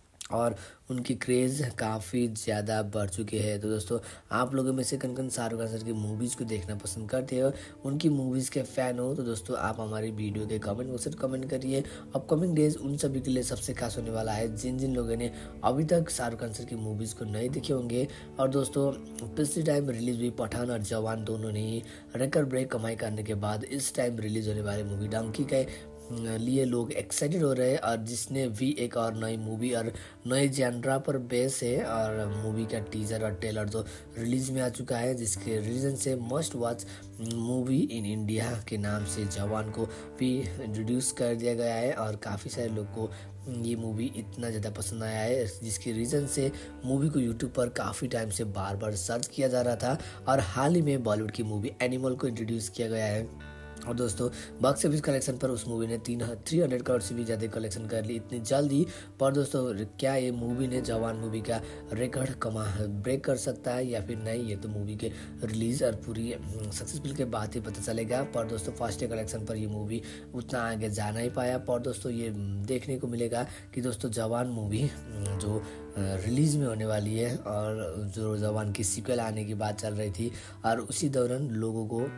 और उनकी क्रेज़ काफ़ी ज़्यादा बढ़ चुके हैं। तो दोस्तों आप लोगों में से कन कन शाहरुख खान सर की मूवीज़ को देखना पसंद करते हो, उनकी मूवीज़ के फ़ैन हो, तो दोस्तों आप हमारी वीडियो के कमेंट बॉक्स में कमेंट करिए। अपकमिंग डेज उन सभी के लिए सबसे खास होने वाला है जिन जिन लोगों ने अभी तक शाहरुख खान सर की मूवीज़ को नहीं देखे होंगे। और दोस्तों पिछले टाइम रिलीज़ हुई पठान और जवान दोनों ने ही रिकॉर्ड ब्रेक कमाई करने के बाद इस टाइम रिलीज़ होने वाली मूवी डंकी के लिए लोग एक्साइटेड हो रहे हैं। और जिसने भी एक और नई मूवी और नए जैनरा पर बेस है और मूवी का टीजर और ट्रेलर जो रिलीज में आ चुका है, जिसके रीजन से must watch movie in India के नाम से जवान को भी इंट्रोड्यूस कर दिया गया है। और काफ़ी सारे लोग को ये मूवी इतना ज़्यादा पसंद आया है, जिसके रीज़न से मूवी को यूट्यूब पर काफ़ी टाइम से बार बार सर्च किया जा रहा था। और हाल ही में बॉलीवुड की मूवी एनिमल को इंट्रोड्यूस किया गया है। और दोस्तों बॉक्स ऑफिस कलेक्शन पर उस मूवी ने तीन थ्री हंड्रेड करोड़ से भी ज़्यादा कलेक्शन कर ली इतनी जल्दी। पर दोस्तों क्या ये मूवी ने जवान मूवी का रिकॉर्ड कमा ब्रेक कर सकता है या फिर नहीं, ये तो मूवी के रिलीज़ और पूरी सक्सेसफुल के बाद ही पता चलेगा। पर दोस्तों फर्स्ट डे कलेक्शन पर ये मूवी उतना आगे जा नहीं पाया। पर दोस्तों ये देखने को मिलेगा कि दोस्तों जवान मूवी जो रिलीज़ में होने वाली है और जो जवान की सीक्वल आने की बात चल रही थी, और उसी दौरान लोगों को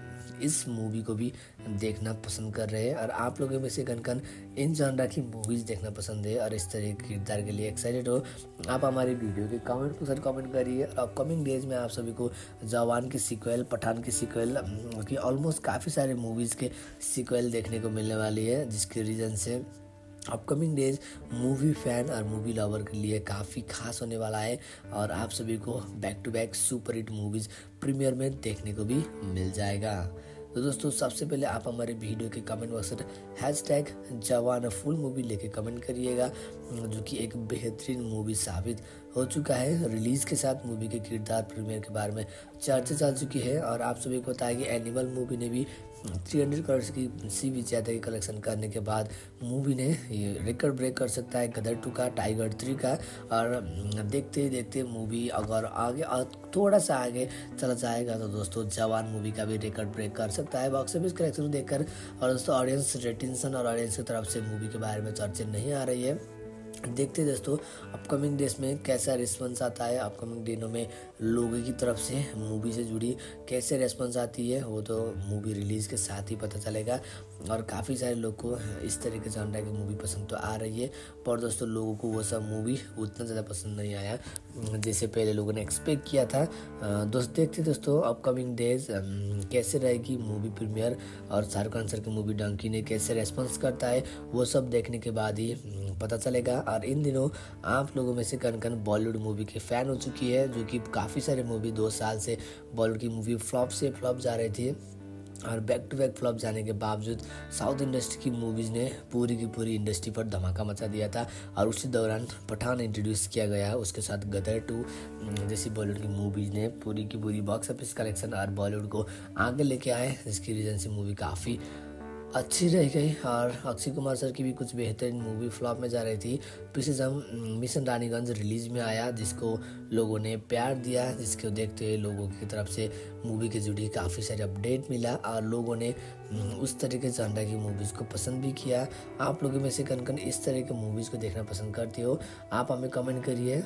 इस मूवी को भी देखना पसंद कर रहे हैं और आप लोगों में से कन कन इन जॉनरा की मूवीज़ देखना पसंद है और इस तरह के किरदार के लिए एक्साइटेड हो, आप हमारी वीडियो के कमेंट पर कमेंट करिए। अपकमिंग डेज में आप सभी को जवान की सीक्वल, पठान की सीक्वल की ऑलमोस्ट काफ़ी सारे मूवीज़ के सीक्वल देखने को मिलने वाली है, जिसके रीज़न से अपकमिंग डेज मूवी फ़ैन और मूवी लवर के लिए काफ़ी खास होने वाला है और आप सभी को back to back super hit movies premiere में देखने को भी मिल जाएगा। तो दोस्तों सबसे पहले आप हमारे वीडियो के कमेंट बॉक्स में hash tag Jawan full movie लेके कमेंट करिएगा, जो कि एक बेहतरीन मूवी साबित हो चुका है। रिलीज़ के साथ मूवी के किरदार प्रीमियर के बारे में चर्चा चल चुकी है और आप सभी को बताया कि एनिमल मूवी ने भी तीन सौ करोड़ की सी भी ज़्यादा की कलेक्शन करने के बाद मूवी ने ये रिकॉर्ड ब्रेक कर सकता है गदर टू का, टाइगर थ्री का। और देखते देखते मूवी अगर आगे थोड़ा सा आगे चला जाएगा तो दोस्तों जवान मूवी का भी रिकॉर्ड ब्रेक कर सकता है बॉक्स ऑफिस कलेक्शन देखकर। और दोस्तों ऑडियंस रेटिंसन और ऑडियंस की तरफ से मूवी के बारे में चर्चा नहीं आ रही है। देखते दोस्तों अपकमिंग डेज में कैसा रिस्पॉन्स आता है, अपकमिंग दिनों में लोगों की तरफ से मूवी से जुड़ी कैसे रिस्पॉन्स आती है वो तो मूवी रिलीज़ के साथ ही पता चलेगा। और काफ़ी सारे लोग को इस तरह के जॉनरा की मूवी पसंद तो आ रही है, पर दोस्तों लोगों को वो सब मूवी उतना ज़्यादा पसंद नहीं आया जैसे पहले लोगों ने एक्सपेक्ट किया था। दोस्त देखते दोस्तों अपकमिंग डेज कैसे रहेगी मूवी प्रीमियर और शाहरुख खान सर की मूवी डंकी ने कैसे रेस्पॉन्स करता है वो सब देखने के बाद ही पता चलेगा। और इन दिनों आप लोगों में से कन कन बॉलीवुड मूवी के फ़ैन हो चुकी है, जो कि काफ़ी सारे मूवी दो साल से बॉलीवुड की मूवी फ्लॉप से फ्लॉप जा रही थी और बैक टू बैक फ्लॉप जाने के बावजूद साउथ इंडस्ट्री की मूवीज़ ने पूरी की पूरी इंडस्ट्री पर धमाका मचा दिया था। और उसी दौरान पठान इंट्रोड्यूस किया गया, उसके साथ गदर टू जैसी बॉलीवुड की मूवीज़ ने पूरी की पूरी बॉक्स ऑफिस कलेक्शन और बॉलीवुड को आगे लेके आए, जिसकी रीज़न से मूवी काफ़ी अच्छी रह गई। और अक्षय कुमार सर की भी कुछ बेहतरीन मूवी फ्लॉप में जा रही थी। पिछले जब मिशन रानीगंज रिलीज में आया, जिसको लोगों ने प्यार दिया, जिसको देखते हुए लोगों की तरफ से मूवी के जुड़ी काफ़ी सारे अपडेट मिला और लोगों ने उस तरह के जॉनरा की मूवीज़ को पसंद भी किया। आप लोगों में से कन कन इस तरह के मूवीज़ को देखना पसंद करते हो, आप हमें कमेंट करिए।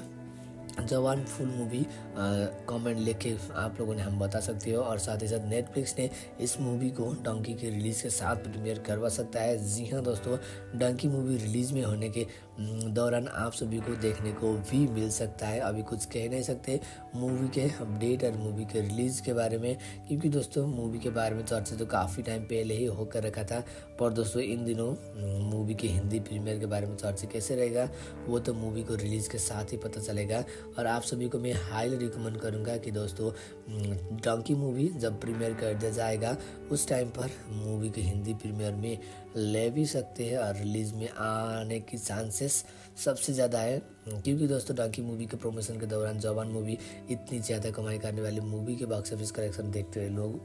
जवान फुल मूवी कमेंट लेके आप लोगों ने हम बता सकते हो। और साथ ही साथ नेटफ्लिक्स ने इस मूवी को डंकी के रिलीज़ के साथ प्रीमियर करवा सकता है। जी हाँ दोस्तों, डंकी मूवी रिलीज़ में होने के दौरान आप सभी को देखने को भी मिल सकता है। अभी कुछ कह नहीं सकते मूवी के अपडेट और मूवी के रिलीज़ के बारे में, क्योंकि दोस्तों मूवी के बारे में चर्चा तो काफ़ी टाइम पहले ही होकर रखा था। पर दोस्तों इन दिनों मूवी के हिंदी प्रीमियर के बारे में चर्चा कैसे रहेगा वो तो मूवी को रिलीज़ के साथ ही पता चलेगा। और आप सभी को मैं हाईली रिकमेंड करूंगा कि दोस्तों डंकी मूवी जब प्रीमियर कर दिया जाएगा उस टाइम पर मूवी के हिंदी प्रीमियर में ले भी सकते हैं और रिलीज़ में आने की चांसेस सबसे ज़्यादा है, क्योंकि दोस्तों डंकी मूवी के प्रमोशन के दौरान जवान मूवी इतनी ज़्यादा कमाई करने वाली मूवी के बॉक्स ऑफिस कलेक्शन देखते हुए लोग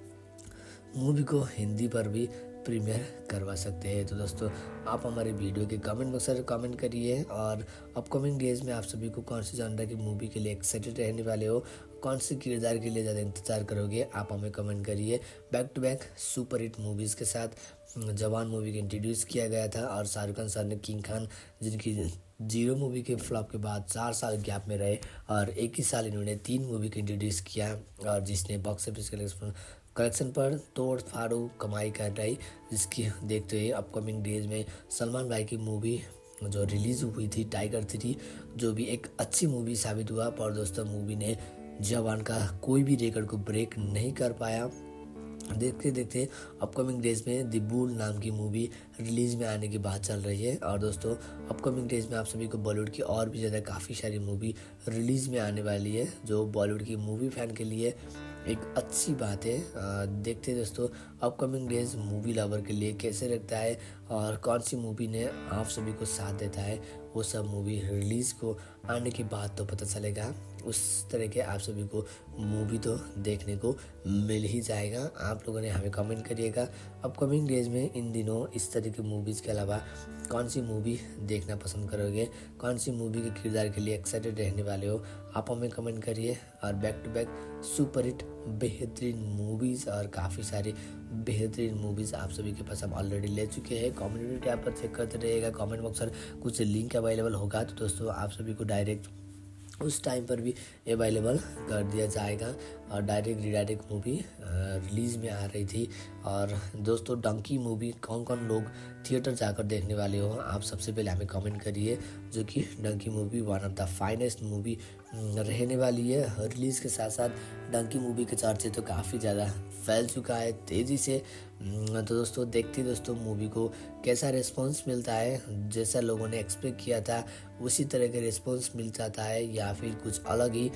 मूवी को हिंदी पर भी प्रीमियर करवा सकते हैं। तो दोस्तों आप हमारे वीडियो के कमेंट बॉक्स में कमेंट करिए और अपकमिंग डेज में आप सभी को कौन सी जॉनरा की मूवी के लिए एक्साइटेड रहने वाले हो, कौन से किरदार के लिए ज़्यादा इंतजार करोगे, आप हमें कमेंट करिए। Back to back super hit movies के साथ जवान मूवी को इंट्रोड्यूस किया गया था और शाहरुख खान सर ने किंग खान, जिनकी जीरो मूवी के फ्लॉप के बाद चार साल गैप में रहे और एक ही साल इन्होंने तीन मूवी को इंट्रोड्यूस किया और जिसने बॉक्स ऑफिस कलेक्शन कलेक्शन पर तोड़ फाड़ू कमाई कर रही, जिसकी देखते हुए अपकमिंग डेज में सलमान भाई की मूवी जो रिलीज़ हुई थी टाइगर थ्री, जो भी एक अच्छी मूवी साबित हुआ, पर दोस्तों मूवी ने जवान का कोई भी रिकॉर्ड को ब्रेक नहीं कर पाया। देखते देखते अपकमिंग डेज में द बुल नाम की मूवी रिलीज़ में आने की बात चल रही है। और दोस्तों अपकमिंग डेज में आप सभी को बॉलीवुड की और भी ज़्यादा काफ़ी सारी मूवी रिलीज़ में आने वाली है, जो बॉलीवुड की मूवी फ़ैन के लिए एक अच्छी बात है। देखते हैं दोस्तों अपकमिंग डेज मूवी लवर के लिए कैसे रखता है और कौन सी मूवी ने आप सभी को साथ देता है, वो सब मूवी रिलीज़ को आने के बाद तो पता चलेगा। उस तरह के आप सभी को मूवी तो देखने को मिल ही जाएगा। आप लोगों ने हमें कमेंट करिएगा अपकमिंग डेज में इन दिनों इस तरह की मूवीज़ के अलावा कौन सी मूवी देखना पसंद करोगे, कौन सी मूवी के किरदार के लिए एक्साइटेड रहने वाले हो, आप हमें कमेंट करिए। और back to back super hit बेहतरीन मूवीज़ और काफ़ी सारी बेहतरीन मूवीज़ आप सभी के पास हम ऑलरेडी ले चुके हैं। कम्युनिटी टैब पर चेक करते रहिएगा, कमेंट बॉक्स पर कुछ लिंक अवेलेबल होगा तो दोस्तों आप सभी को डायरेक्ट उस टाइम पर भी अवेलेबल कर दिया जाएगा। और डायरेक्ट रीडायरेक्ट मूवी रिलीज़ में आ रही थी। और दोस्तों डंकी मूवी कौन कौन लोग थिएटर जाकर देखने वाले हो, आप सबसे पहले हमें कमेंट करिए, जो कि Dunki movie one of the finest movie रहने वाली है। रिलीज़ के साथ साथ डंकी मूवी के चर्चे तो काफ़ी ज़्यादा फैल चुका है तेज़ी से। तो दोस्तों देखते दोस्तों मूवी को कैसा रिस्पांस मिलता है, जैसा लोगों ने एक्सपेक्ट किया था उसी तरह का रिस्पांस मिल जाता है या फिर कुछ अलग ही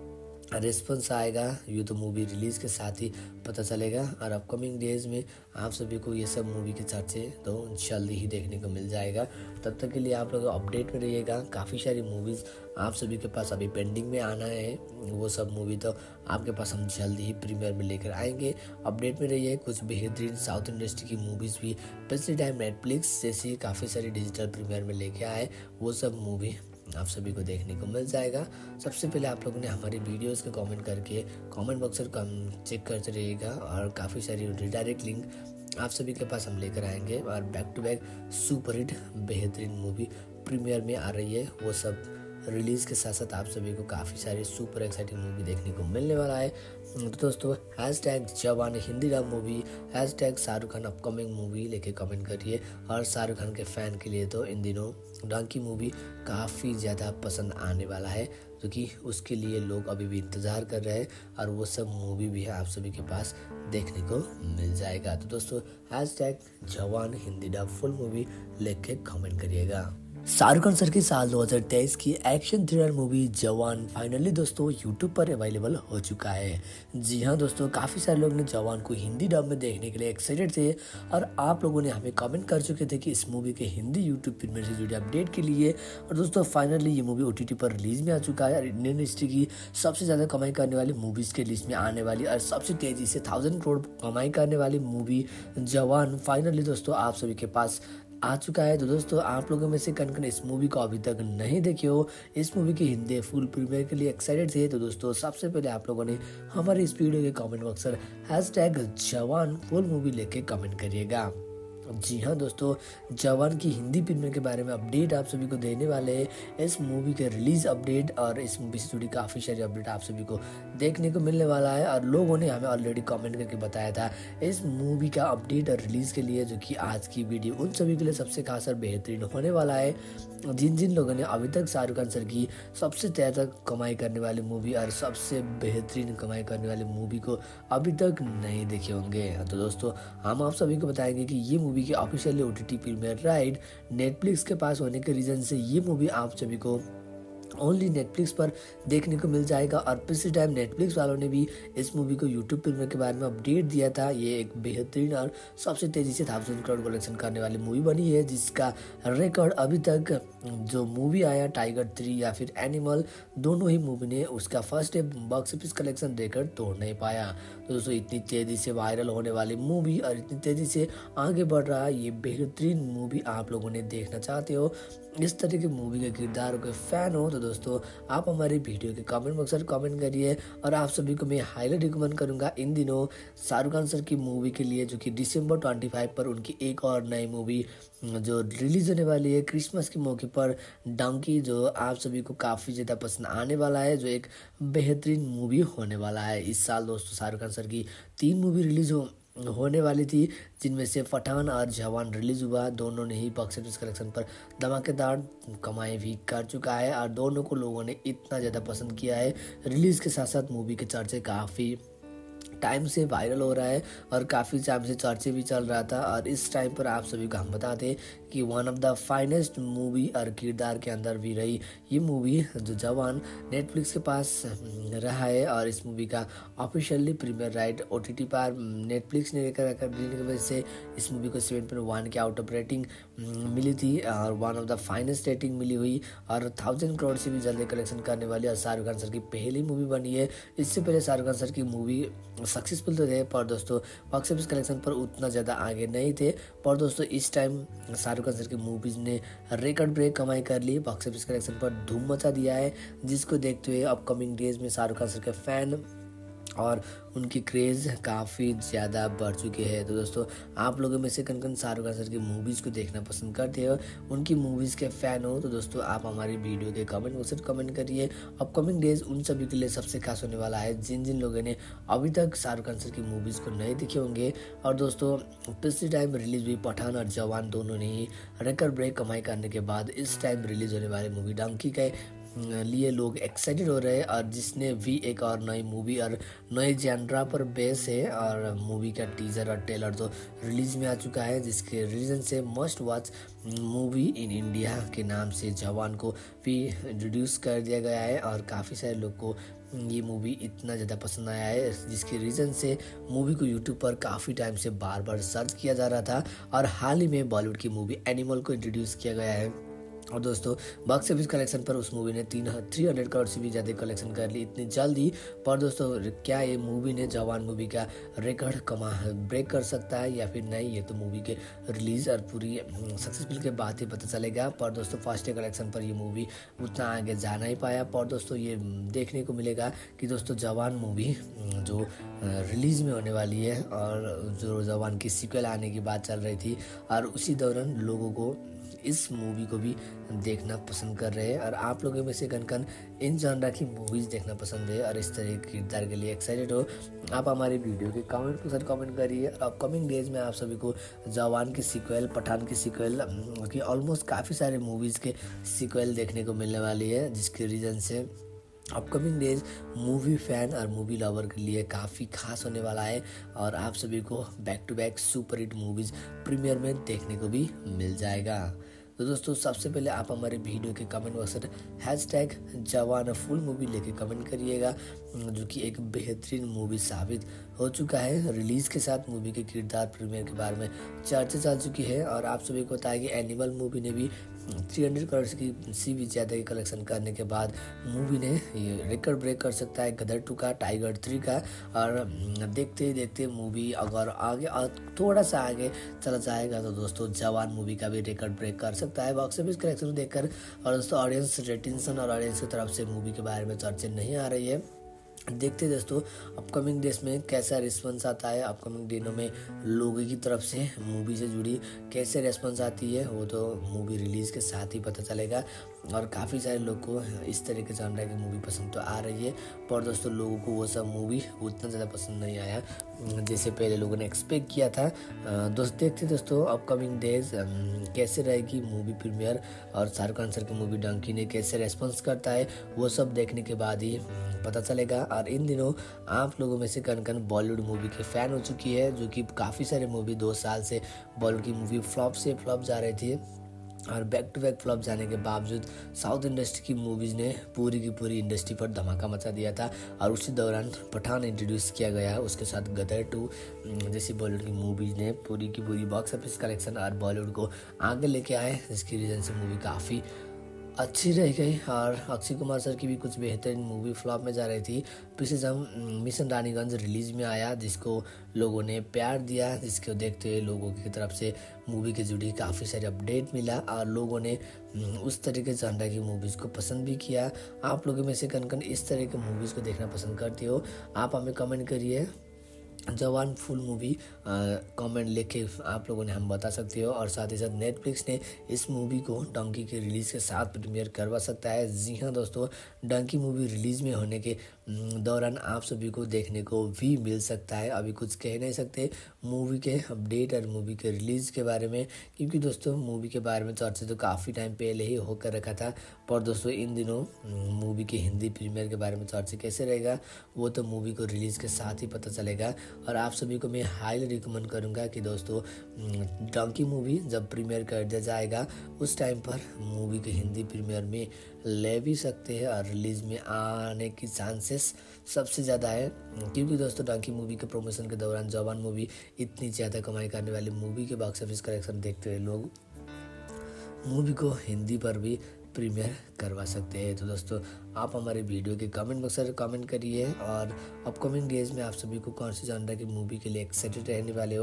रिस्पॉन्स आएगा, ये तो मूवी रिलीज़ के साथ ही पता चलेगा। और अपकमिंग डेज में आप सभी को ये सब मूवी के चर्चे तो जल्दी ही देखने को मिल जाएगा। तब तक के लिए आप लोग अपडेट में रहिएगा। काफ़ी सारी मूवीज़ आप सभी के पास अभी पेंडिंग में आना है, वो सब मूवी तो आपके पास हम जल्दी ही प्रीमियर में लेकर आएंगे। अपडेट में रहिए। कुछ बेहतरीन साउथ इंडस्ट्री की मूवीज़ भी पिछले टाइम नेटफ्लिक्स जैसी काफ़ी सारी डिजिटल प्रीमियर में लेके आए, वो सब मूवी आप सभी को देखने को मिल जाएगा। सबसे पहले आप लोगों ने हमारी वीडियोस को कमेंट करके कमेंट बॉक्स पर चेक करते रहिएगा। और काफ़ी सारी डायरेक्ट लिंक आप सभी के पास हम लेकर आएंगे। और back to back super hit बेहतरीन मूवी प्रीमियर में आ रही है, वो सब रिलीज़ के साथ साथ आप सभी को काफ़ी सारी सुपर एक्साइटिंग मूवी देखने को मिलने वाला है। तो दोस्तों hash tag Jawan Hindi dub movie, hash tag Shahrukh Khan upcoming movie लेके कमेंट करिए। और शाहरुख खान के फ़ैन के लिए तो इन दिनों डंकी मूवी काफ़ी ज़्यादा पसंद आने वाला है, क्योंकि तो उसके लिए लोग अभी भी इंतज़ार कर रहे हैं। और वो सब मूवी भी है आप सभी के पास देखने को मिल जाएगा। तो दोस्तों hash tag Jawan Hindi dub full movie लेके कमेंट करिएगा। शाहरुख खान सर की साल दो हज़ार तेईस की action thriller movie Jawan finally दोस्तों यूट्यूब पर अवेलेबल हो चुका है। जी हाँ दोस्तों, काफ़ी सारे लोग ने जवान को हिंदी डब में देखने के लिए एक्साइटेड थे। और आप लोगों ने हमें कमेंट कर चुके थे कि इस मूवी के हिंदी यूट्यूब प्रीमियर से जुड़े अपडेट के लिए। और दोस्तों फाइनली ये मूवी ओटीटी पर रिलीज में आ चुका है। और इंडियन हिस्ट्री की सबसे ज़्यादा कमाई करने वाली मूवीज़ के लिस्ट में आने वाली और सबसे तेज़ी से थाउजेंड करोड़ कमाई करने वाली मूवी जवान फाइनली दोस्तों आप सभी के पास आ चुका है। तो दोस्तों आप लोगों में से कन कन इस मूवी को अभी तक नहीं देखे हो, इस मूवी की हिंदी फुल प्रीमियर के लिए एक्साइटेड थे, तो दोस्तों सबसे पहले आप लोगों ने हमारे इस वीडियो के कमेंट बॉक्स पर hash tag Jawan full movie लेके कमेंट करिएगा। जी हाँ दोस्तों, जवान की हिंदी प्रीमियर के बारे में अपडेट आप सभी को देने वाले हैं। इस मूवी के रिलीज अपडेट और इस मूवी से जुड़ी काफ़ी सारी अपडेट आप सभी को देखने को मिलने वाला है। और लोगों ने हमें ऑलरेडी कमेंट करके बताया था इस मूवी का अपडेट और रिलीज़ के लिए, जो कि आज की वीडियो उन सभी के लिए सबसे खास और बेहतरीन होने वाला है, जिन जिन लोगों ने अभी तक शाहरुख खान सर की सबसे ज़्यादा कमाई करने वाली मूवी और सबसे बेहतरीन कमाई करने वाली मूवी को अभी तक नहीं देखे होंगे। तो दोस्तों हम आप सभी को बताएंगे कि ये मूवी की officially OTT premiere right Netflix के पास होने के रीज़न से ये मूवी आप सभी को ओनली नेटफ्लिक्स पर देखने को मिल जाएगा। और पिछले टाइम नेटफ्लिक्स वालों ने भी इस मूवी को यूट्यूब प्रीमियर के बारे में अपडेट दिया था। ये एक बेहतरीन और सबसे तेज़ी से थाउजेंड करोड़ कलेक्शन करने वाली मूवी बनी है, जिसका रिकॉर्ड अभी तक जो मूवी आया टाइगर थ्री या फिर एनिमल, दोनों ही मूवी ने उसका first day box office collection record तोड़ नहीं पाया। तो दोस्तों इतनी तेज़ी से वायरल होने वाली मूवी और इतनी तेज़ी से आगे बढ़ रहा है ये बेहतरीन मूवी आप लोगों ने देखना चाहते हो, इस तरह के मूवी के किरदारों के फैन हो, तो दोस्तों आप हमारे वीडियो के कमेंट बॉक्स पर कमेंट करिए। और आप सभी को मैं हाईली रिकमेंड करूंगा इन दिनों शाहरुख खान सर की मूवी के लिए, जो कि दिसंबर पच्चीस पर उनकी एक और नई मूवी जो रिलीज होने वाली है क्रिसमस के मौके पर, डंकी, जो आप सभी को काफ़ी ज़्यादा पसंद आने वाला है, जो एक बेहतरीन मूवी होने वाला है। इस साल दोस्तों शाहरुख खान सर की तीन मूवी रिलीज हो होने वाली थी, जिनमें से पठान और जवान रिलीज हुआ। दोनों ने ही बॉक्स ऑफिस कलेक्शन पर धमाकेदार कमाई भी कर चुका है और दोनों को लोगों ने इतना ज़्यादा पसंद किया है। रिलीज़ के साथ साथ मूवी के चर्चे काफ़ी टाइम से वायरल हो रहा है और काफ़ी टाइम से चर्चे भी चल रहा था। और इस टाइम पर आप सभी को हम बता दें कि one of the finest movie और किरदार के अंदर भी रही ये मूवी जो जवान नेटफ्लिक्स के पास रहा है। और इस मूवी का ऑफिशियली प्रीमियर राइट ओटीटी पर नेटफ्लिक्स ने लेकर देने की वजह से इस मूवी को सेवन पॉइंट वन के आउट ऑफ रेटिंग मिली थी और one of the finest rating मिली हुई और थाउजेंड करोड़ से भी जल्दी कलेक्शन करने वाली और शाहरुख खान सर की पहली मूवी बनी है। इससे पहले शाहरुख खान सर की मूवी सक्सेसफुल तो थे, पर दोस्तों बॉक्स ऑफिस कलेक्शन पर उतना ज़्यादा आगे नहीं थे। पर दोस्तों इस टाइम शाहरुख खान सर की मूवीज ने रिकॉर्ड ब्रेक कमाई कर ली, बॉक्स ऑफिस कलेक्शन पर धूम मचा दिया है, जिसको देखते हुए अपकमिंग डेज में शाहरुख खान सर के फैन और उनकी क्रेज़ काफ़ी ज़्यादा बढ़ चुके हैं। तो दोस्तों आप लोगों में से कौन कौन शाहरुख खान सर की मूवीज़ को देखना पसंद करते हो, उनकी मूवीज़ के फ़ैन हो, तो दोस्तों आप हमारी वीडियो के कमेंट बॉक्स में कमेंट करिए। अपकमिंग डेज उन सभी के लिए सबसे खास होने वाला है जिन जिन लोगों ने अभी तक शाहरुख खान सर की मूवीज़ को नहीं देखे होंगे। और दोस्तों पिछले टाइम रिलीज हुई पठान और जवान दोनों ने ही रिकॉर्ड ब्रेक कमाई करने के बाद इस टाइम रिलीज होने वाली मूवी डंकी के लिए लोग एक्साइटेड हो रहे हैं, और जिसने भी एक और नई मूवी और नए जैनरा पर बेस है। और मूवी का टीजर और ट्रेलर तो रिलीज में आ चुका है, जिसके रीजन से must watch movie in India के नाम से जवान को भी इंट्रोड्यूस कर दिया गया है। और काफ़ी सारे लोग को ये मूवी इतना ज़्यादा पसंद आया है, जिसके रीज़न से मूवी को यूट्यूब पर काफ़ी टाइम से बार बार सर्च किया जा रहा था। और हाल ही में बॉलीवुड की मूवी एनिमल को इंट्रोड्यूस किया गया है। और दोस्तों बॉक्स ऑफिस कलेक्शन पर उस मूवी ने तीन थ्री हंड्रेड करोड़ से भी ज़्यादा कलेक्शन कर ली इतनी जल्दी। पर दोस्तों क्या ये मूवी ने जवान मूवी का रिकॉर्ड कमा ब्रेक कर सकता है या फिर नहीं, ये तो मूवी के रिलीज़ और पूरी सक्सेसफुल के बाद ही पता चलेगा। पर दोस्तों फर्स्ट डे कलेक्शन पर ये मूवी उतना आगे जा नहीं पाया। पर दोस्तों ये देखने को मिलेगा कि दोस्तों जवान मूवी जो रिलीज़ में होने वाली है, और जो जवान की सीक्वल आने की बात चल रही थी, और उसी दौरान लोगों को इस मूवी को भी देखना पसंद कर रहे हैं। और आप लोगों में से कन कन इन जॉनरा की मूवीज़ देखना पसंद है और इस तरह के किरदार के लिए एक्साइटेड हो, आप हमारी वीडियो के कमेंट के साथ कमेंट करिए। और अपकमिंग डेज में आप सभी को जवान की सीक्वल, पठान की सीक्वल की ऑलमोस्ट काफ़ी सारे मूवीज़ के सीक्वल देखने को मिलने वाली है, जिसके रीज़न से अपकमिंग डेज मूवी फ़ैन और मूवी लवर के लिए काफ़ी खास होने वाला है। और आप सभी को back to back super hit movies premiere में देखने को भी मिल जाएगा। तो दोस्तों सबसे पहले आप हमारे वीडियो के कमेंट बॉक्स में hash tag Jawan full movie लेके कमेंट करिएगा, जो कि एक बेहतरीन मूवी साबित हो चुका है। रिलीज़ के साथ मूवी के किरदार प्रीमियर के बारे में चर्चा चल चुकी है। और आप सभी को बताया कि एनिमल मूवी ने भी तीन सौ करोड़ की सी भी ज़्यादा की कलेक्शन करने के बाद मूवी ने ये रिकॉर्ड ब्रेक कर सकता है गदर टू का, टाइगर थ्री का। और देखते ही देखते मूवी अगर आगे और थोड़ा सा आगे चला जाएगा तो दोस्तों जवान मूवी का भी रिकॉर्ड ब्रेक कर सकता है बॉक्स ऑफिस कलेक्शन देखकर। और दोस्तों ऑडियंस रेटिंसन और ऑडियंस की तरफ से मूवी के बारे में चर्चा नहीं आ रही है। देखते हैं दोस्तों अपकमिंग डेज में कैसा रिस्पॉन्स आता है, अपकमिंग दिनों में लोगों की तरफ से मूवी से जुड़ी कैसे रिस्पॉन्स आती है, वो तो मूवी रिलीज़ के साथ ही पता चलेगा। और काफ़ी सारे लोग को इस तरीके से जानना है कि मूवी पसंद तो आ रही है, पर दोस्तों लोगों को वो सब मूवी उतना ज़्यादा पसंद नहीं आया जैसे पहले लोगों ने एक्सपेक्ट किया था। दोस्त देखते दोस्तों अपकमिंग डेज कैसे रहेगी मूवी प्रीमियर, और शाहरुख खान सर की मूवी डंकी ने कैसे रेस्पॉन्स करता है, वो सब देखने के बाद ही पता चलेगा। और इन दिनों आप लोगों में से कन कन बॉलीवुड मूवी के फ़ैन हो चुकी है, जो कि काफ़ी सारे मूवी दो साल से बॉलीवुड की मूवी फ्लॉप से फ्लॉप जा रही थी, और बैक टू बैक फ्लॉप जाने के बावजूद साउथ इंडस्ट्री की मूवीज़ ने पूरी की पूरी इंडस्ट्री पर धमाका मचा दिया था। और उसी दौरान पठान इंट्रोड्यूस किया गया, उसके साथ गदर टू जैसी बॉलीवुड की मूवीज़ ने पूरी की पूरी बॉक्स ऑफिस कलेक्शन और बॉलीवुड को आगे लेके आए, जिसकी रीज़न से मूवी काफ़ी अच्छी रह गई। और अक्षय कुमार सर की भी कुछ बेहतरीन मूवी फ्लॉप में जा रही थी। पिछले जब मिशन रानीगंज रिलीज़ में आया, जिसको लोगों ने प्यार दिया, जिसको देखते हुए लोगों की तरफ से मूवी के जुड़ी काफ़ी सारे अपडेट मिला, और लोगों ने उस तरीके से जॉनरा की मूवीज़ को पसंद भी किया। आप लोगों में से कन कन इस तरह के मूवीज़ को देखना पसंद करते हो, आप हमें कमेंट करिए। जवान फुल मूवी कमेंट लेके आप लोगों ने हम बता सकते हो। और साथ ही साथ नेटफ्लिक्स ने इस मूवी को डंकी के रिलीज़ के साथ प्रीमियर करवा सकता है। जी हाँ दोस्तों, डंकी मूवी रिलीज़ में होने के दौरान आप सभी को देखने को भी मिल सकता है। अभी कुछ कह नहीं सकते मूवी के अपडेट और मूवी के रिलीज़ के बारे में, क्योंकि दोस्तों मूवी के बारे में चर्चा तो काफ़ी टाइम पहले ही होकर रखा था। पर दोस्तों इन दिनों मूवी के हिंदी प्रीमियर के बारे में चर्चा कैसे रहेगा, वो तो मूवी को रिलीज़ के साथ ही पता चलेगा। और आप सभी को मैं हाईली रिकमेंड करूंगा कि दोस्तों डंकी मूवी जब प्रीमियर कर दिया जाएगा, उस टाइम पर मूवी के हिंदी प्रीमियर में ले भी सकते हैं, और रिलीज़ में आने की चांसेस सबसे ज़्यादा है, क्योंकि दोस्तों डंकी मूवी के प्रमोशन के दौरान जवान मूवी इतनी ज़्यादा कमाई करने वाली मूवी के बॉक्स ऑफिस कलेक्शन देखते हुए लोग मूवी को हिंदी पर भी प्रीमियर करवा सकते हैं। तो दोस्तों आप हमारे वीडियो के कमेंट बॉक्स में कमेंट करिए, और अपकमिंग डेज में आप सभी को कौन सी जॉनरा की मूवी के लिए एक्साइटेड रहने वाले हो,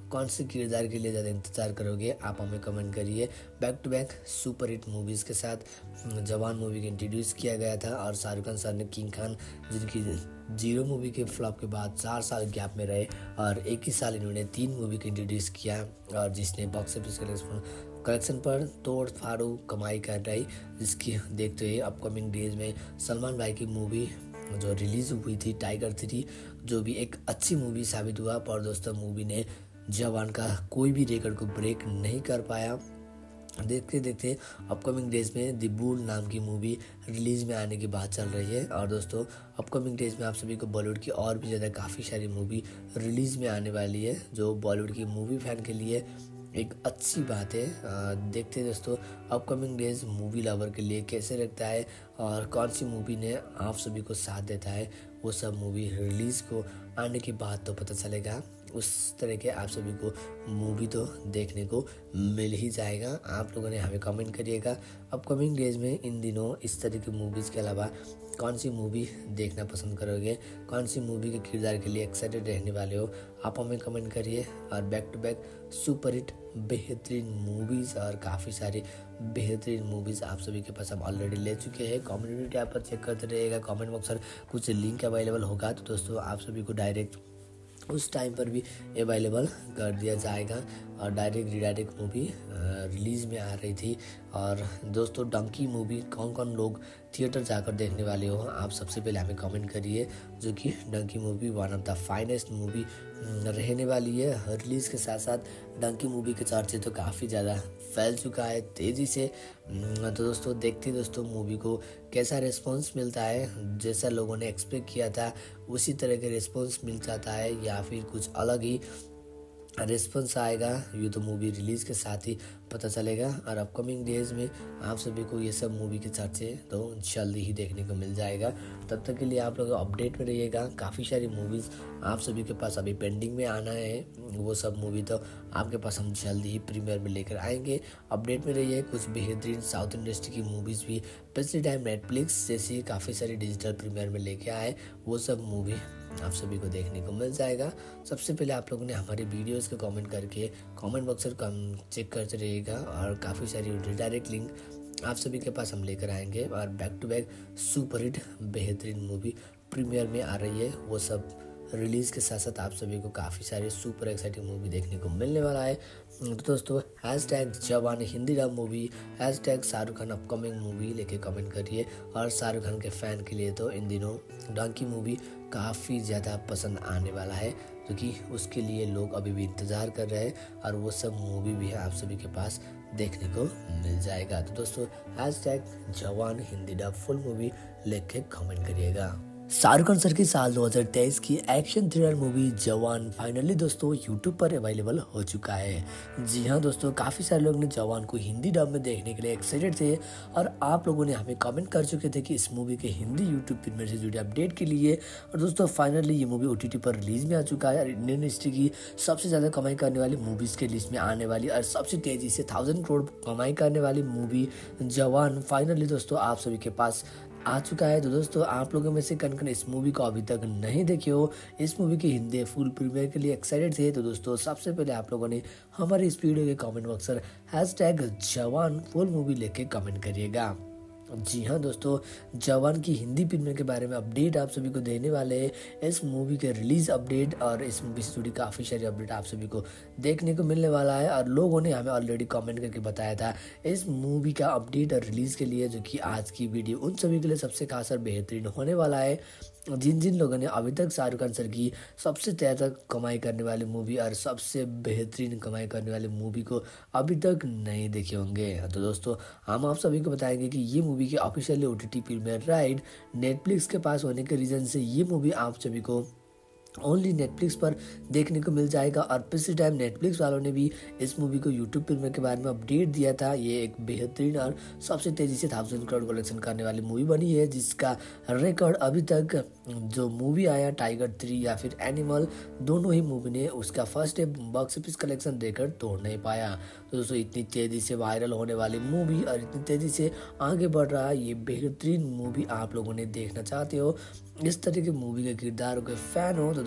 कौन से किरदार के लिए ज़्यादा इंतज़ार करोगे, आप हमें कमेंट करिए। Back to back super hit movies के साथ जवान मूवी को इंट्रोड्यूस किया गया था और शाहरुख खान सर ने किंग खान, जिनकी जीरो मूवी के फ्लॉप के बाद चार साल गैप में रहे और एक ही साल इन्होंने तीन मूवी को इंट्रोड्यूस किया और जिसने बॉक्स ऑफिस कलेक्शन कलेक्शन पर तोड़ फाड़ू कमाई कर रही, जिसकी देखते हुए अपकमिंग डेज में सलमान भाई की मूवी जो रिलीज़ हुई थी टाइगर थ्री, जो भी एक अच्छी मूवी साबित हुआ। पर दोस्तों मूवी ने जवान का कोई भी रिकॉर्ड को ब्रेक नहीं कर पाया। देखते देखते अपकमिंग डेज में द बुल नाम की मूवी रिलीज़ में आने की बात चल रही है और दोस्तों अपकमिंग डेज में आप सभी को बॉलीवुड की और भी ज़्यादा काफ़ी सारी मूवी रिलीज़ में आने वाली है, जो बॉलीवुड की मूवी फैन के लिए एक अच्छी बात है। आ, देखते हैं दोस्तों अपकमिंग डेज मूवी लवर के लिए कैसे लगता है और कौन सी मूवी ने आप सभी को साथ देता है, वो सब मूवी रिलीज़ को आने के बाद तो पता चलेगा। उस तरह के आप सभी को मूवी तो देखने को मिल ही जाएगा। आप लोगों ने हमें कमेंट करिएगा अपकमिंग डेज में इन दिनों इस तरह की मूवीज़ के अलावा कौन सी मूवी देखना पसंद करोगे, कौन सी मूवी के किरदार के लिए एक्साइटेड रहने वाले हो, आप हमें कमेंट करिए। और back to back super hit बेहतरीन मूवीज़ और काफ़ी सारी बेहतरीन मूवीज़ आप सभी के पास हम ऑलरेडी ले चुके हैं। कम्युनिटी टैब पर चेक करते रहिएगा, कमेंट बॉक्स पर कुछ लिंक अवेलेबल होगा तो दोस्तों आप सभी को डायरेक्ट उस टाइम पर भी अवेलेबल कर दिया जाएगा। और डायरेक्ट रिडायरेक्ट मूवी रिलीज़ में आ रही थी। और दोस्तों डंकी मूवी कौन कौन लोग थिएटर जाकर देखने वाले हो, आप सबसे पहले हमें कमेंट करिए, जो कि Dunki movie one of the finest movie रहने वाली है। रिलीज़ के साथ साथ डंकी मूवी के चर्चे तो काफ़ी ज़्यादा फैल चुका है तेज़ी से। तो दोस्तों देखते दोस्तों मूवी को कैसा रिस्पांस मिलता है, जैसा लोगों ने एक्सपेक्ट किया था उसी तरह के रिस्पांस मिल जाता है या फिर कुछ अलग ही रिस्पॉन्स आएगा, ये तो मूवी रिलीज़ के साथ ही पता चलेगा। और अपकमिंग डेज में आप सभी को ये सब मूवी के चर्चे तो जल्दी ही देखने को मिल जाएगा। तब तक के लिए आप लोग अपडेट में रहिएगा। काफ़ी सारी मूवीज़ आप सभी के पास अभी पेंडिंग में आना है, वो सब मूवी तो आपके पास हम जल्दी ही प्रीमियर में लेकर आएंगे। अपडेट में रहिए। कुछ बेहतरीन साउथ इंडस्ट्री की मूवीज़ भी पिछले टाइम नेटफ्लिक्स जैसी काफ़ी सारी डिजिटल प्रीमियर में लेके आए, वो सब मूवी आप सभी को देखने को मिल जाएगा। सबसे पहले आप लोगों ने हमारे वीडियोस को कमेंट करके कमेंट बॉक्स पर चेक करते रहिएगा और काफ़ी सारी डायरेक्ट लिंक आप सभी के पास हम लेकर आएंगे। और back to back super hit बेहतरीन मूवी प्रीमियर में आ रही है, वो सब रिलीज़ के साथ साथ आप सभी को काफ़ी सारे सुपर एक्साइटिंग मूवी देखने को मिलने वाला है। तो दोस्तों hash tag Jawan Hindi dub movie, hash tag Shahrukh Khan upcoming movie लेके कमेंट करिए। और शाहरुख खान के फ़ैन के लिए तो इन दिनों डंकी मूवी काफ़ी ज़्यादा पसंद आने वाला है, क्योंकि उसके लिए लोग अभी भी इंतज़ार कर रहे हैं और वो सब मूवी भी आप सभी के पास देखने को मिल जाएगा। तो दोस्तों hash tag Jawan Hindi dub full movie लेके कमेंट करिएगा। शाहरुख खान सर की साल दो हज़ार तेईस की action thriller movie Jawan finally दोस्तों यूट्यूब पर अवेलेबल हो चुका है। जी हाँ दोस्तों, काफ़ी सारे लोग ने जवान को हिंदी डब में देखने के लिए एक्साइटेड थे और आप लोगों ने हमें कमेंट कर चुके थे कि इस मूवी के हिंदी यूट्यूब प्रीमियर से जुड़े अपडेट के लिए। और दोस्तों फाइनली ये मूवी ओटीटी पर रिलीज में आ चुका है और इंडियन हिस्ट्री की सबसे ज़्यादा कमाई करने वाली मूवीज़ के लिस्ट में आने वाली और सबसे तेज़ी से थाउजेंड करोड़ कमाई करने वाली मूवी जवान फाइनली दोस्तों आप सभी के पास आ चुका है। तो दोस्तों आप लोगों में से कन कन इस मूवी को अभी तक नहीं देखे हो, इस मूवी की हिंदी फुल प्रीमियर के लिए एक्साइटेड थे, तो दोस्तों सबसे पहले आप लोगों ने हमारे इस वीडियो के कमेंट बॉक्स पर hash tag Jawan full movie लेके कमेंट करिएगा। जी हाँ दोस्तों, जवान की हिंदी प्रीमियर के बारे में अपडेट आप सभी को देने वाले हैं। इस मूवी के रिलीज अपडेट और इस मूवी से जुड़ी काफ़ी सारी अपडेट आप सभी को देखने को मिलने वाला है। और लोगों ने हमें ऑलरेडी कमेंट करके बताया था इस मूवी का अपडेट और रिलीज़ के लिए, जो कि आज की वीडियो उन सभी के लिए सबसे खास और बेहतरीन होने वाला है जिन जिन लोगों ने अभी तक शाहरुख खान सर की सबसे ज़्यादा कमाई करने वाली मूवी और सबसे बेहतरीन कमाई करने वाली मूवी को अभी तक नहीं देखे होंगे। तो दोस्तों हम आप सभी को बताएंगे कि ये मूवी की officially OTT premiere right Netflix के पास होने के रीज़न से ये मूवी आप सभी को ओनली नेटफ्लिक्स पर देखने को मिल जाएगा। और पिछले टाइम नेटफ्लिक्स वालों ने भी इस मूवी को यूट्यूब प्रीमियर के बारे में अपडेट दिया था। ये एक बेहतरीन और सबसे तेज़ी से थाउजेंड करोड़ कलेक्शन करने वाली मूवी बनी है, जिसका रिकॉर्ड अभी तक जो मूवी आया टाइगर थ्री या फिर एनिमल, दोनों ही मूवी ने उसका first day box office collection देकर तोड़ नहीं पाया। तो दोस्तों इतनी तेज़ी से वायरल होने वाली मूवी और इतनी तेज़ी से आगे बढ़ रहा है ये बेहतरीन मूवी आप लोगों ने देखना चाहते हो, इस तरह की मूवी के किरदारों के फैन हो, तो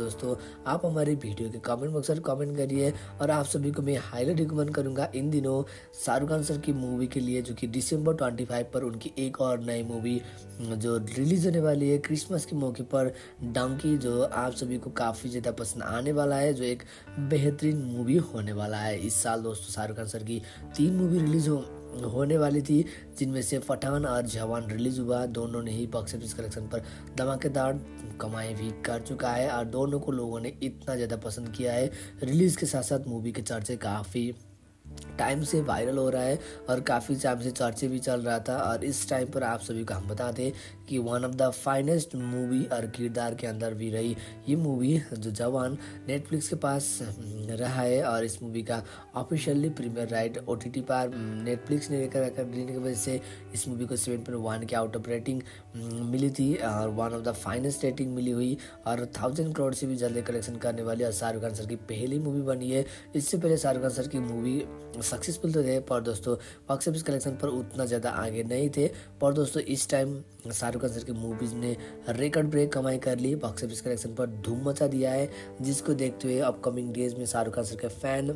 दोस्तों आप हमारे वीडियो के कमेंट बॉक्स में कमेंट करिए। और आप सभी को मैं हाईली रिकमेंड करूंगा इन दिनों शाहरुख खान सर की मूवी के लिए, जो कि दिसंबर पच्चीस पर उनकी एक और नई मूवी जो रिलीज होने वाली है क्रिसमस के मौके पर, डंकी, जो आप सभी को काफ़ी ज़्यादा पसंद आने वाला है, जो एक बेहतरीन मूवी होने वाला है। इस साल दोस्तों शाहरुख खान सर की तीन मूवी रिलीज हो होने वाली थी, जिनमें से पठान और जवान रिलीज हुआ। दोनों ने ही बॉक्स ऑफिस कलेक्शन पर धमाकेदार कमाई भी कर चुका है और दोनों को लोगों ने इतना ज़्यादा पसंद किया है। रिलीज के साथ साथ मूवी के चर्चे काफ़ी टाइम से वायरल हो रहा है और काफ़ी टाइम से चर्चे भी चल रहा था। और इस टाइम पर आप सभी को हम बता दें कि one of the finest movie और किरदार के अंदर भी रही ये मूवी जो जवान नेटफ्लिक्स के पास रहा है। और इस मूवी का ऑफिशियली प्रीमियर राइट ओटीटी पर नेटफ्लिक्स ने लेकर देने की वजह से इस मूवी को सेवन पॉइंट वन के आउट ऑफ रेटिंग मिली थी और one of the finest rating मिली हुई और थाउजेंड करोड़ से भी जल्दी कलेक्शन करने वाली और शाहरुख खान सर की पहली मूवी बनी है। इससे पहले शाहरुख खान सर की मूवी सक्सेसफुल तो थे पर दोस्तों बॉक्स ऑफिस कलेक्शन पर उतना ज़्यादा आगे नहीं थे। पर दोस्तों इस टाइम शाहरुख खान सर की मूवीज़ ने रिकॉर्ड ब्रेक कमाई कर ली, बॉक्स ऑफिस कलेक्शन पर धूम मचा दिया है, जिसको देखते हुए अपकमिंग डेज में शाहरुख खान सर के फैन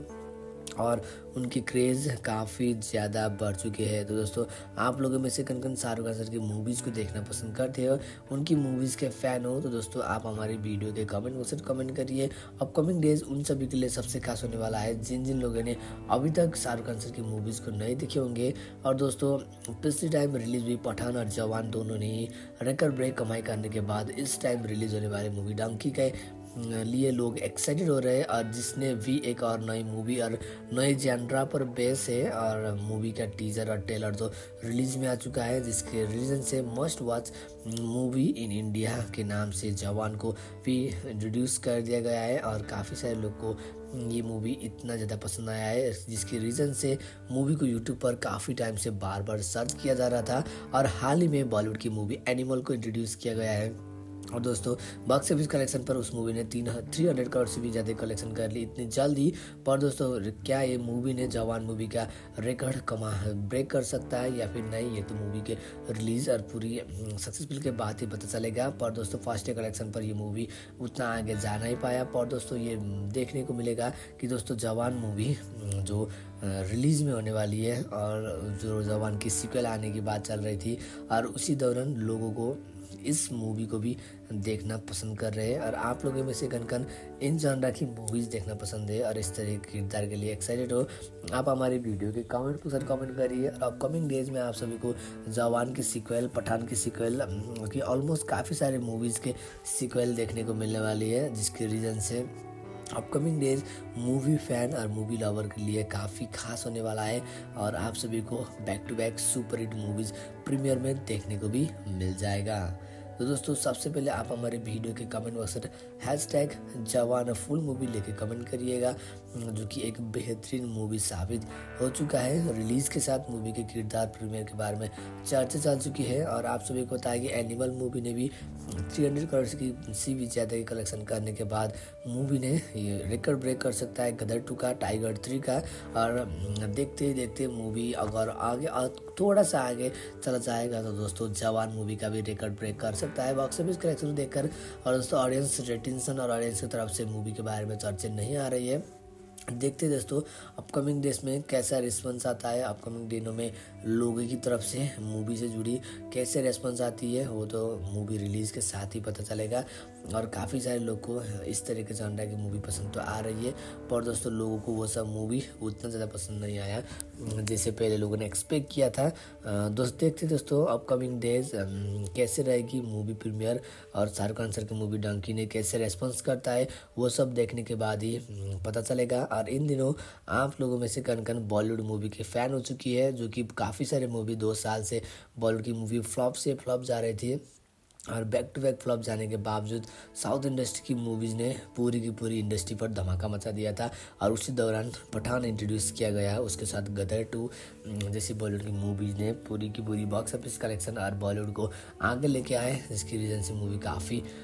और उनकी क्रेज़ काफ़ी ज़्यादा बढ़ चुके हैं। तो दोस्तों आप लोगों में से कन कन शाहरुख खान सर की मूवीज़ को देखना पसंद करते हो, उनकी मूवीज़ के फ़ैन हो, तो दोस्तों आप हमारी वीडियो के कमेंट बॉक्स में कमेंट करिए। अपकमिंग डेज उन सभी के लिए सबसे खास होने वाला है जिन जिन लोगों ने अभी तक शाहरुख खान सर की मूवीज़ को नहीं देखे होंगे। और दोस्तों पिछले टाइम रिलीज हुई पठान और जवान दोनों ने ही रिकॉर्ड ब्रेक कमाई करने के बाद इस टाइम रिलीज होने वाली मूवी डंकी के लिए लोग एक्साइटेड हो रहे हैं। और जिसने भी एक और नई मूवी और नए जैनरा पर बेस है और मूवी का टीजर और ट्रेलर तो रिलीज में आ चुका है, जिसके रीजन से must watch movie in India के नाम से जवान को भी इंट्रोड्यूस कर दिया गया है। और काफ़ी सारे लोग को ये मूवी इतना ज़्यादा पसंद आया है, जिसकी रीज़न से मूवी को यूट्यूब पर काफ़ी टाइम से बार बार सर्च किया जा रहा था। और हाल ही में बॉलीवुड की मूवी एनिमल को इंट्रोड्यूस किया गया है। और दोस्तों बॉक्स ऑफिस कलेक्शन पर उस मूवी ने तीन थ्री हंड्रेड करोड़ से भी ज़्यादा कलेक्शन कर ली इतनी जल्दी। पर दोस्तों क्या ये मूवी ने जवान मूवी का रिकॉर्ड कमा ब्रेक कर सकता है या फिर नहीं, ये तो मूवी के रिलीज और पूरी सक्सेसफुल के बाद ही पता चलेगा। पर दोस्तों फर्स्ट डे कलेक्शन पर ये मूवी उतना आगे जा नहीं पाया। पर दोस्तों ये देखने को मिलेगा कि दोस्तों जवान मूवी जो रिलीज में होने वाली है और जो जवान की सीक्वल आने की बात चल रही थी, और उसी दौरान लोगों को इस मूवी को भी देखना पसंद कर रहे हैं। और आप लोगों में से कन कन इन जॉनरा की मूवीज़ देखना पसंद है और इस तरह के किरदार के लिए एक्साइटेड हो, आप हमारी वीडियो के कमेंट के साथ कमेंट करिए। और अपकमिंग डेज में आप सभी को जवान की सीक्वल, पठान की सीक्वल की ऑलमोस्ट काफ़ी सारे मूवीज़ के सीक्वल देखने को मिलने वाली है, जिसके रीज़न से अपकमिंग डेज मूवी फैन और मूवी लवर के लिए काफ़ी खास होने वाला है। और आप सभी को back to back super hit movies premiere में देखने को भी मिल जाएगा। तो दोस्तों सबसे पहले आप हमारे वीडियो के कमेंट बॉक्स में hash tag Jawan full movie लेके कमेंट करिएगा, जो कि एक बेहतरीन मूवी साबित हो चुका है। रिलीज़ के साथ मूवी के किरदार प्रीमियर के बारे में चर्चा चल चुकी है। और आप सभी को बताया कि एनिमल मूवी ने भी तीन सौ करोड़ की सी भी ज़्यादा की कलेक्शन करने के बाद मूवी ने ये रिकॉर्ड ब्रेक कर सकता है गदर टू का, टाइगर थ्री का। और देखते ही देखते मूवी अगर आगे थोड़ा सा आगे चला जाएगा तो दोस्तों जवान मूवी का भी रिकॉर्ड ब्रेक कर सकता है बॉक्स ऑफिस कलेक्शन देखकर। और दोस्तों ऑडियंस रेटिंसन और ऑडियंस की तरफ से मूवी के बारे में चर्चा नहीं आ रही है। देखते दोस्तों अपकमिंग डेज में कैसा रिस्पॉन्स आता है, अपकमिंग दिनों में लोगों की तरफ से मूवी से जुड़ी कैसे रिस्पॉन्स आती है, वो तो मूवी रिलीज़ के साथ ही पता चलेगा। और काफ़ी सारे लोग को इस तरह के जॉनरा की मूवी पसंद तो आ रही है, पर दोस्तों लोगों को वो सब मूवी उतना ज़्यादा पसंद नहीं आया जैसे पहले लोगों ने एक्सपेक्ट किया था। दोस्त देखते दोस्तों अपकमिंग डेज कैसे रहेगी मूवी प्रीमियर और शाहरुख खान सर की मूवी डंकी ने कैसे रेस्पॉन्स करता है, वो सब देखने के बाद ही पता चलेगा। और इन दिनों आप लोगों में से कन कन बॉलीवुड मूवी के फ़ैन हो चुकी है, जो कि काफ़ी सारे मूवी दो साल से बॉलीवुड की मूवी फ्लॉप से फ्लॉप जा रही थी और बैक टू बैक फ्लॉप जाने के बावजूद साउथ इंडस्ट्री की मूवीज़ ने पूरी की पूरी इंडस्ट्री पर धमाका मचा दिया था। और उसी दौरान पठान इंट्रोड्यूस किया गया, उसके साथ गदर टू जैसी बॉलीवुड की मूवीज़ ने पूरी की पूरी बॉक्स ऑफिस कलेक्शन और बॉलीवुड को आगे लेके आए, जिसकी रीज़न से मूवी काफ़ी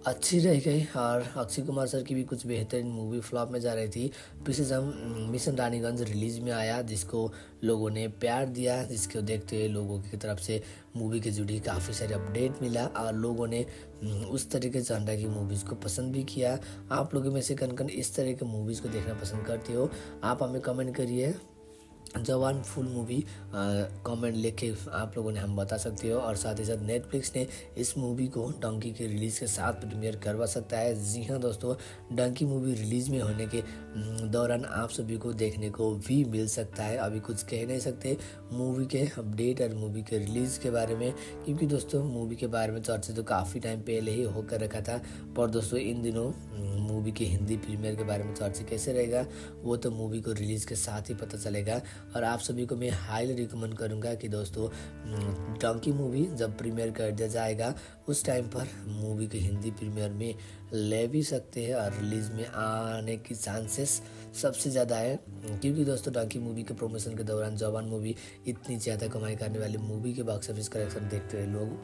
अच्छी रह गई। और अक्षय कुमार सर की भी कुछ बेहतरीन मूवी फ्लॉप में जा रही थी। पीछे जब मिशन रानीगंज रिलीज में आया, जिसको लोगों ने प्यार दिया, जिसको देखते हुए लोगों की तरफ से मूवी के जुड़ी काफ़ी सारे अपडेट मिला और लोगों ने उस तरीके से जॉनर की मूवीज़ को पसंद भी किया। आप लोगों में से कन कन इस तरह के मूवीज़ को देखना पसंद करते हो, आप हमें कमेंट करिए। जवान फुल मूवी कमेंट लिख के आप लोगों ने हम बता सकते हो। और साथ ही साथ नेटफ्लिक्स ने इस मूवी को डंकी के रिलीज़ के साथ प्रीमियर करवा सकता है। जी हाँ दोस्तों, डंकी मूवी रिलीज़ में होने के दौरान आप सभी को देखने को भी मिल सकता है। अभी कुछ कह नहीं सकते मूवी के अपडेट और मूवी के रिलीज़ के बारे में, क्योंकि दोस्तों मूवी के बारे में चर्चा तो काफ़ी टाइम पहले ही होकर रखा था। पर दोस्तों इन दिनों मूवी के हिंदी प्रीमियर के बारे में चर्चा कैसे रहेगा वो तो मूवी को रिलीज़ के साथ ही पता चलेगा। और आप सभी को मैं हाईली रिकमेंड करूंगा कि दोस्तों डंकी मूवी जब प्रीमियर कर दिया जाएगा उस टाइम पर मूवी के हिंदी प्रीमियर में ले भी सकते हैं और रिलीज़ में आने की चांसेस सबसे ज़्यादा है। क्योंकि दोस्तों डंकी मूवी के प्रमोशन के दौरान जवान मूवी इतनी ज़्यादा कमाई करने वाली मूवी के बॉक्स ऑफिस कलेक्शन देखते हुए लोग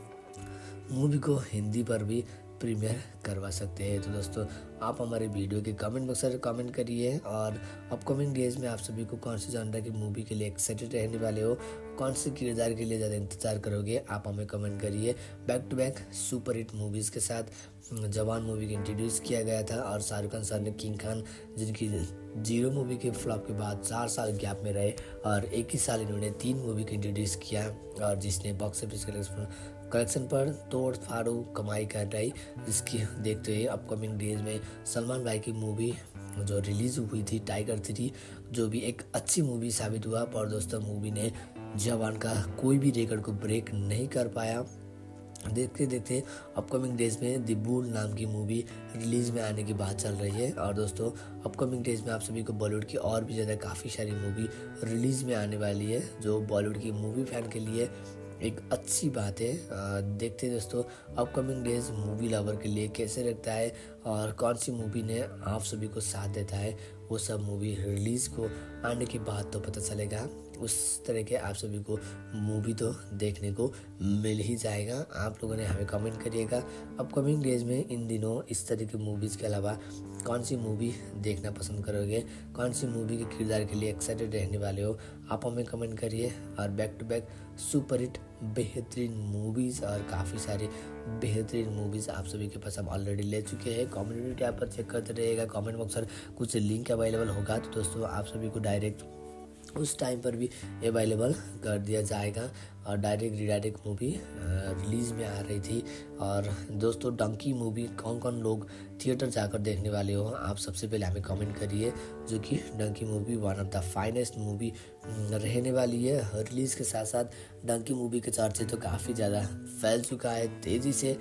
मूवी को हिंदी पर भी प्रीमियर करवा सकते हैं। तो दोस्तों आप हमारे वीडियो के कमेंट बॉक्स में कमेंट करिए और अपकमिंग डेज में आप सभी को कौन सी जॉनर की मूवी के लिए एक्साइटेड रहने वाले हो, कौन से किरदार के लिए ज़्यादा इंतजार करोगे, आप हमें कमेंट करिए। Back to back super hit movies के साथ जवान मूवी को इंट्रोड्यूस किया गया था और शाहरुख खान सर ने किंग खान, जिनकी जीरो मूवी के फ्लॉप के बाद चार साल गैप में रहे और एक ही साल इन्होंने तीन मूवी को इंट्रोड्यूस किया और जिसने बॉक्स ऑफिस कलेक्शन कलेक्शन पर तोड़ फाड़ू कमाई कर रही। जिसकी देखते हुए अपकमिंग डेज में सलमान भाई की मूवी जो रिलीज़ हुई थी टाइगर थ्री, जो भी एक अच्छी मूवी साबित हुआ, पर दोस्तों मूवी ने जवान का कोई भी रिकॉर्ड को ब्रेक नहीं कर पाया। देखते देखते अपकमिंग डेज में द बुल नाम की मूवी रिलीज़ में आने की बात चल रही है। और दोस्तों अपकमिंग डेज में आप सभी को बॉलीवुड की और भी ज़्यादा काफ़ी सारी मूवी रिलीज़ में आने वाली है, जो बॉलीवुड की मूवी फैन के लिए एक अच्छी बात है। आ, देखते हैं दोस्तों अपकमिंग डेज मूवी लवर के लिए कैसे रखता है और कौन सी मूवी ने आप सभी को साथ देता है, वो सब मूवी रिलीज़ को आने के बाद तो पता चलेगा। उस तरह के आप सभी को मूवी तो देखने को मिल ही जाएगा। आप लोगों ने हमें कमेंट करिएगा अपकमिंग डेज में इन दिनों इस तरह की मूवीज़ के अलावा कौन सी मूवी देखना पसंद करोगे, कौन सी मूवी के किरदार के लिए एक्साइटेड रहने वाले हो, आप हमें कमेंट करिए। और back to back super hit बेहतरीन मूवीज़ और काफ़ी सारे बेहतरीन मूवीज़ आप सभी के पास हम ऑलरेडी ले चुके हैं। कम्युनिटी टैब पर चेक करते रहिएगा, कमेंट बॉक्स पर कुछ लिंक अवेलेबल होगा तो दोस्तों आप सभी को डायरेक्ट उस टाइम पर भी अवेलेबल कर दिया जाएगा। और डायरेक्ट रिडायरेक्ट मूवी रिलीज़ में आ रही थी। और दोस्तों डंकी मूवी कौन कौन लोग थिएटर जाकर देखने वाले हो, आप सबसे पहले हमें कमेंट करिए, जो कि Dunki movie one of the finest movie रहने वाली है। रिलीज़ के साथ साथ डंकी मूवी के चर्चे तो काफ़ी ज़्यादा फैल चुका है तेज़ी से।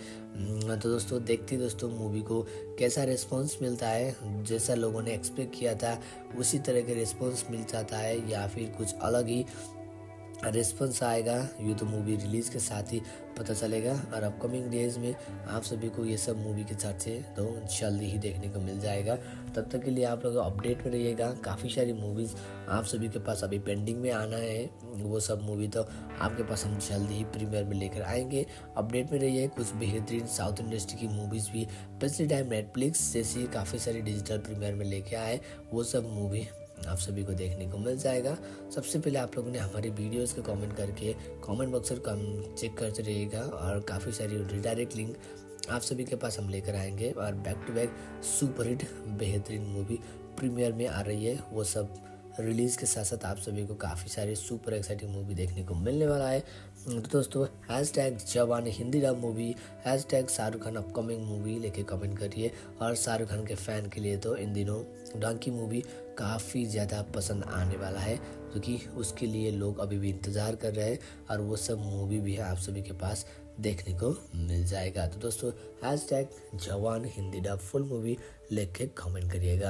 तो दोस्तों देखते दोस्तों मूवी को कैसा रिस्पॉन्स मिलता है, जैसा लोगों ने एक्सपेक्ट किया था उसी तरह के रिस्पॉन्स मिल जाता है या फिर कुछ अलग ही रिस्पॉन्स आएगा, ये तो मूवी रिलीज़ के साथ ही पता चलेगा। और अपकमिंग डेज में आप सभी को ये सब मूवी के चर्चे तो जल्दी ही देखने को मिल जाएगा। तब तक के लिए आप लोग अपडेट में रहिएगा। काफ़ी सारी मूवीज़ आप सभी के पास अभी पेंडिंग में आना है, वो सब मूवी तो आपके पास हम जल्दी ही प्रीमियर में लेकर आएंगे। अपडेट में रहिए। कुछ बेहतरीन साउथ इंडस्ट्री की मूवीज़ भी पिछले टाइम नेटफ्लिक्स जैसी काफ़ी सारी डिजिटल प्रीमियर में लेके आए, वो सब मूवी आप सभी को देखने को मिल जाएगा। सबसे पहले आप लोगों ने हमारी वीडियोस को कमेंट करके कमेंट बॉक्स पर कम चेक करते रहिएगा और काफ़ी सारी रिडायरेक्ट लिंक आप सभी के पास हम लेकर आएंगे। और back to back super hit बेहतरीन मूवी प्रीमियर में आ रही है, वो सब रिलीज़ के साथ साथ आप सभी को काफ़ी सारी सुपर एक्साइटिंग मूवी देखने को मिलने वाला है। तो दोस्तों hash tag Jawan Hindi dub movie, hash tag Shahrukh Khan upcoming movie लेके कमेंट करिए। और शाहरुख खान के फ़ैन के लिए तो इन दिनों डंकी मूवी काफ़ी ज़्यादा पसंद आने वाला है, क्योंकि तो उसके लिए लोग अभी भी इंतज़ार कर रहे हैं और वो सब मूवी भी है आप सभी के पास देखने को मिल जाएगा। तो दोस्तों hash tag Jawan Hindi dub full movie लेके कमेंट करिएगा।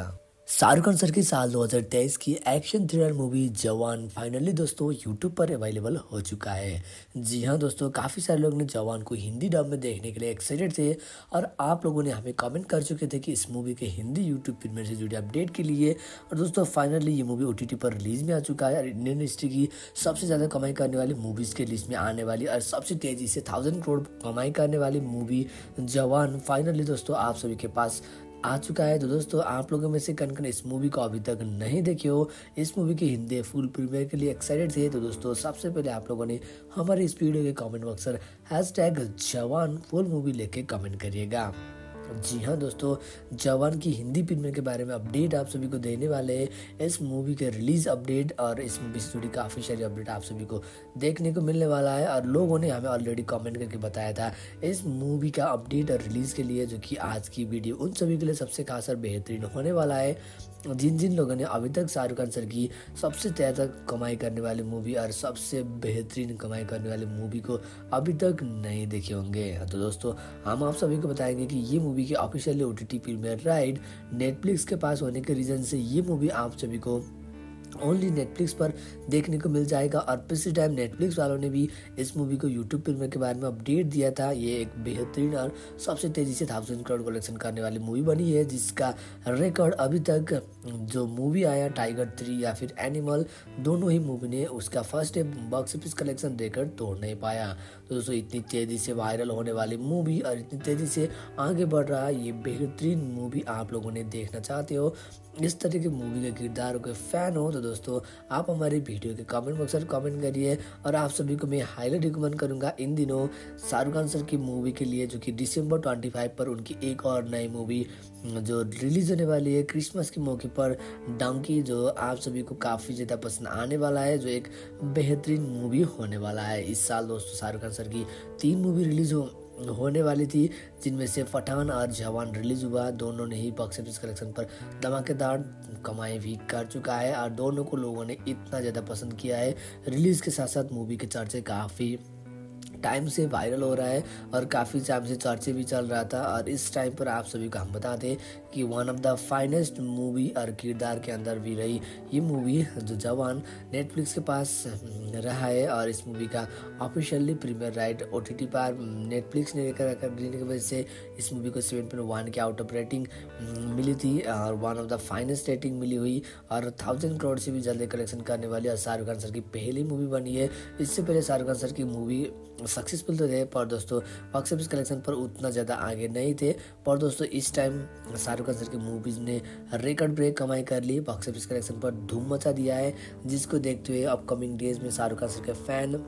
शाहरुख खान सर की साल दो हज़ार तेईस की action thriller movie Jawan finally दोस्तों यूट्यूब पर अवेलेबल हो चुका है। जी हाँ दोस्तों, काफ़ी सारे लोग ने जवान को हिंदी डब में देखने के लिए एक्साइटेड थे और आप लोगों ने हमें कमेंट कर चुके थे कि इस मूवी के हिंदी यूट्यूब प्रीमियर से जुड़े अपडेट के लिए। और दोस्तों फाइनली ये मूवी ओटीटी पर रिलीज में आ चुका है और इंडियन हिस्ट्री की सबसे ज़्यादा कमाई करने वाली मूवीज़ के लिस्ट में आने वाली और सबसे तेज़ी से थाउजेंड करोड़ कमाई करने वाली मूवी जवान फाइनली दोस्तों आप सभी के पास आ चुका है। तो दोस्तों आप लोगों में से कन कन इस मूवी को अभी तक नहीं देखे हो, इस मूवी की हिंदी फुल प्रीमियर के लिए एक्साइटेड थे, तो दोस्तों सबसे पहले आप लोगों ने हमारे इस वीडियो के कमेंट बॉक्स पर hash tag Jawan full movie लेके कमेंट करिएगा। जी हाँ दोस्तों, जवान की हिंदी प्रीमियर के बारे में अपडेट आप सभी को देने वाले हैं। इस मूवी के रिलीज अपडेट और इस मूवी से जुड़ी काफ़ी सारी अपडेट आप सभी को देखने को मिलने वाला है और लोगों ने हमें ऑलरेडी कमेंट करके बताया था इस मूवी का अपडेट और रिलीज़ के लिए, जो कि आज की वीडियो उन सभी के लिए सबसे खास और बेहतरीन होने वाला है जिन जिन लोगों ने अभी तक शाहरुख खान सर की सबसे ज़्यादा कमाई करने वाली मूवी और सबसे बेहतरीन कमाई करने वाली मूवी को अभी तक नहीं देखे होंगे। तो दोस्तों हम आप सभी को बताएंगे कि ये मूवी की officially OTT premiere right Netflix के पास होने के रीज़न से ये मूवी आप सभी को ओनली नेटफ्लिक्स पर देखने को मिल जाएगा। और पिछले टाइम नेटफ्लिक्स वालों ने भी इस मूवी को यूट्यूब प्रीमियर के बारे में अपडेट दिया था। ये एक बेहतरीन और सबसे तेज़ी से थाउजेंड करोड़ कलेक्शन करने वाली मूवी बनी है, जिसका रिकॉर्ड अभी तक जो मूवी आया टाइगर थ्री या फिर एनिमल, दोनों ही मूवी ने उसका first day box office collection record तोड़ नहीं पाया। तो दोस्तों इतनी तेज़ी से वायरल होने वाली मूवी और इतनी तेज़ी से आगे बढ़ रहा है ये बेहतरीन मूवी आप लोगों ने देखना चाहते हो, इस तरह की मूवी के किरदारों के फैन हो, तो दोस्तों आप हमारे वीडियो के कमेंट बॉक्स पर कमेंट करिए। और आप सभी को मैं हाईली रिकमेंड करूंगा इन दिनों शाहरुख खान सर की मूवी के लिए, जो कि दिसंबर पच्चीस पर उनकी एक और नई मूवी जो रिलीज होने वाली है क्रिसमस के मौके पर, डंकी, जो आप सभी को काफ़ी ज़्यादा पसंद आने वाला है, जो एक बेहतरीन मूवी होने वाला है। इस साल दोस्तों शाहरुख खान सर की तीन मूवी रिलीज हो होने वाली थी, जिनमें से पठान और जवान रिलीज हुआ। दोनों ने ही बॉक्स ऑफिस कलेक्शन पर धमाकेदार कमाई भी कर चुका है और दोनों को लोगों ने इतना ज़्यादा पसंद किया है। रिलीज के साथ साथ मूवी के चर्चे काफ़ी टाइम से वायरल हो रहा है और काफ़ी टाइम से चर्चे भी चल रहा था। और इस टाइम पर आप सभी को हम बता दें कि one of the finest movie और किरदार के अंदर भी रही ये मूवी जो जवान नेटफ्लिक्स के पास रहा है। और इस मूवी का ऑफिशियली प्रीमियर राइट ओटीटी पर नेटफ्लिक्स ने लेकर देने की वजह से इस मूवी को सेवन पॉइंट वन के आउट ऑफ रेटिंग मिली थी और one of the finest rating मिली हुई और थाउजेंड करोड़ से भी जल्दी कलेक्शन करने वाली और शाहरुख खान सर की पहली मूवी बनी है। इससे पहले शाहरुख खान सर की मूवी सक्सेसफुल तो थे पर दोस्तों बॉक्स ऑफिस कलेक्शन पर उतना ज़्यादा आगे नहीं थे। पर दोस्तों इस टाइम शाहरुख खान सर की मूवीज़ ने रिकॉर्ड ब्रेक कमाई कर ली, बॉक्स ऑफिस कलेक्शन पर धूम मचा दिया है, जिसको देखते हुए अपकमिंग डेज में शाहरुख खान सर के फैन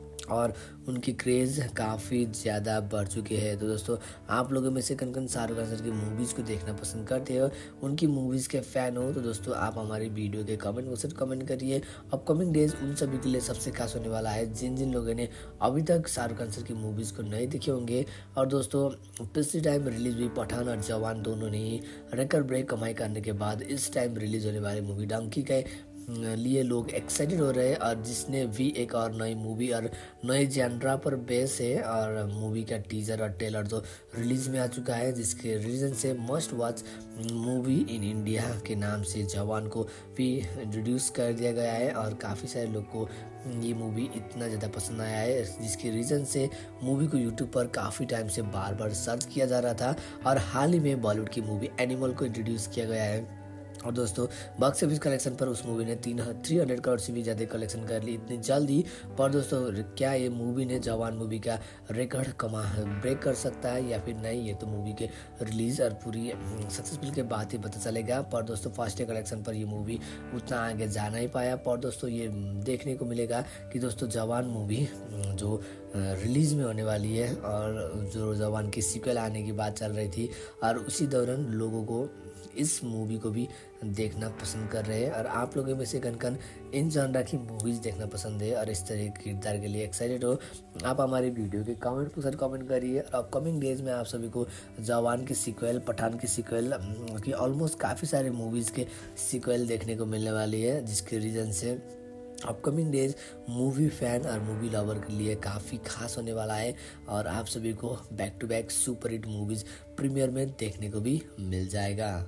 और उनकी क्रेज़ काफ़ी ज़्यादा बढ़ चुके हैं। तो दोस्तों आप लोगों में से कन कन शाहरुख खान सर की मूवीज़ को देखना पसंद करते हो, उनकी मूवीज़ के फ़ैन हो, तो दोस्तों आप हमारी वीडियो के कमेंट बॉक्स में कमेंट करिए। अपकमिंग डेज उन सभी के लिए सबसे खास होने वाला है जिन जिन लोगों ने अभी तक शाहरुख खान सर की मूवीज़ को नहीं देखे होंगे। और दोस्तों पिछले टाइम रिलीज हुई पठान और जवान दोनों ने ही रिकॉर्ड ब्रेक कमाई करने के बाद इस टाइम रिलीज होने वाली मूवी डंकी के लिए लोग एक्साइटेड हो रहे हैं और जिसने भी एक और नई मूवी और नए जैनरा पर बेस है। और मूवी का टीजर और ट्रेलर जो रिलीज में आ चुका है, जिसके रीजन से must watch movie in India के नाम से जवान को भी इंट्रोड्यूस कर दिया गया है। और काफ़ी सारे लोग को ये मूवी इतना ज़्यादा पसंद आया है, जिसके रीज़न से मूवी को यूट्यूब पर काफ़ी टाइम से बार बार सर्च किया जा रहा था और हाल ही में बॉलीवुड की मूवी एनिमल को इंट्रोड्यूस किया गया है। और दोस्तों बॉक्स ऑफिस कलेक्शन पर उस मूवी ने तीन थ्री हंड्रेड करोड़ से भी ज़्यादा कलेक्शन कर ली इतनी जल्दी। पर दोस्तों क्या ये मूवी ने जवान मूवी का रिकॉर्ड कमा ब्रेक कर सकता है या फिर नहीं, ये तो मूवी के रिलीज और पूरी सक्सेसफुल के बाद ही पता चलेगा। पर दोस्तों फर्स्ट डे कलेक्शन पर ये मूवी उतना आगे जा नहीं पाया। पर दोस्तों ये देखने को मिलेगा कि दोस्तों जवान मूवी जो रिलीज़ में होने वाली है और जो जवान की सीक्वल आने की बात चल रही थी और उसी दौरान लोगों को इस मूवी को भी देखना पसंद कर रहे हैं। और आप लोगों में से कन कन इन जॉनरा की मूवीज़ देखना पसंद है और इस तरह के किरदार के लिए एक्साइटेड हो, आप हमारे वीडियो के कमेंट पर कमेंट करिए। और अपकमिंग डेज में आप सभी को जवान की सीक्वल, पठान की सीक्वल की ऑलमोस्ट काफ़ी सारे मूवीज़ के सीक्वल देखने को मिलने वाली है, जिसके रीज़न से अपकमिंग डेज मूवी फ़ैन और मूवी लवर के लिए काफ़ी खास होने वाला है। और आप सभी को back to back super hit movies premiere में देखने को भी मिल जाएगा।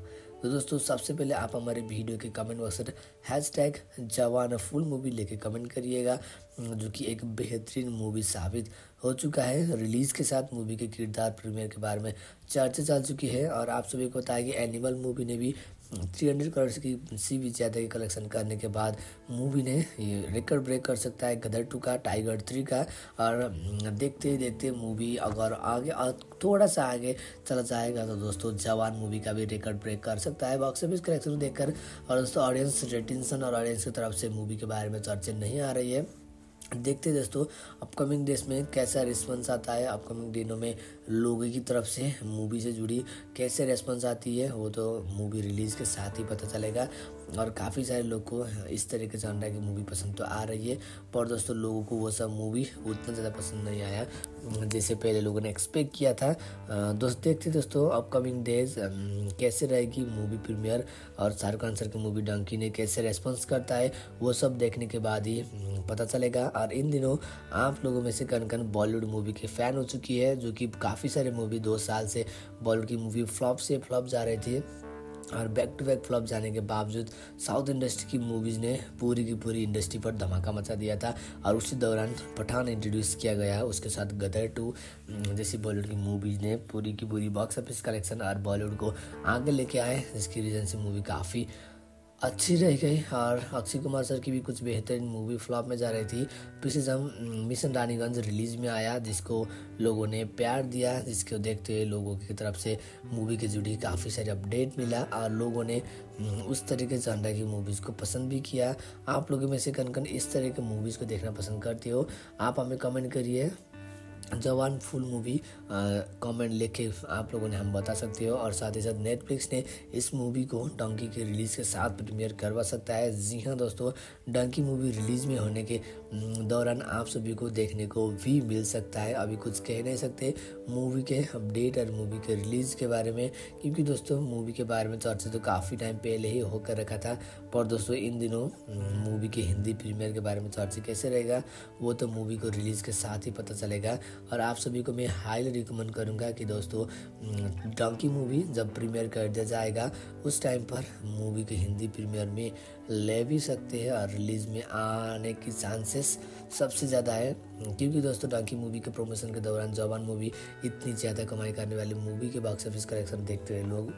तो दोस्तों सबसे पहले आप हमारे वीडियो के कमेंट बॉक्स में hash tag Jawan full movie लेके कमेंट करिएगा, जो कि एक बेहतरीन मूवी साबित हो चुका है। रिलीज़ के साथ मूवी के किरदार प्रीमियर के बारे में चर्चा चल चुकी है और आप सभी को बताया कि एनिमल मूवी ने भी तीन सौ करोड़ की सी भी ज़्यादा की कलेक्शन करने के बाद मूवी ने ये रिकॉर्ड ब्रेक कर सकता है गदर टू का, टाइगर थ्री का। और देखते ही देखते मूवी अगर आगे और थोड़ा सा आगे चला जाएगा तो दोस्तों जवान मूवी का भी रिकॉर्ड ब्रेक कर सकता है बॉक्स ऑफिस कलेक्शन देखकर। और दोस्तों ऑडियंस रेटिंसन और ऑडियंस की तरफ से मूवी के बारे में चर्चा नहीं आ रही है। देखते हैं दोस्तों अपकमिंग डेज में कैसा रिस्पॉन्स आता है, अपकमिंग दिनों में लोगों की तरफ से मूवी से जुड़ी कैसे रिस्पॉन्स आती है वो तो मूवी रिलीज़ के साथ ही पता चलेगा। और काफ़ी सारे लोग को इस तरीके से अंडा की मूवी पसंद तो आ रही है, पर दोस्तों लोगों को वो सब मूवी उतना ज़्यादा पसंद नहीं आया जैसे पहले लोगों ने एक्सपेक्ट किया था। दोस्त देखते दोस्तों अपकमिंग डेज कैसे रहेगी मूवी प्रीमियर और शाहरुख खान सर की मूवी डंकी ने कैसे रेस्पॉन्स करता है वो सब देखने के बाद ही पता चलेगा। और इन दिनों आप लोगों में से कन कन बॉलीवुड मूवी के फ़ैन हो चुकी है, जो कि काफ़ी सारे मूवी दो साल से बॉलीवुड की मूवी फ्लॉप से फ्लॉप जा रही थी और बैक टू बैक फ्लॉप जाने के बावजूद साउथ इंडस्ट्री की मूवीज़ ने पूरी की पूरी इंडस्ट्री पर धमाका मचा दिया था। और उसी दौरान पठान इंट्रोड्यूस किया गया, उसके साथ गदर टू जैसी बॉलीवुड की मूवीज़ ने पूरी की पूरी बॉक्स ऑफिस कलेक्शन और बॉलीवुड को आगे लेके आए, जिसकी रीज़न से मूवी काफ़ी अच्छी रह गई। और अक्षय कुमार सर की भी कुछ बेहतरीन मूवी फ्लॉप में जा रही थी। पीछे जब मिशन रानीगंज रिलीज़ में आया जिसको लोगों ने प्यार दिया, जिसको देखते हुए लोगों की तरफ से मूवी के जुड़ी काफ़ी सारे अपडेट मिला और लोगों ने उस तरीके से अंडा की मूवीज़ को पसंद भी किया। आप लोगों में से कन कन इस तरह के मूवीज़ को देखना पसंद करते हो, आप हमें कमेंट करिए जवान फुल मूवी कमेंट लेके आप लोगों ने हम बता सकते हो। और साथ ही साथ नेटफ्लिक्स ने इस मूवी को डंकी के रिलीज़ के साथ प्रीमियर करवा सकता है। जी हाँ दोस्तों, डंकी मूवी रिलीज़ में होने के दौरान आप सभी को देखने को भी मिल सकता है। अभी कुछ कह नहीं सकते मूवी के अपडेट और मूवी के रिलीज़ के बारे में, क्योंकि दोस्तों मूवी के बारे में चर्चा तो काफ़ी टाइम पहले ही होकर रखा था। पर दोस्तों इन दिनों मूवी के हिंदी प्रीमियर के बारे में चर्चा कैसे रहेगा वो तो मूवी को रिलीज़ के साथ ही पता चलेगा। और आप सभी को मैं हाईली रिकमेंड करूंगा कि दोस्तों डंकी मूवी जब प्रीमियर कर दिया जाएगा उस टाइम पर मूवी के हिंदी प्रीमियर में ले भी सकते हैं और रिलीज़ में आने की चांसेस सबसे ज़्यादा है, क्योंकि दोस्तों डंकी मूवी के प्रमोशन के दौरान जवान मूवी इतनी ज़्यादा कमाई करने वाली मूवी के बॉक्स ऑफिस कलेक्शन देखते हुए लोग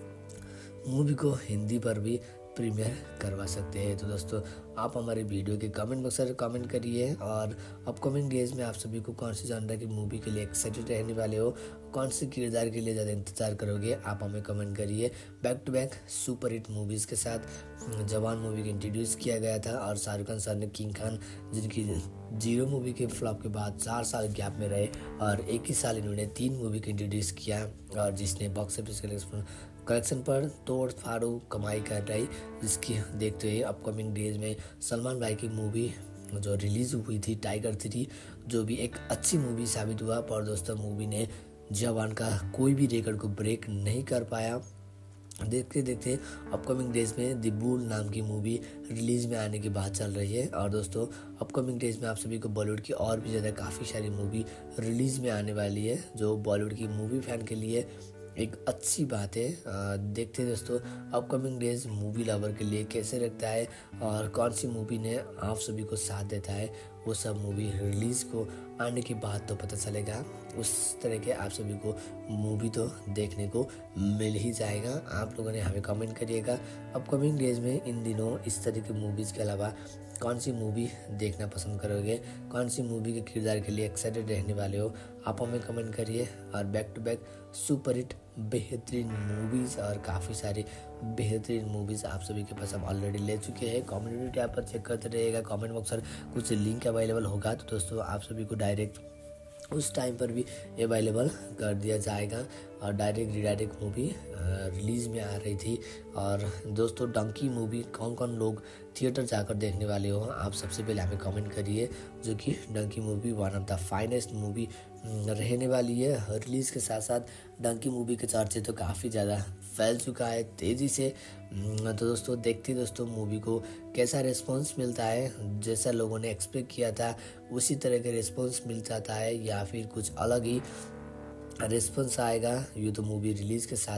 मूवी को हिंदी पर भी प्रीमियर करवा सकते हैं। तो दोस्तों आप हमारे वीडियो के कमेंट बॉक्स में कमेंट करिए और अपकमिंग डेज में आप सभी को कौन सी जानना की मूवी के लिए एक्साइटेड रहने वाले हो, कौन से किरदार के लिए ज़्यादा इंतजार करोगे, आप हमें कमेंट करिए। Back to back super hit movies के साथ जवान मूवी को इंट्रोड्यूस किया गया था और शाहरुख खान सर ने किंग खान जिनकी जीरो मूवी के फ्लॉप के बाद चार साल गैप में रहे और एक ही साल इन्होंने तीन मूवी को इंट्रोड्यूस किया और जिसने बॉक्स ऑफिस कलेक्शन कलेक्शन पर तोड़ फाड़ू कमाई कर रही, जिसकी देखते हुए अपकमिंग डेज में सलमान भाई की मूवी जो रिलीज़ हुई थी टाइगर थ्री, जो भी एक अच्छी मूवी साबित हुआ, पर दोस्तों मूवी ने जवान का कोई भी रिकॉर्ड को ब्रेक नहीं कर पाया। देखते देखते अपकमिंग डेज में द बुल नाम की मूवी रिलीज़ में आने की बात चल रही है। और दोस्तों अपकमिंग डेज में आप सभी को बॉलीवुड की और भी ज़्यादा काफ़ी सारी मूवी रिलीज़ में आने वाली है, जो बॉलीवुड की मूवी फ़ैन के लिए एक अच्छी बात है। देखते हैं दोस्तों अपकमिंग डेज मूवी लवर के लिए कैसे रखता है और कौन सी मूवी ने आप सभी को साथ देता है, वो सब मूवी रिलीज़ को आने की बात तो पता चलेगा। उस तरह के आप सभी को मूवी तो देखने को मिल ही जाएगा। आप लोगों ने हमें कमेंट करिएगा अपकमिंग डेज में इन दिनों इस तरह की मूवीज़ के अलावा कौन सी मूवी देखना पसंद करोगे, कौन सी मूवी के किरदार के लिए एक्साइटेड रहने वाले हो, आप हमें कमेंट करिए। और back to back super hit बेहतरीन मूवीज़ और काफ़ी सारी बेहतरीन मूवीज़ आप सभी के पास हम ऑलरेडी ले चुके हैं। कम्युनिटी टैब पर चेक करते रहिएगा, कमेंट बॉक्स पर कुछ लिंक अवेलेबल होगा तो दोस्तों आप सभी को डायरेक्ट उस टाइम पर भी अवेलेबल कर दिया जाएगा। और डायरेक्ट रिडायरेक्ट मूवी रिलीज़ में आ रही थी। और दोस्तों डंकी मूवी कौन कौन लोग थिएटर जाकर देखने वाले हो, आप सबसे पहले हमें कमेंट करिए, जो कि Dunki movie one of the finest movie रहने वाली है। रिलीज़ के साथ साथ डंकी मूवी के चर्चे तो काफ़ी ज़्यादा फैल चुका है तेज़ी से। तो दोस्तों देखते दोस्तों मूवी को कैसा रिस्पांस मिलता है, जैसा लोगों ने एक्सपेक्ट किया था उसी तरह का रिस्पांस मिल जाता है या फिर कुछ अलग ही रिस्पॉन्स आएगा, ये तो मूवी रिलीज़ के साथ ही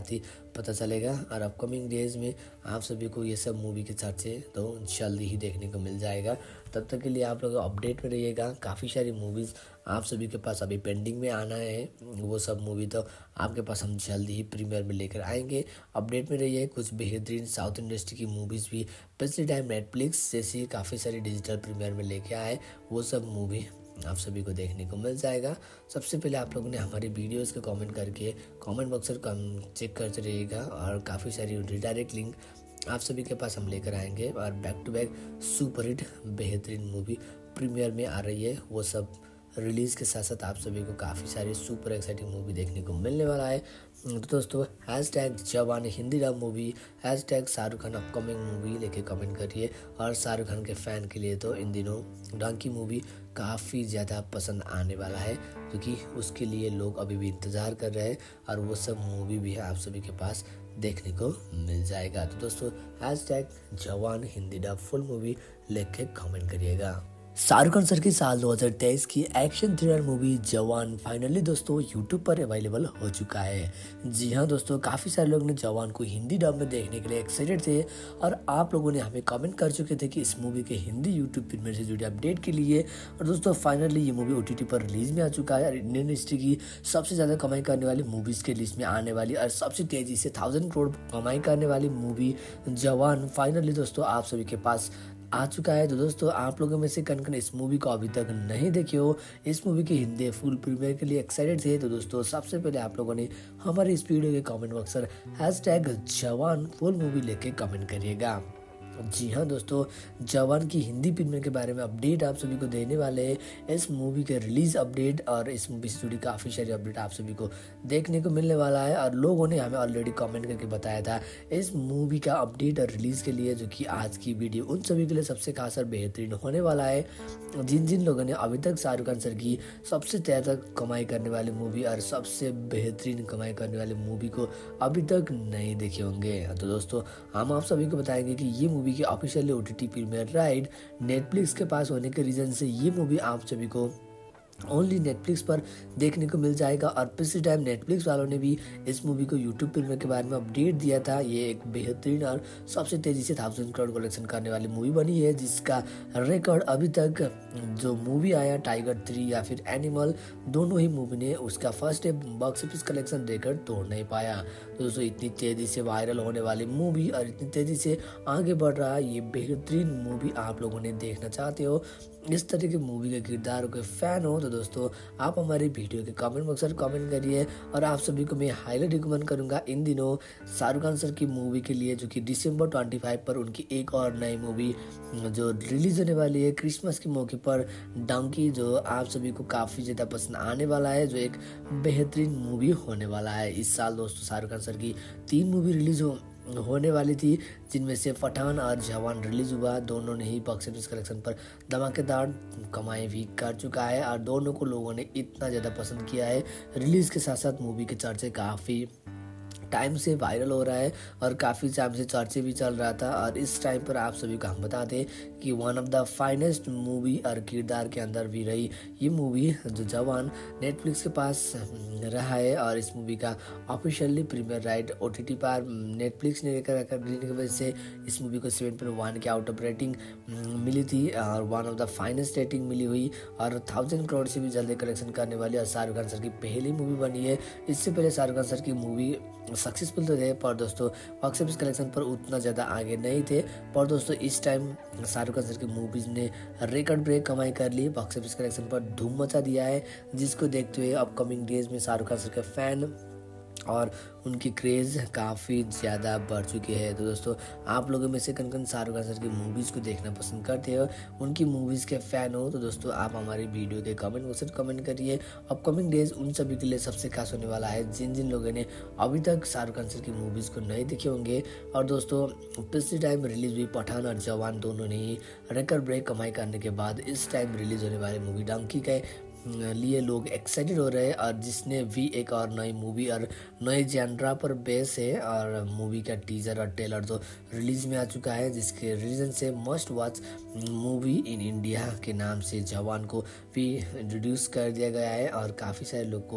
पता चलेगा। और अपकमिंग डेज में आप सभी को ये सब मूवी के चर्चे तो जल्दी ही देखने को मिल जाएगा। तब तक के लिए आप लोग अपडेट में रहिएगा। काफ़ी सारी मूवीज़ आप सभी के पास अभी पेंडिंग में आना है, वो सब मूवी तो आपके पास हम जल्दी ही प्रीमियर में लेकर आएंगे। अपडेट में रहिए। कुछ बेहतरीन साउथ इंडस्ट्री की मूवीज़ भी पिछले टाइम नेटफ्लिक्स जैसी काफ़ी सारी डिजिटल प्रीमियर में लेके आए, वो सब मूवी आप सभी को देखने को मिल जाएगा। सबसे पहले आप लोगों ने हमारी वीडियोस को कमेंट करके कमेंट बॉक्स पर चेक करते रहिएगा, और काफ़ी सारी रिडायरेक्ट लिंक आप सभी के पास हम लेकर आएंगे। और बैक टू बैक सुपरहिट बेहतरीन मूवी प्रीमियर में आ रही है, वो सब रिलीज़ के साथ साथ आप सभी को काफ़ी सारी सुपर एक्साइटिंग मूवी देखने को मिलने वाला है। तो दोस्तों hash tag Jawan Hindi dub movie, hash tag Shahrukh Khan upcoming movie लेके कमेंट करिए। और शाहरुख खान के फ़ैन के लिए तो इन दिनों डंकी मूवी काफ़ी ज़्यादा पसंद आने वाला है, क्योंकि उसके लिए लोग अभी भी इंतज़ार कर रहे हैं, और वो सब मूवी भी आप सभी के पास देखने को मिल जाएगा। तो दोस्तों hash tag Jawan Hindi dub full movie लेके कमेंट करिएगा। शाहरुख खान सर की साल दो हज़ार तेईस की action thriller movie Jawan finally दोस्तों यूट्यूब पर अवेलेबल हो चुका है। जी हाँ दोस्तों, काफ़ी सारे लोग ने जवान को हिंदी डब में देखने के लिए एक्साइटेड थे, और आप लोगों ने हमें कमेंट कर चुके थे कि इस मूवी के हिंदी यूट्यूब प्रीमियर से जुड़े अपडेट के लिए। और दोस्तों फाइनली ये मूवी ओटीटी पर रिलीज में आ चुका है, और इंडियन हिस्ट्री की सबसे ज़्यादा कमाई करने वाली मूवीज़ के लिस्ट में आने वाली और सबसे तेज़ी से थाउजेंड करोड़ कमाई करने वाली मूवी जवान फाइनली दोस्तों आप सभी के पास आ चुका है। तो दोस्तों आप लोगों में से कन कन इस मूवी को अभी तक नहीं देखे हो, इस मूवी की हिंदी फुल प्रीमियर के लिए एक्साइटेड थे, तो दोस्तों सबसे पहले आप लोगों ने हमारे इस वीडियो के कमेंट बॉक्स पर hash tag Jawan full movie लेके कमेंट करिएगा। जी हाँ दोस्तों, जवान की हिंदी प्रीमियर के बारे में अपडेट आप सभी को देने वाले हैं, इस मूवी के रिलीज अपडेट और इस मूवी से जुड़ी काफ़ी सारी अपडेट आप सभी को देखने को मिलने वाला है। और लोगों ने हमें ऑलरेडी कमेंट करके बताया था इस मूवी का अपडेट और रिलीज़ के लिए, जो कि आज की वीडियो उन सभी के लिए सबसे खास और बेहतरीन होने वाला है, जिन जिन लोगों ने अभी तक शाहरुख खान सर की सबसे ज़्यादा कमाई करने वाली मूवी और सबसे बेहतरीन कमाई करने वाली मूवी को अभी तक नहीं देखे होंगे। तो दोस्तों हम आप सभी को बताएंगे कि ये मूवी की officially OTT premiere right Netflix के पास होने के रीज़न से ये मूवी आप सभी को ओनली नेटफ्लिक्स पर देखने को मिल जाएगा। और पिछले टाइम नेटफ्लिक्स वालों ने भी इस मूवी को यूट्यूब प्रीमियर के बारे में अपडेट दिया था। ये एक बेहतरीन और सबसे तेज़ी से थाउजेंड करोड़ कलेक्शन करने वाली मूवी बनी है, जिसका रिकॉर्ड अभी तक जो मूवी आया टाइगर थ्री या फिर एनिमल, दोनों ही मूवी ने उसका first day box office collection record तोड़ नहीं पाया। तो दोस्तों इतनी तेज़ी से वायरल होने वाली मूवी और इतनी तेज़ी से आगे बढ़ रहा है ये बेहतरीन मूवी आप लोगों ने देखना चाहते हो, इस तरह की मूवी के किरदारों के फ़ैन हो, तो दोस्तों आप हमारी वीडियो के कमेंट बॉक्स पर कमेंट करिए। और आप सभी को मैं हाईली रिकमेंड करूंगा इन दिनों शाहरुख खान सर की मूवी के लिए, जो कि दिसंबर पच्चीस पर उनकी एक और नई मूवी जो रिलीज होने वाली है क्रिसमस के मौके पर, डंकी, जो आप सभी को काफ़ी ज़्यादा पसंद आने वाला है, जो एक बेहतरीन मूवी होने वाला है। इस साल दोस्तों शाहरुख खान सर की तीन मूवी रिलीज हो होने वाली थी, जिनमें से पठान और जवान रिलीज हुआ। दोनों ने ही बॉक्स ऑफिस कलेक्शन पर धमाकेदार कमाई भी कर चुका है, और दोनों को लोगों ने इतना ज़्यादा पसंद किया है। रिलीज के साथ साथ मूवी के चर्चे काफ़ी टाइम से वायरल हो रहा है और काफ़ी टाइम से चर्चे भी चल रहा था। और इस टाइम पर आप सभी को हम बता दें कि one of the finest movie और किरदार के अंदर भी रही ये मूवी जो जवान नेटफ्लिक्स के पास रहा है। और इस मूवी का ऑफिशियली प्रीमियर राइट ओटीटी पर नेटफ्लिक्स ने लेकर देने की वजह से इस मूवी को सेवन पॉइंट वन के आउट ऑफ रेटिंग मिली थी, और one of the finest rating मिली हुई, और थाउजेंड करोड़ से भी जल्दी कलेक्शन करने वाली और शाहरुख खान सर की पहली मूवी बनी है। इससे पहले शाहरुख खान सर की मूवी सक्सेसफुल तो थे, पर दोस्तों बॉक्स ऑफिस कलेक्शन पर उतना ज़्यादा आगे नहीं थे। पर दोस्तों इस टाइम शाहरुख खान सर की मूवीज़ ने रिकॉर्ड ब्रेक कमाई कर ली, बॉक्स ऑफिस कलेक्शन पर धूम मचा दिया है, जिसको देखते हुए अपकमिंग डेज में शाहरुख खान सर के फैन और उनकी क्रेज़ काफ़ी ज़्यादा बढ़ चुकी है। तो दोस्तों आप लोगों में से कन कन शाहरुख खान सर की मूवीज़ को देखना पसंद करते हो, उनकी मूवीज़ के फ़ैन हो, तो दोस्तों आप हमारी वीडियो के कमेंट बॉक्स में कमेंट करिए। अपकमिंग डेज उन सभी के लिए सबसे खास होने वाला है जिन जिन लोगों ने अभी तक शाहरुख खान सर की मूवीज़ को नहीं देखे होंगे। और दोस्तों पिछले टाइम रिलीज़ हुई पठान और जवान दोनों ने ही रिकॉर्ड ब्रेक कमाई करने के बाद इस टाइम रिलीज़ होने वाली मूवी डंकी के लिए लोग एक्साइटेड हो रहे हैं, और जिसने भी एक और नई मूवी और नए जैनरा पर बेस है। और मूवी का टीजर और ट्रेलर तो रिलीज में आ चुका है, जिसके रीजन से must watch movie in India के नाम से जवान को भी इंट्रोड्यूस कर दिया गया है, और काफ़ी सारे लोग को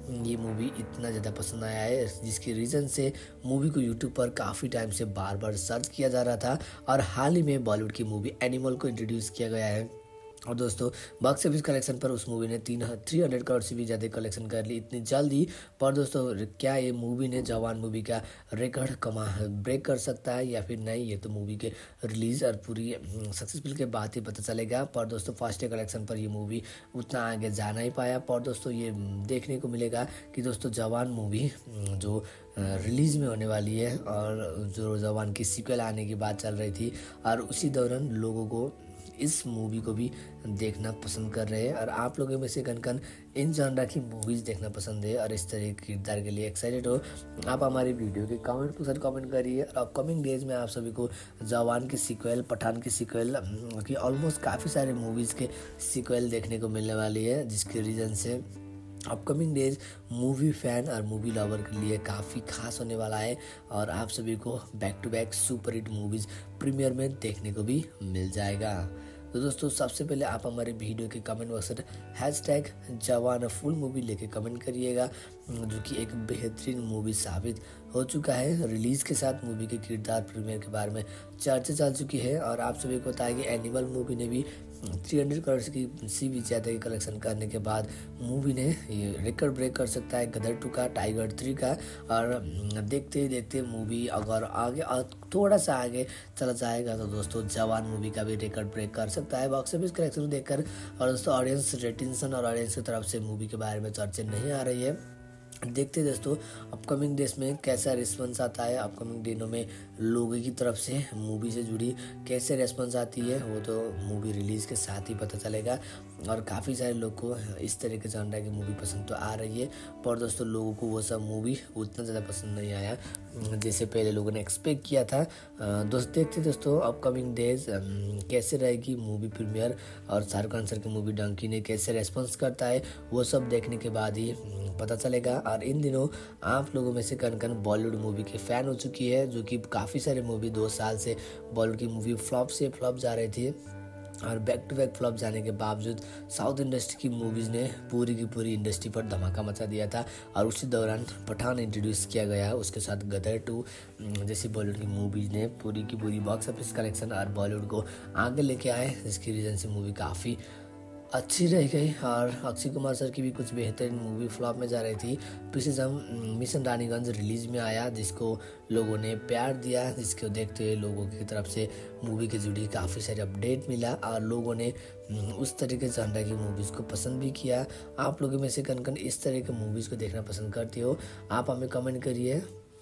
ये मूवी इतना ज़्यादा पसंद आया है, जिसकी रीज़न से मूवी को यूट्यूब पर काफ़ी टाइम से बार बार सर्च किया जा रहा था और हाल ही में बॉलीवुड की मूवी एनिमल को इंट्रोड्यूस किया गया है। और दोस्तों बॉक्स ऑफिस कलेक्शन पर उस मूवी ने तीन थ्री हंड्रेड करोड़ से भी ज़्यादा कलेक्शन कर ली इतनी जल्दी। पर दोस्तों क्या ये मूवी ने जवान मूवी का रिकॉर्ड कमा ब्रेक कर सकता है या फिर नहीं, ये तो मूवी के रिलीज़ और पूरी सक्सेसफुल के बाद ही पता चलेगा। पर दोस्तों फर्स्ट डे कलेक्शन पर ये मूवी उतना आगे जा नहीं पाया। पर दोस्तों ये देखने को मिलेगा कि दोस्तों जवान मूवी जो रिलीज़ में होने वाली है और जो जवान की सीक्वल आने की बात चल रही थी, और उसी दौरान लोगों को इस मूवी को भी देखना पसंद कर रहे हैं। और आप लोगों में से कन कन इन जॉनरा की मूवीज़ देखना पसंद है और इस तरह के किरदार के लिए एक्साइटेड हो, आप हमारी वीडियो के कमेंट पर कमेंट करिए। और अपकमिंग डेज में आप सभी को जवान की सीक्वल, पठान की सीक्वल की ऑलमोस्ट काफ़ी सारे मूवीज़ के सीक्वल देखने को मिलने वाली है, जिसके रीज़न से अपकमिंग डेज मूवी फ़ैन और मूवी लवर के लिए काफ़ी खास होने वाला है और आप सभी को back to back super hit movies premiere में देखने को भी मिल जाएगा। तो दोस्तों सबसे पहले आप हमारे वीडियो के कमेंट बॉक्स में hash tag Jawan full movie लेके कमेंट करिएगा, जो कि एक बेहतरीन मूवी साबित हो चुका है। रिलीज़ के साथ मूवी के किरदार प्रीमियर के बारे में चर्चा चल चुकी है और आप सभी को बताया कि एनिमल मूवी ने भी तीन सौ करोड़ की सी भी ज़्यादा की कलेक्शन करने के बाद मूवी ने ये रिकॉर्ड ब्रेक कर सकता है गदर टू का, टाइगर थ्री का। और देखते देखते मूवी अगर आगे थोड़ा सा आगे चला जाएगा तो दोस्तों जवान मूवी का भी रिकॉर्ड ब्रेक कर सकता है बॉक्स ऑफिस कलेक्शन देखकर। और दोस्तों ऑडियंस रेटिंसन और ऑडियंस की तरफ से मूवी के बारे में चर्चा नहीं आ रही है। देखते दोस्तों अपकमिंग डेज में कैसा रिस्पॉन्स आता है, अपकमिंग दिनों में लोगों की तरफ से मूवी से जुड़ी कैसे रिस्पॉन्स आती है, वो तो मूवी रिलीज़ के साथ ही पता चलेगा। और काफ़ी सारे लोग को इस तरह के जॉनरा की मूवी पसंद तो आ रही है, पर दोस्तों लोगों को वो सब मूवी उतना ज़्यादा पसंद नहीं आया जैसे पहले लोगों ने एक्सपेक्ट किया था। दोस्त देखते दोस्तों अपकमिंग डेज कैसे रहेगी मूवी प्रीमियर और शाहरुख खान सर की मूवी डंकी ने कैसे रेस्पॉन्स करता है, वो सब देखने के बाद ही पता चलेगा। और इन दिनों आप लोगों में से कन कन बॉलीवुड मूवी के फ़ैन हो चुकी है, जो कि काफ़ी सारे मूवी दो साल से बॉलीवुड की मूवी फ्लॉप से फ्लॉप जा रही थी और बैक टू बैक फ्लॉप जाने के बावजूद साउथ इंडस्ट्री की मूवीज़ ने पूरी की पूरी इंडस्ट्री पर धमाका मचा दिया था। और उसी दौरान पठान इंट्रोड्यूस किया गया, उसके साथ गदर टू जैसी बॉलीवुड की मूवीज़ ने पूरी की पूरी बॉक्स ऑफिस कलेक्शन और बॉलीवुड को आगे लेके आए, जिसकी रीज़न से मूवी काफ़ी अच्छी रह गई। और अक्षय कुमार सर की भी कुछ बेहतरीन मूवी फ्लॉप में जा रही थी। पिछले जम मिशन रानीगंज रिलीज़ में आया, जिसको लोगों ने प्यार दिया, जिसको देखते हुए लोगों की तरफ से मूवी के जुड़ी काफ़ी सारे अपडेट मिला और लोगों ने उस तरीके से जॉनरा की मूवीज़ को पसंद भी किया। आप लोगों में से कन कन इस तरह के मूवीज़ को देखना पसंद करते हो, आप हमें कमेंट करिए।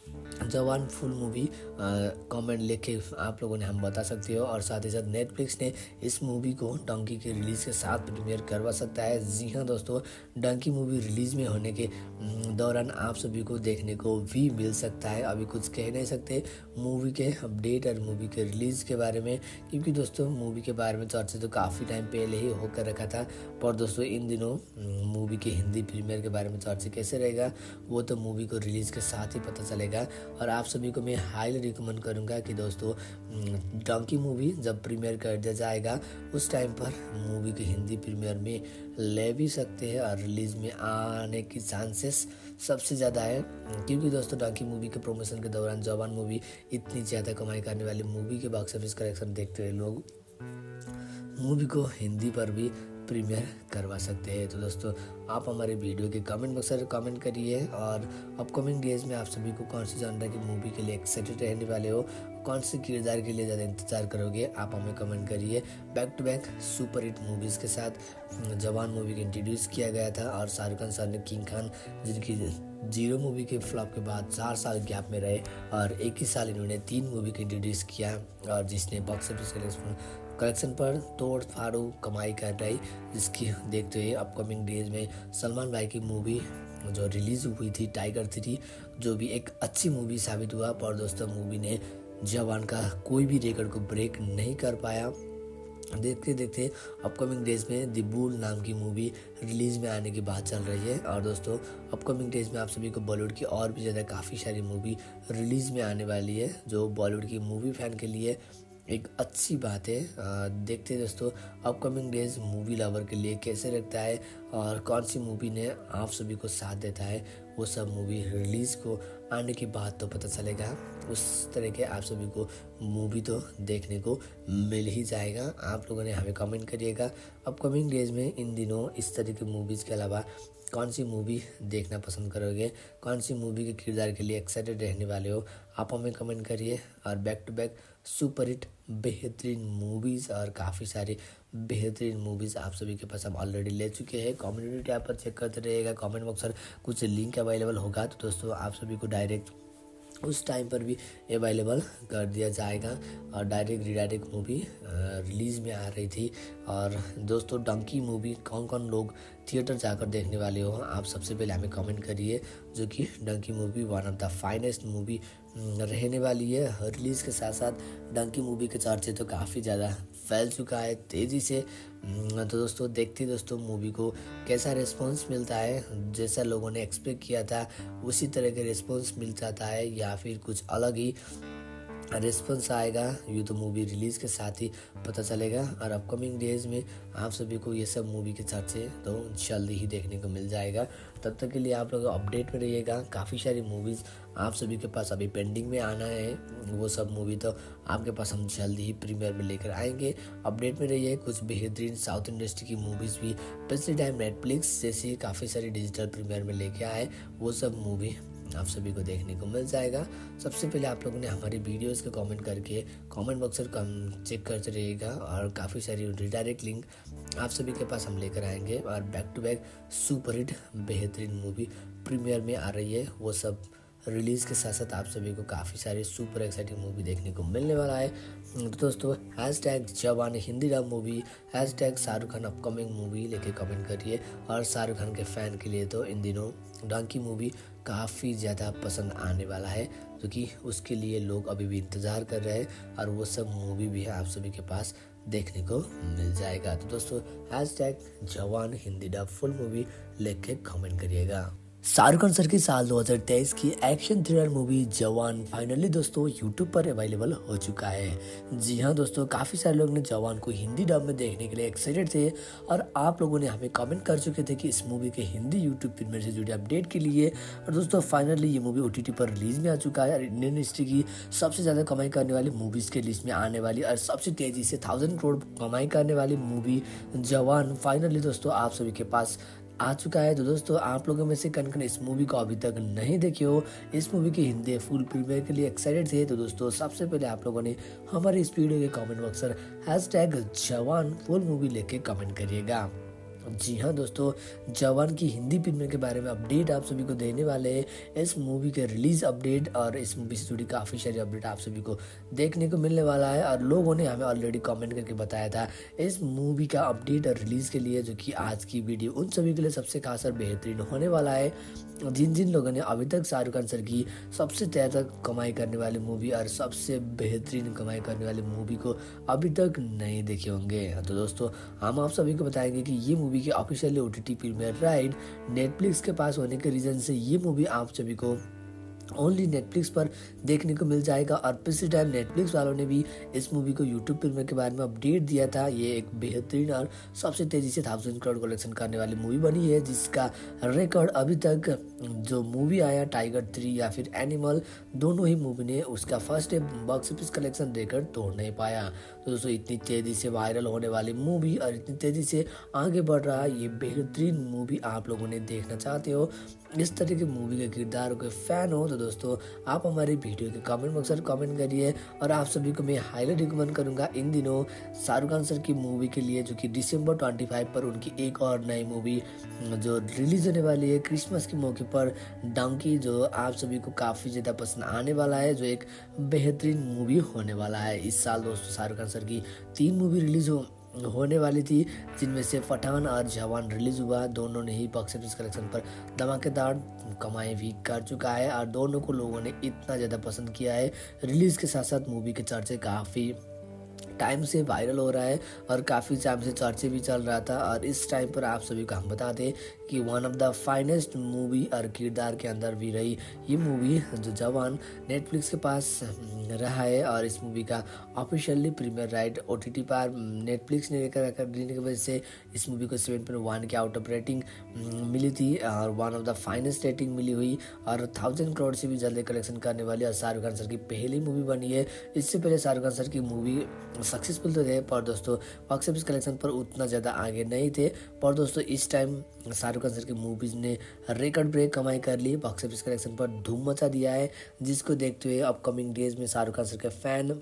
जवान फुल मूवी कमेंट लेके आप लोगों ने हम बता सकते हो। और साथ ही साथ नेटफ्लिक्स ने इस मूवी को डंकी के रिलीज़ के साथ प्रीमियर करवा सकता है। जी हाँ दोस्तों, डंकी मूवी रिलीज़ में होने के दौरान आप सभी को देखने को भी मिल सकता है। अभी कुछ कह नहीं सकते मूवी के अपडेट और मूवी के रिलीज़ के बारे में, क्योंकि दोस्तों मूवी के बारे में चर्चा तो काफ़ी टाइम पहले ही होकर रखा था। पर दोस्तों इन दिनों मूवी के हिंदी प्रीमियर के बारे में चर्चा कैसे रहेगा, वो तो मूवी को रिलीज़ के साथ ही पता चलेगा। और आप सभी को मैं हाईली रिकमेंड करूंगा कि दोस्तों डंकी मूवी जब प्रीमियर कर दिया जाएगा उस टाइम पर मूवी के हिंदी प्रीमियर में ले भी सकते हैं और रिलीज़ में आने की चांसेस सबसे ज़्यादा है, क्योंकि दोस्तों डंकी मूवी के प्रमोशन के दौरान जवान मूवी इतनी ज़्यादा कमाई करने वाली मूवी के बॉक्स ऑफिस कलेक्शन देखते हुए लोग मूवी को हिंदी पर भी प्रीमियर करवा सकते हैं। तो दोस्तों आप हमारे वीडियो के कमेंट बॉक्स में कमेंट करिए और अपकमिंग डेज में आप सभी को कौन सी जॉनरा की मूवी के लिए एक्साइटेड रहने वाले हो, कौन से किरदार के लिए ज़्यादा इंतजार करोगे, आप हमें कमेंट करिए। Back to back super hit movies के साथ जवान मूवी को इंट्रोड्यूस किया गया था और शाहरुख खान सर ने किंग खान, जिनकी जीरो मूवी के फ्लॉप के बाद चार साल गैप में रहे और एक ही साल इन्होंने तीन मूवी को इंट्रोड्यूस किया और जिसने बॉक्स ऑफिस कलेक्शन पर तोड़ फाड़ू कमाई कर रही, जिसकी देखते हुए अपकमिंग डेज में सलमान भाई की मूवी जो रिलीज़ हुई थी टाइगर थ्री, जो भी एक अच्छी मूवी साबित हुआ। पर दोस्तों मूवी ने जवान का कोई भी रिकॉर्ड को ब्रेक नहीं कर पाया। देखते देखते अपकमिंग डेज में द बुल नाम की मूवी रिलीज़ में आने की बात चल रही है। और दोस्तों अपकमिंग डेज में आप सभी को बॉलीवुड की और भी ज़्यादा काफ़ी सारी मूवी रिलीज़ में आने वाली है, जो बॉलीवुड की मूवी फ़ैन के लिए एक अच्छी बात है। अ, देखते हैं दोस्तों अपकमिंग डेज मूवी लवर के लिए कैसे लगता है और कौन सी मूवी ने आप सभी को साथ देता है, वो सब मूवी रिलीज़ को आने के बाद तो पता चलेगा। उस तरह के आप सभी को मूवी तो देखने को मिल ही जाएगा। आप लोगों ने हमें कमेंट करिएगा अपकमिंग डेज में इन दिनों इस तरह की मूवीज़ के अलावा कौन सी मूवी देखना पसंद करोगे, कौन सी मूवी के किरदार के लिए एक्साइटेड रहने वाले हो, आप हमें कमेंट करिए। और back to back super hit बेहतरीन मूवीज़ और काफ़ी सारी बेहतरीन मूवीज़ आप सभी के पास हम ऑलरेडी ले चुके हैं। कम्युनिटी टैब पर चेक करते रहिएगा, कमेंट बॉक्स पर कुछ लिंक अवेलेबल होगा तो दोस्तों आप सभी को डायरेक्ट उस टाइम पर भी अवेलेबल कर दिया जाएगा। और डायरेक्ट रीडायरेक्ट मूवी रिलीज़ में आ रही थी। और दोस्तों डंकी मूवी कौन कौन लोग थिएटर जाकर देखने वाले हो, आप सबसे पहले हमें कमेंट करिए, जो कि Dunki movie one of the finest movie रहने वाली है। रिलीज़ के साथ साथ डंकी मूवी के चर्चे तो काफ़ी ज़्यादा फैल चुका है तेज़ी से। तो दोस्तों देखते दोस्तों मूवी को कैसा रिस्पांस मिलता है, जैसा लोगों ने एक्सपेक्ट किया था उसी तरह के रिस्पांस मिल जाता है या फिर कुछ अलग ही रिस्पॉन्स आएगा, ये तो मूवी रिलीज़ के साथ ही पता चलेगा। और अपकमिंग डेज में आप सभी को ये सब मूवी के चर्चे तो जल्दी ही देखने को मिल जाएगा। तब तक के लिए आप लोग अपडेट में रहिएगा। काफ़ी सारी मूवीज़ आप सभी के पास अभी पेंडिंग में आना है, वो सब मूवी तो आपके पास हम जल्दी ही प्रीमियर में लेकर आएंगे। अपडेट में रहिए। कुछ बेहतरीन साउथ इंडस्ट्री की मूवीज़ भी पिछले टाइम नेटफ्लिक्स जैसी काफ़ी सारी डिजिटल प्रीमियर में लेके आए, वो सब मूवी आप सभी को देखने को मिल जाएगा। सबसे पहले आप लोगों ने हमारी वीडियोस को कमेंट करके कमेंट बॉक्स पर कम चेक करते रहिएगा और काफ़ी सारी रिडायरेक्ट लिंक आप सभी के पास हम लेकर आएंगे। और back to back super hit बेहतरीन मूवी प्रीमियर में आ रही है, वो सब रिलीज़ के साथ साथ आप सभी को काफ़ी सारे सुपर एक्साइटिंग मूवी देखने को मिलने वाला है। तो दोस्तों hash tag Jawan Hindi dub movie, hash tag Shahrukh Khan upcoming movie लेके कमेंट करिए। और शाहरुख खान के फ़ैन के लिए तो इन दिनों डंकी मूवी काफ़ी ज़्यादा पसंद आने वाला है, क्योंकि उसके लिए लोग अभी भी इंतज़ार कर रहे हैं और वो सब मूवी भी आप सभी के पास देखने को मिल जाएगा। तो दोस्तों hash tag Jawan Hindi dub full movie लेके कमेंट करिएगा। शाहरुख खान सर की साल दो हज़ार तेईस की action thriller movie Jawan finally दोस्तों यूट्यूब पर अवेलेबल हो चुका है। जी हाँ दोस्तों, काफ़ी सारे लोग ने जवान को हिंदी डब में देखने के लिए एक्साइटेड थे और आप लोगों ने हमें कमेंट कर चुके थे कि इस मूवी के हिंदी यूट्यूब प्रीमियर से जुड़े अपडेट के लिए। और दोस्तों फाइनली ये मूवी ओटीटी पर रिलीज में आ चुका है और इंडियन हिस्ट्री की सबसे ज़्यादा कमाई करने वाली मूवीज़ के लिस्ट में आने वाली और सबसे तेज़ी से थाउजेंड करोड़ कमाई करने वाली मूवी जवान फाइनली दोस्तों आप सभी के पास आ चुका है। तो दोस्तों आप लोगों में से कन कन इस मूवी को अभी तक नहीं देखे हो, इस मूवी के हिंदी फुल प्रीमियर के लिए एक्साइटेड थे, तो दोस्तों सबसे पहले आप लोगों ने हमारे इस वीडियो के कमेंट बॉक्स पर hash tag Jawan full movie लेके कमेंट करिएगा। जी हाँ दोस्तों, जवान की हिंदी फिल्म के बारे में अपडेट आप सभी को देने वाले हैं। इस मूवी के रिलीज अपडेट और इस मूवी से जुड़ी काफ़ी सारी अपडेट आप सभी को देखने को मिलने वाला है। और लोगों ने हमें ऑलरेडी कमेंट करके बताया था इस मूवी का अपडेट और रिलीज़ के लिए, जो कि आज की वीडियो उन सभी के लिए सबसे खास और बेहतरीन होने वाला है जिन जिन लोगों ने अभी तक शाहरुख खान सर की सबसे ज़्यादा कमाई करने वाली मूवी और सबसे बेहतरीन कमाई करने वाली मूवी को अभी तक नहीं देखे होंगे। तो दोस्तों हम आप सभी को बताएंगे कि ये मूवी की officially OTT premiere right Netflix के पास होने के रीज़न से ये मूवी आप सभी को ओनली नेटफ्लिक्स पर देखने को मिल जाएगा। और पिछले टाइम नेटफ्लिक्स वालों ने भी इस मूवी को यूट्यूब प्रीमियर के बारे में अपडेट दिया था। ये एक बेहतरीन और सबसे तेज़ी से थाउजेंड करोड़ कलेक्शन करने वाली मूवी बनी है, जिसका रिकॉर्ड अभी तक जो मूवी आया टाइगर थ्री या फिर एनिमल, दोनों ही मूवी ने उसका first day box office collection record तोड़ नहीं पाया। तो दोस्तों इतनी तेज़ी से वायरल होने वाली मूवी और इतनी तेज़ी से आगे बढ़ रहा ये बेहतरीन मूवी आप लोगों ने देखना चाहते हो, इस तरह की मूवी के किरदारों के फैन हो, तो दोस्तों आप हमारी वीडियो के कमेंट बॉक्स पर कमेंट करिए। और आप सभी को मैं हाईली रिकमेंड करूंगा इन दिनों शाहरुख खान सर की मूवी के लिए, जो कि दिसंबर पच्चीस पर उनकी एक और नई मूवी जो रिलीज होने वाली है क्रिसमस के मौके पर, डंकी, जो आप सभी को काफ़ी ज़्यादा पसंद आने वाला है, जो एक बेहतरीन मूवी होने वाला है। इस साल दोस्तों शाहरुख खान सर की तीन मूवी रिलीज हो होने वाली थी, जिनमें से पठान और जवान रिलीज हुआ। दोनों ने ही बॉक्स ऑफिस कलेक्शन पर धमाकेदार कमाई भी कर चुका है और दोनों को लोगों ने इतना ज़्यादा पसंद किया है। रिलीज़ के साथ साथ मूवी के चर्चे काफ़ी टाइम से वायरल हो रहा है और काफ़ी टाइम से चर्चे भी चल रहा था। और इस टाइम पर आप सभी को हम बता दें कि one of the finest movie और किरदार के अंदर भी रही ये मूवी जो जवान नेटफ्लिक्स के पास रहा है। और इस मूवी का ऑफिशियली प्रीमियर राइट ओटीटी पर नेटफ्लिक्स ने लेकर आकर देने की वजह से इस मूवी को सेवन पॉइंट वन के आउट ऑफ रेटिंग मिली थी और one of the finest rating मिली हुई और थाउजेंड करोड़ से भी जल्दी कलेक्शन करने वाली और शाहरुख खान सर की पहली मूवी बनी है। इससे पहले शाहरुख खान सर की मूवी सक्सेसफुल तो थे पर दोस्तों बॉक्स ऑफिस कलेक्शन पर उतना ज़्यादा आगे नहीं थे। पर दोस्तों इस टाइम शाहरुख खान सर की मूवीज़ ने रिकॉर्ड ब्रेक कमाई कर ली, बॉक्स ऑफिस कलेक्शन पर धूम मचा दिया है, जिसको देखते हुए अपकमिंग डेज में शाहरुख खान सर के फैन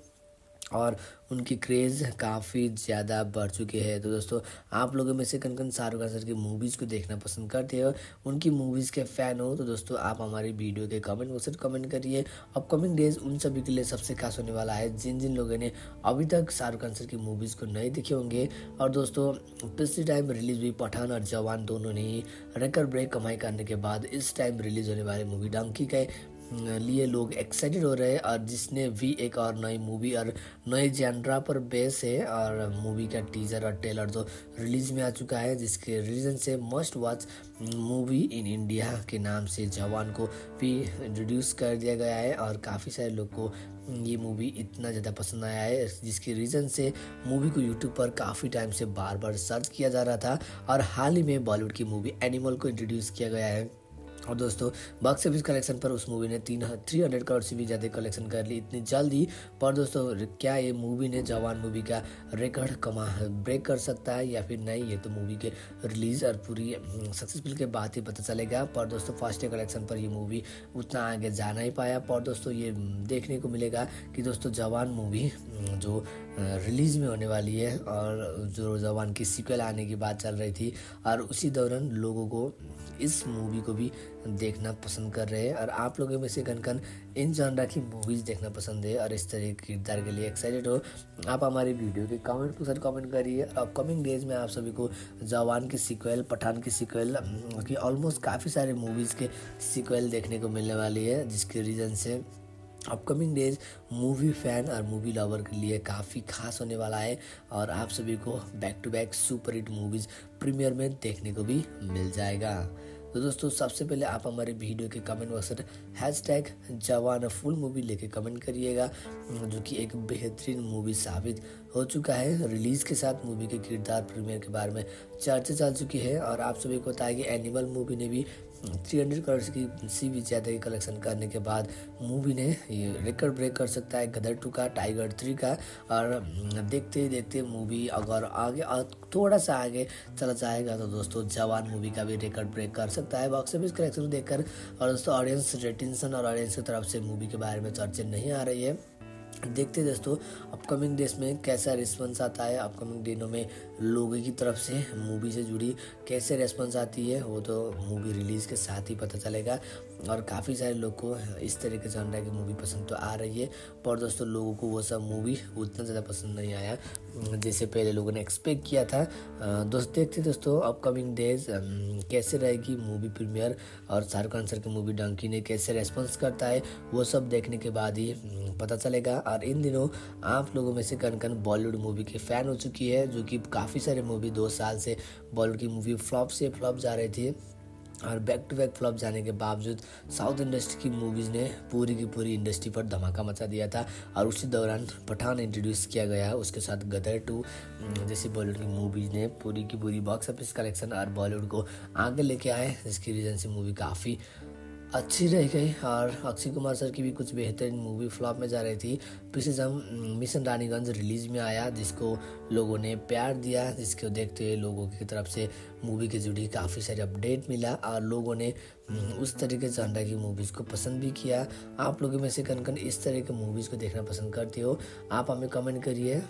और उनकी क्रेज़ काफ़ी ज़्यादा बढ़ चुकी है। तो दोस्तों आप लोगों में से कन कन शाहरुख खान सर की मूवीज़ को देखना पसंद करते हो, उनकी मूवीज़ के फ़ैन हो, तो दोस्तों आप हमारी वीडियो के कमेंट बॉक्स में कमेंट करिए। अपकमिंग डेज उन सभी के लिए सबसे खास होने वाला है जिन जिन लोगों ने अभी तक शाहरुख खान सर की मूवीज़ को नहीं देखे होंगे। और दोस्तों पिछले टाइम रिलीज़ हुई पठान और जवान दोनों ने ही रिकॉर्ड ब्रेक कमाई करने के बाद इस टाइम रिलीज़ होने वाली मूवी डंकी के लिए लोग एक्साइटेड हो रहे हैं और जिसने भी एक और नई मूवी और नए जैनरा पर बेस है। और मूवी का टीजर और ट्रेलर जो रिलीज में आ चुका है, जिसके रीजन से must watch movie in India के नाम से जवान को भी इंट्रोड्यूस कर दिया गया है। और काफ़ी सारे लोग को ये मूवी इतना ज़्यादा पसंद आया है जिसके रीज़न से मूवी को यूट्यूब पर काफ़ी टाइम से बार बार सर्च किया जा रहा था। और हाल ही में बॉलीवुड की मूवी एनिमल को इंट्रोड्यूस किया गया है और दोस्तों बॉक्स ऑफिस कलेक्शन पर उस मूवी ने तीन थ्री हंड्रेड करोड़ से भी ज़्यादा कलेक्शन कर ली इतनी जल्दी। पर दोस्तों क्या ये मूवी ने जवान मूवी का रिकॉर्ड कमा ब्रेक कर सकता है या फिर नहीं, ये तो मूवी के रिलीज़ और पूरी सक्सेसफुल के बाद ही पता चलेगा। पर दोस्तों फर्स्ट डे कलेक्शन पर ये मूवी उतना आगे जा नहीं पाया। पर दोस्तों ये देखने को मिलेगा कि दोस्तों जवान मूवी जो रिलीज़ में होने वाली है और जो जवान की सीक्वल आने की बात चल रही थी और उसी दौरान लोगों को इस मूवी को भी देखना पसंद कर रहे हैं। और आप लोगों में से कन कन इन जॉनरा की मूवीज़ देखना पसंद है और इस तरह के किरदार के लिए एक्साइटेड हो, आप हमारी वीडियो के कमेंट पर कमेंट करिए। अपकमिंग डेज में आप सभी को जवान की सीक्वल, पठान की सीक्वल की ऑलमोस्ट काफ़ी सारे मूवीज़ के सीक्वल देखने को मिलने वाली है, जिसके रीज़न से अपकमिंग डेज मूवी फ़ैन और मूवी लवर के लिए काफ़ी खास होने वाला है और आप सभी को back to back super hit movies premiere में देखने को भी मिल जाएगा। तो दोस्तों सबसे पहले आप हमारे वीडियो के कमेंट बॉक्स में hash tag Jawan full movie लेके कमेंट करिएगा, जो कि एक बेहतरीन मूवी साबित हो चुका है। रिलीज़ के साथ मूवी के किरदार प्रीमियर के बारे में चर्चा चल चुकी है और आप सभी को बताया कि एनिमल मूवी ने भी तीन सौ करोड़ की सी भी ज़्यादा की कलेक्शन करने के बाद मूवी ने ये रिकॉर्ड ब्रेक कर सकता है गदर टू का, टाइगर थ्री का। और देखते देखते मूवी अगर आगे थोड़ा सा आगे चला जाएगा तो दोस्तों जवान मूवी का भी रिकॉर्ड ब्रेक कर सकता है बॉक्स ऑफिस कलेक्शन देखकर। और दोस्तों ऑडियंस रेटिंसन और ऑडियंस की तरफ से मूवी के बारे में चर्चा नहीं आ रही है, देखते दोस्तों अपकमिंग डेज में कैसा रिस्पॉन्स आता है। अपकमिंग दिनों में लोगों की तरफ से मूवी से जुड़ी कैसे रिस्पॉन्स आती है वो तो मूवी रिलीज़ के साथ ही पता चलेगा। और काफ़ी सारे लोग को इस तरह के जॉनरा की मूवी पसंद तो आ रही है, पर दोस्तों लोगों को वो सब मूवी उतना ज़्यादा पसंद नहीं आया जैसे पहले लोगों ने एक्सपेक्ट किया था। दोस्त देखते दोस्तों अपकमिंग डेज कैसे रहेगी मूवी प्रीमियर और शाहरुख खान सर की मूवी डंकी ने कैसे रेस्पॉन्स करता है वो सब देखने के बाद ही पता चलेगा। और इन दिनों आप लोगों में से कन कन बॉलीवुड मूवी के फ़ैन हो चुकी है, जो कि काफ़ी सारे मूवी दो साल से बॉलीवुड की मूवी फ्लॉप से फ्लॉप जा रही थी और बैक टू बैक फ्लॉप जाने के बावजूद साउथ इंडस्ट्री की मूवीज़ ने पूरी की पूरी इंडस्ट्री पर धमाका मचा दिया था। और उसी दौरान पठान इंट्रोड्यूस किया गया, उसके साथ गदर टू जैसी बॉलीवुड की मूवीज़ ने पूरी की पूरी बॉक्स ऑफिस कलेक्शन और बॉलीवुड को आगे लेके आए, जिसकी रीज़न से मूवी काफ़ी अच्छी रह गई। और अक्षय कुमार सर की भी कुछ बेहतरीन मूवी फ्लॉप में जा रही थी। पिछले जब मिशन रानीगंज रिलीज़ में आया जिसको लोगों ने प्यार दिया, जिसको देखते हुए लोगों की तरफ से मूवी के जुड़ी काफ़ी सारे अपडेट मिला और लोगों ने उस तरीके से जॉनरा की मूवीज़ को पसंद भी किया। आप लोगों में से कन कन इस तरह के मूवीज़ को देखना पसंद करते हो, आप हमें कमेंट करिए।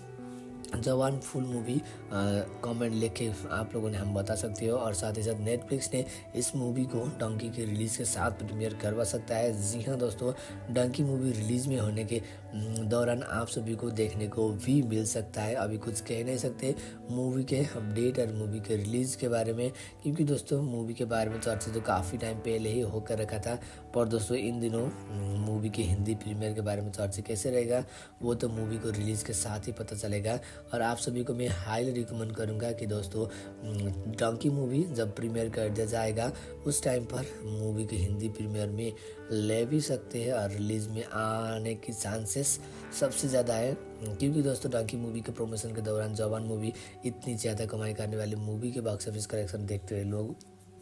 जवान फुल मूवी कमेंट लिख के आप लोगों ने हम बता सकते हो। और साथ ही साथ नेटफ्लिक्स ने इस मूवी को डंकी के रिलीज़ के साथ प्रीमियर करवा सकता है। जी हाँ दोस्तों, डंकी मूवी रिलीज़ में होने के दौरान आप सभी को देखने को भी मिल सकता है। अभी कुछ कह नहीं सकते मूवी के अपडेट और मूवी के रिलीज़ के बारे में, क्योंकि दोस्तों मूवी के बारे में चर्चा तो काफ़ी टाइम पहले ही होकर रखा था। पर दोस्तों इन दिनों मूवी के हिंदी प्रीमियर के बारे में चर्चा कैसे रहेगा वो तो मूवी को रिलीज़ के साथ ही पता चलेगा। और आप सभी को मैं हाईली रिकमेंड करूँगा कि दोस्तों डंकी मूवी जब प्रीमियर कर दिया जाएगा उस टाइम पर मूवी के हिंदी प्रीमियर में ले भी सकते हैं और रिलीज़ में आने की चांसेस सबसे ज़्यादा है, क्योंकि दोस्तों डंकी मूवी के प्रमोशन के दौरान जवान मूवी इतनी ज़्यादा कमाई करने वाली मूवी के बॉक्स ऑफिस कलेक्शन देखते हुए लोग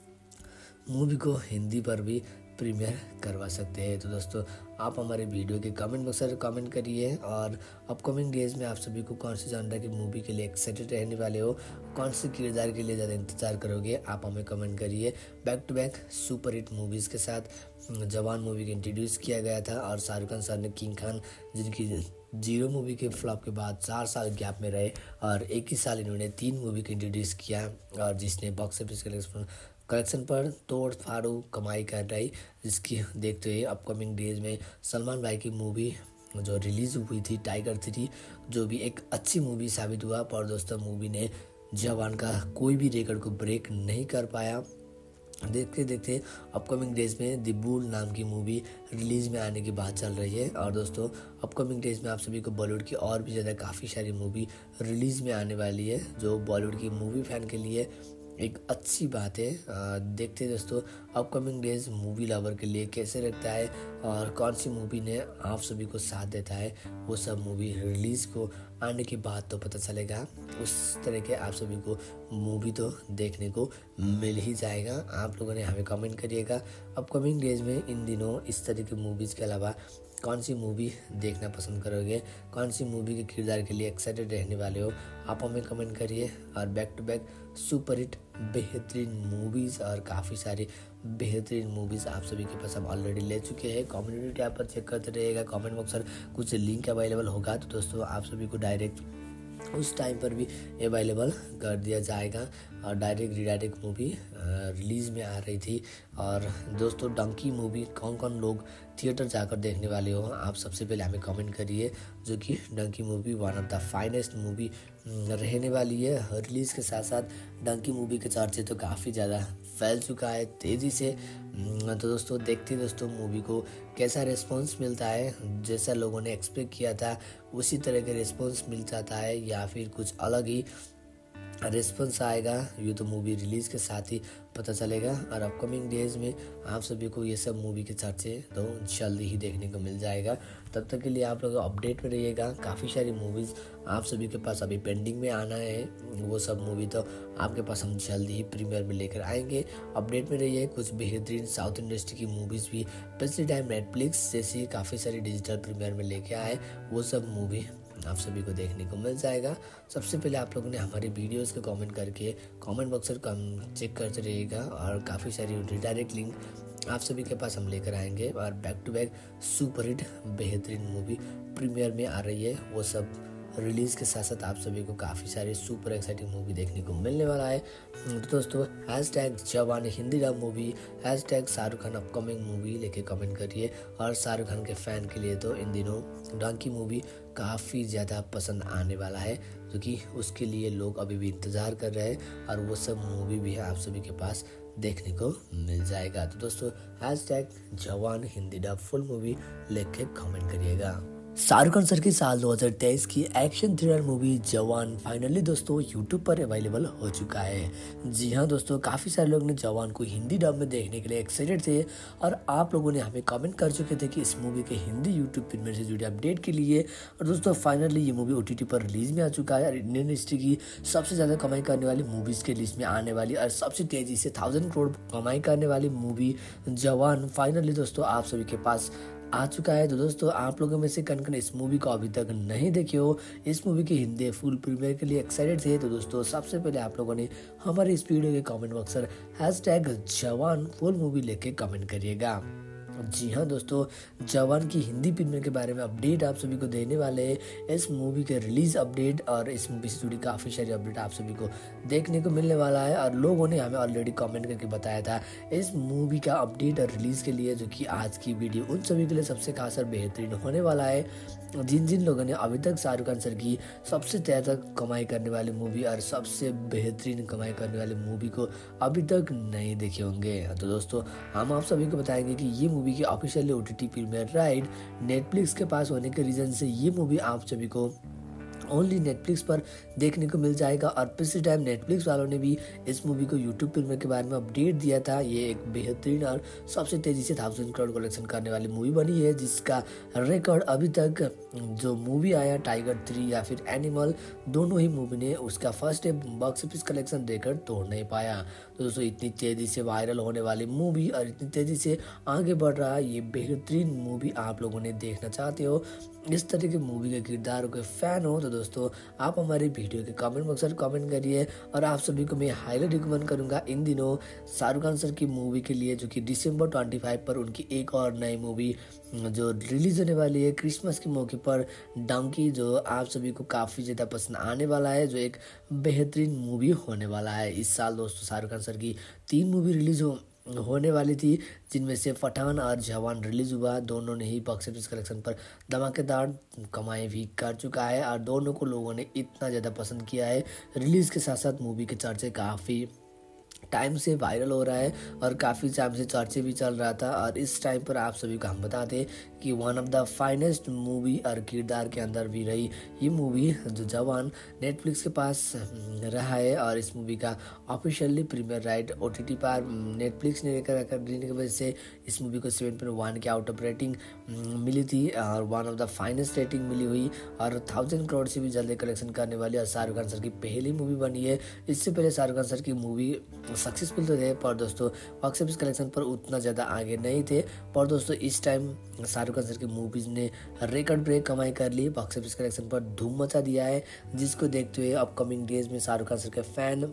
मूवी को हिंदी पर भी प्रीमियर करवा सकते हैं। तो दोस्तों आप हमारे वीडियो के कमेंट बॉक्स में कमेंट करिए और अपकमिंग डेज में आप सभी को कौन सी जॉनर की मूवी के लिए एक्साइटेड रहने वाले हो, कौन से किरदार के लिए ज़्यादा इंतजार करोगे, आप हमें कमेंट करिए। Back to back super hit movies के साथ जवान मूवी को इंट्रोड्यूस किया गया था और शाहरुख खान सर ने किंग खान, जिनकी जीरो मूवी के फ्लॉप के बाद चार साल गैप में रहे और एक ही साल इन्होंने तीन मूवी को इंट्रोड्यूस किया और जिसने बॉक्स ऑफिस कलेक्शन कलेक्शन पर तोड़ फाड़ू कमाई कर रही, जिसकी देखते हुए अपकमिंग डेज में सलमान भाई की मूवी जो रिलीज़ हुई थी टाइगर थ्री, जो भी एक अच्छी मूवी साबित हुआ। पर दोस्तों मूवी ने जवान का कोई भी रिकॉर्ड को ब्रेक नहीं कर पाया। देखते देखते अपकमिंग डेज में द बुल नाम की मूवी रिलीज़ में आने की बात चल रही है। और दोस्तों अपकमिंग डेज में आप सभी को बॉलीवुड की और भी ज़्यादा काफ़ी सारी मूवी रिलीज़ में आने वाली है, जो बॉलीवुड की मूवी फैन के लिए एक अच्छी बात है। आ, देखते हैं दोस्तों अपकमिंग डेज मूवी लवर के लिए कैसे रखता है और कौन सी मूवी ने आप सभी को साथ देता है, वो सब मूवी रिलीज़ को आने के बाद तो पता चलेगा। उस तरह के आप सभी को मूवी तो देखने को मिल ही जाएगा। आप लोगों ने हमें कमेंट करिएगा अपकमिंग डेज में इन दिनों इस तरह की मूवीज़ के अलावा कौन सी मूवी देखना पसंद करोगे, कौन सी मूवी के किरदार के लिए एक्साइटेड रहने वाले हो, आप हमें कमेंट करिए। और back to back super hit बेहतरीन मूवीज़ और काफ़ी सारी बेहतरीन मूवीज़ आप सभी के पास हम ऑलरेडी ले चुके हैं। कम्युनिटी टैब पर चेक करते रहिएगा, कमेंट बॉक्स पर कुछ लिंक अवेलेबल होगा तो दोस्तों आप सभी को डायरेक्ट उस टाइम पर भी अवेलेबल कर दिया जाएगा। और डायरेक्ट रीडायरेक्ट मूवी रिलीज़ में आ रही थी। और दोस्तों डंकी मूवी कौन कौन लोग थिएटर जाकर देखने वाले हो, आप सबसे पहले हमें कमेंट करिए, जो कि Dunki movie one of the finest movie रहने वाली है। रिलीज़ के साथ साथ डंकी मूवी के चर्चे तो काफ़ी ज़्यादा फैल चुका है तेज़ी से। तो दोस्तों देखते दोस्तों मूवी को कैसा रिस्पॉन्स मिलता है, जैसा लोगों ने एक्सपेक्ट किया था उसी तरह का रिस्पॉन्स मिल जाता है या फिर कुछ अलग ही रिस्पॉन्स आएगा, ये तो मूवी रिलीज़ के साथ ही पता चलेगा। और अपकमिंग डेज में आप सभी को ये सब मूवी के चर्चे तो जल्दी ही देखने को मिल जाएगा। तब तक के लिए आप लोग अपडेट में रहिएगा। काफ़ी सारी मूवीज़ आप सभी के पास अभी पेंडिंग में आना है, वो सब मूवी तो आपके पास हम जल्दी ही प्रीमियर में लेकर आएंगे। अपडेट में रहिए। कुछ बेहतरीन साउथ इंडस्ट्री की मूवीज़ भी पिछले टाइम नेटफ्लिक्स जैसी काफ़ी सारी डिजिटल प्रीमियर में लेके आए, वो सब मूवी आप सभी को देखने को मिल जाएगा। सबसे पहले आप लोगों ने हमारे वीडियोस को कमेंट करके कमेंट बॉक्स पर चेक करते रहिएगा और काफ़ी सारी रिडायरेक्ट लिंक आप सभी के पास हम लेकर आएंगे। और back to back super hit बेहतरीन मूवी प्रीमियर में आ रही है, वो सब रिलीज़ के साथ साथ आप सभी को काफ़ी सारी सुपर एक्साइटिंग मूवी देखने को मिलने वाला है। तो दोस्तों hash tag Jawan Hindi dub movie, hash tag Shahrukh Khan upcoming movie लेके कमेंट करिए। और शाहरुख खान के फ़ैन के लिए तो इन दिनों डंकी मूवी काफ़ी ज़्यादा पसंद आने वाला है, क्योंकि उसके लिए लोग अभी भी इंतज़ार कर रहे हैं और वो सब मूवी भी आप सभी के पास देखने को मिल जाएगा। तो दोस्तों hash tag Jawan Hindi dub full movie लेके कमेंट करिएगा। शाहरुख खान सर की साल दो हज़ार तेईस की action thriller movie Jawan finally दोस्तों यूट्यूब पर अवेलेबल हो चुका है। जी हाँ दोस्तों, काफ़ी सारे लोग ने जवान को हिंदी डब में देखने के लिए एक्साइटेड थे और आप लोगों ने हमें कमेंट कर चुके थे कि इस मूवी के हिंदी यूट्यूब प्रीमियर से जुड़े अपडेट के लिए। और दोस्तों फाइनली ये मूवी ओटीटी पर रिलीज में आ चुका है और इंडियन हिस्ट्री की सबसे ज़्यादा कमाई करने वाली मूवीज़ के लिस्ट में आने वाली और सबसे तेज़ी से थाउजेंड करोड़ कमाई करने वाली मूवी जवान फाइनली दोस्तों आप सभी के पास आ चुका है। तो दोस्तों आप लोगों में से कन कन इस मूवी को अभी तक नहीं देखे हो, इस मूवी के हिंदी फुल प्रीमियर के लिए एक्साइटेड थे, तो दोस्तों सबसे पहले आप लोगों ने हमारे इस वीडियो के कमेंट बॉक्स पर hash tag Jawan full movie लेके कमेंट करिएगा। जी हाँ दोस्तों, जवान की हिंदी प्रीमियर के बारे में अपडेट आप सभी को देने वाले हैं। इस मूवी के रिलीज अपडेट और इस मूवी से जुड़ी काफ़ी सारी अपडेट आप सभी को देखने को मिलने वाला है और लोगों ने हमें ऑलरेडी कमेंट करके बताया था इस मूवी का अपडेट और रिलीज़ के लिए, जो कि आज की वीडियो उन सभी के लिए सबसे खास और बेहतरीन होने वाला है जिन जिन लोगों ने अभी तक शाहरुख खान सर की सबसे ज़्यादा कमाई करने वाली मूवी और सबसे बेहतरीन कमाई करने वाली मूवी को अभी तक नहीं देखे होंगे। तो दोस्तों, हम आप सभी को बताएंगे कि ये मूवी की officially OTT premiere right Netflix के पास होने के रीज़न से ये मूवी आप सभी को ओनली नेटफ्लिक्स पर देखने को मिल जाएगा। और पिछले टाइम नेटफ्लिक्स वालों ने भी इस मूवी को यूट्यूब प्रीमियर के बारे में अपडेट दिया था। ये एक बेहतरीन और सबसे तेज़ी से थाउजेंड करोड़ कलेक्शन करने वाली मूवी बनी है, जिसका रिकॉर्ड अभी तक जो मूवी आया टाइगर थ्री या फिर एनिमल, दोनों ही मूवी ने उसका first day box office collection देकर तोड़ नहीं पाया। तो दोस्तों, इतनी तेज़ी से वायरल होने वाली मूवी और इतनी तेज़ी से आगे बढ़ रहा है ये बेहतरीन मूवी आप लोगों ने देखना चाहते हो, इस तरह के मूवी के किरदारों के फ़ैन हो, तो दोस्तों आप हमारे वीडियो के कमेंट बॉक्स में कमेंट करिए। और आप सभी को मैं हाईली रिकमेंड करूंगा इन दिनों शाहरुख खान सर की मूवी के लिए, जो कि दिसंबर पच्चीस पर उनकी एक और नई मूवी जो रिलीज होने वाली है क्रिसमस के मौके पर, डंकी, जो आप सभी को काफ़ी ज़्यादा पसंद आने वाला है, जो एक बेहतरीन मूवी होने वाला है। इस साल दोस्तों शाहरुख खान सर की तीन मूवी रिलीज हो होने वाली थी, जिनमें से पठान और जवान रिलीज हुआ। दोनों ने ही बॉक्स ऑफिस कलेक्शन पर धमाकेदार कमाई भी कर चुका है और दोनों को लोगों ने इतना ज़्यादा पसंद किया है। रिलीज़ के साथ साथ मूवी के चर्चे काफ़ी टाइम से वायरल हो रहा है और काफ़ी टाइम से चर्चे भी चल रहा था। और इस टाइम पर आप सभी को हम बता दें कि one of the finest movie और किरदार के अंदर भी रही ये मूवी जो जवान नेटफ्लिक्स के पास रहा है। और इस मूवी का ऑफिशियली प्रीमियर राइट ओटीटी पर नेटफ्लिक्स ने लेकर रखा देने की वजह से इस मूवी को सेवन पॉइंट वन की आउट ऑफ रेटिंग मिली थी और one of the finest rating मिली हुई और थाउजेंड करोड़ से भी जल्दी कलेक्शन करने वाली और शाहरुख खान सर की पहली मूवी बनी है। इससे पहले शाहरुख खान सर की मूवी सक्सेसफुल तो थे, पर दोस्तों बॉक्स ऑफिस कलेक्शन पर उतना ज़्यादा आगे नहीं थे। पर दोस्तों इस टाइम शाहरुख खान सर की मूवीज़ ने रिकॉर्ड ब्रेक कमाई कर ली, बॉक्स ऑफिस कलेक्शन पर धूम मचा दिया है, जिसको देखते हुए अपकमिंग डेज में शाहरुख खान सर के फैन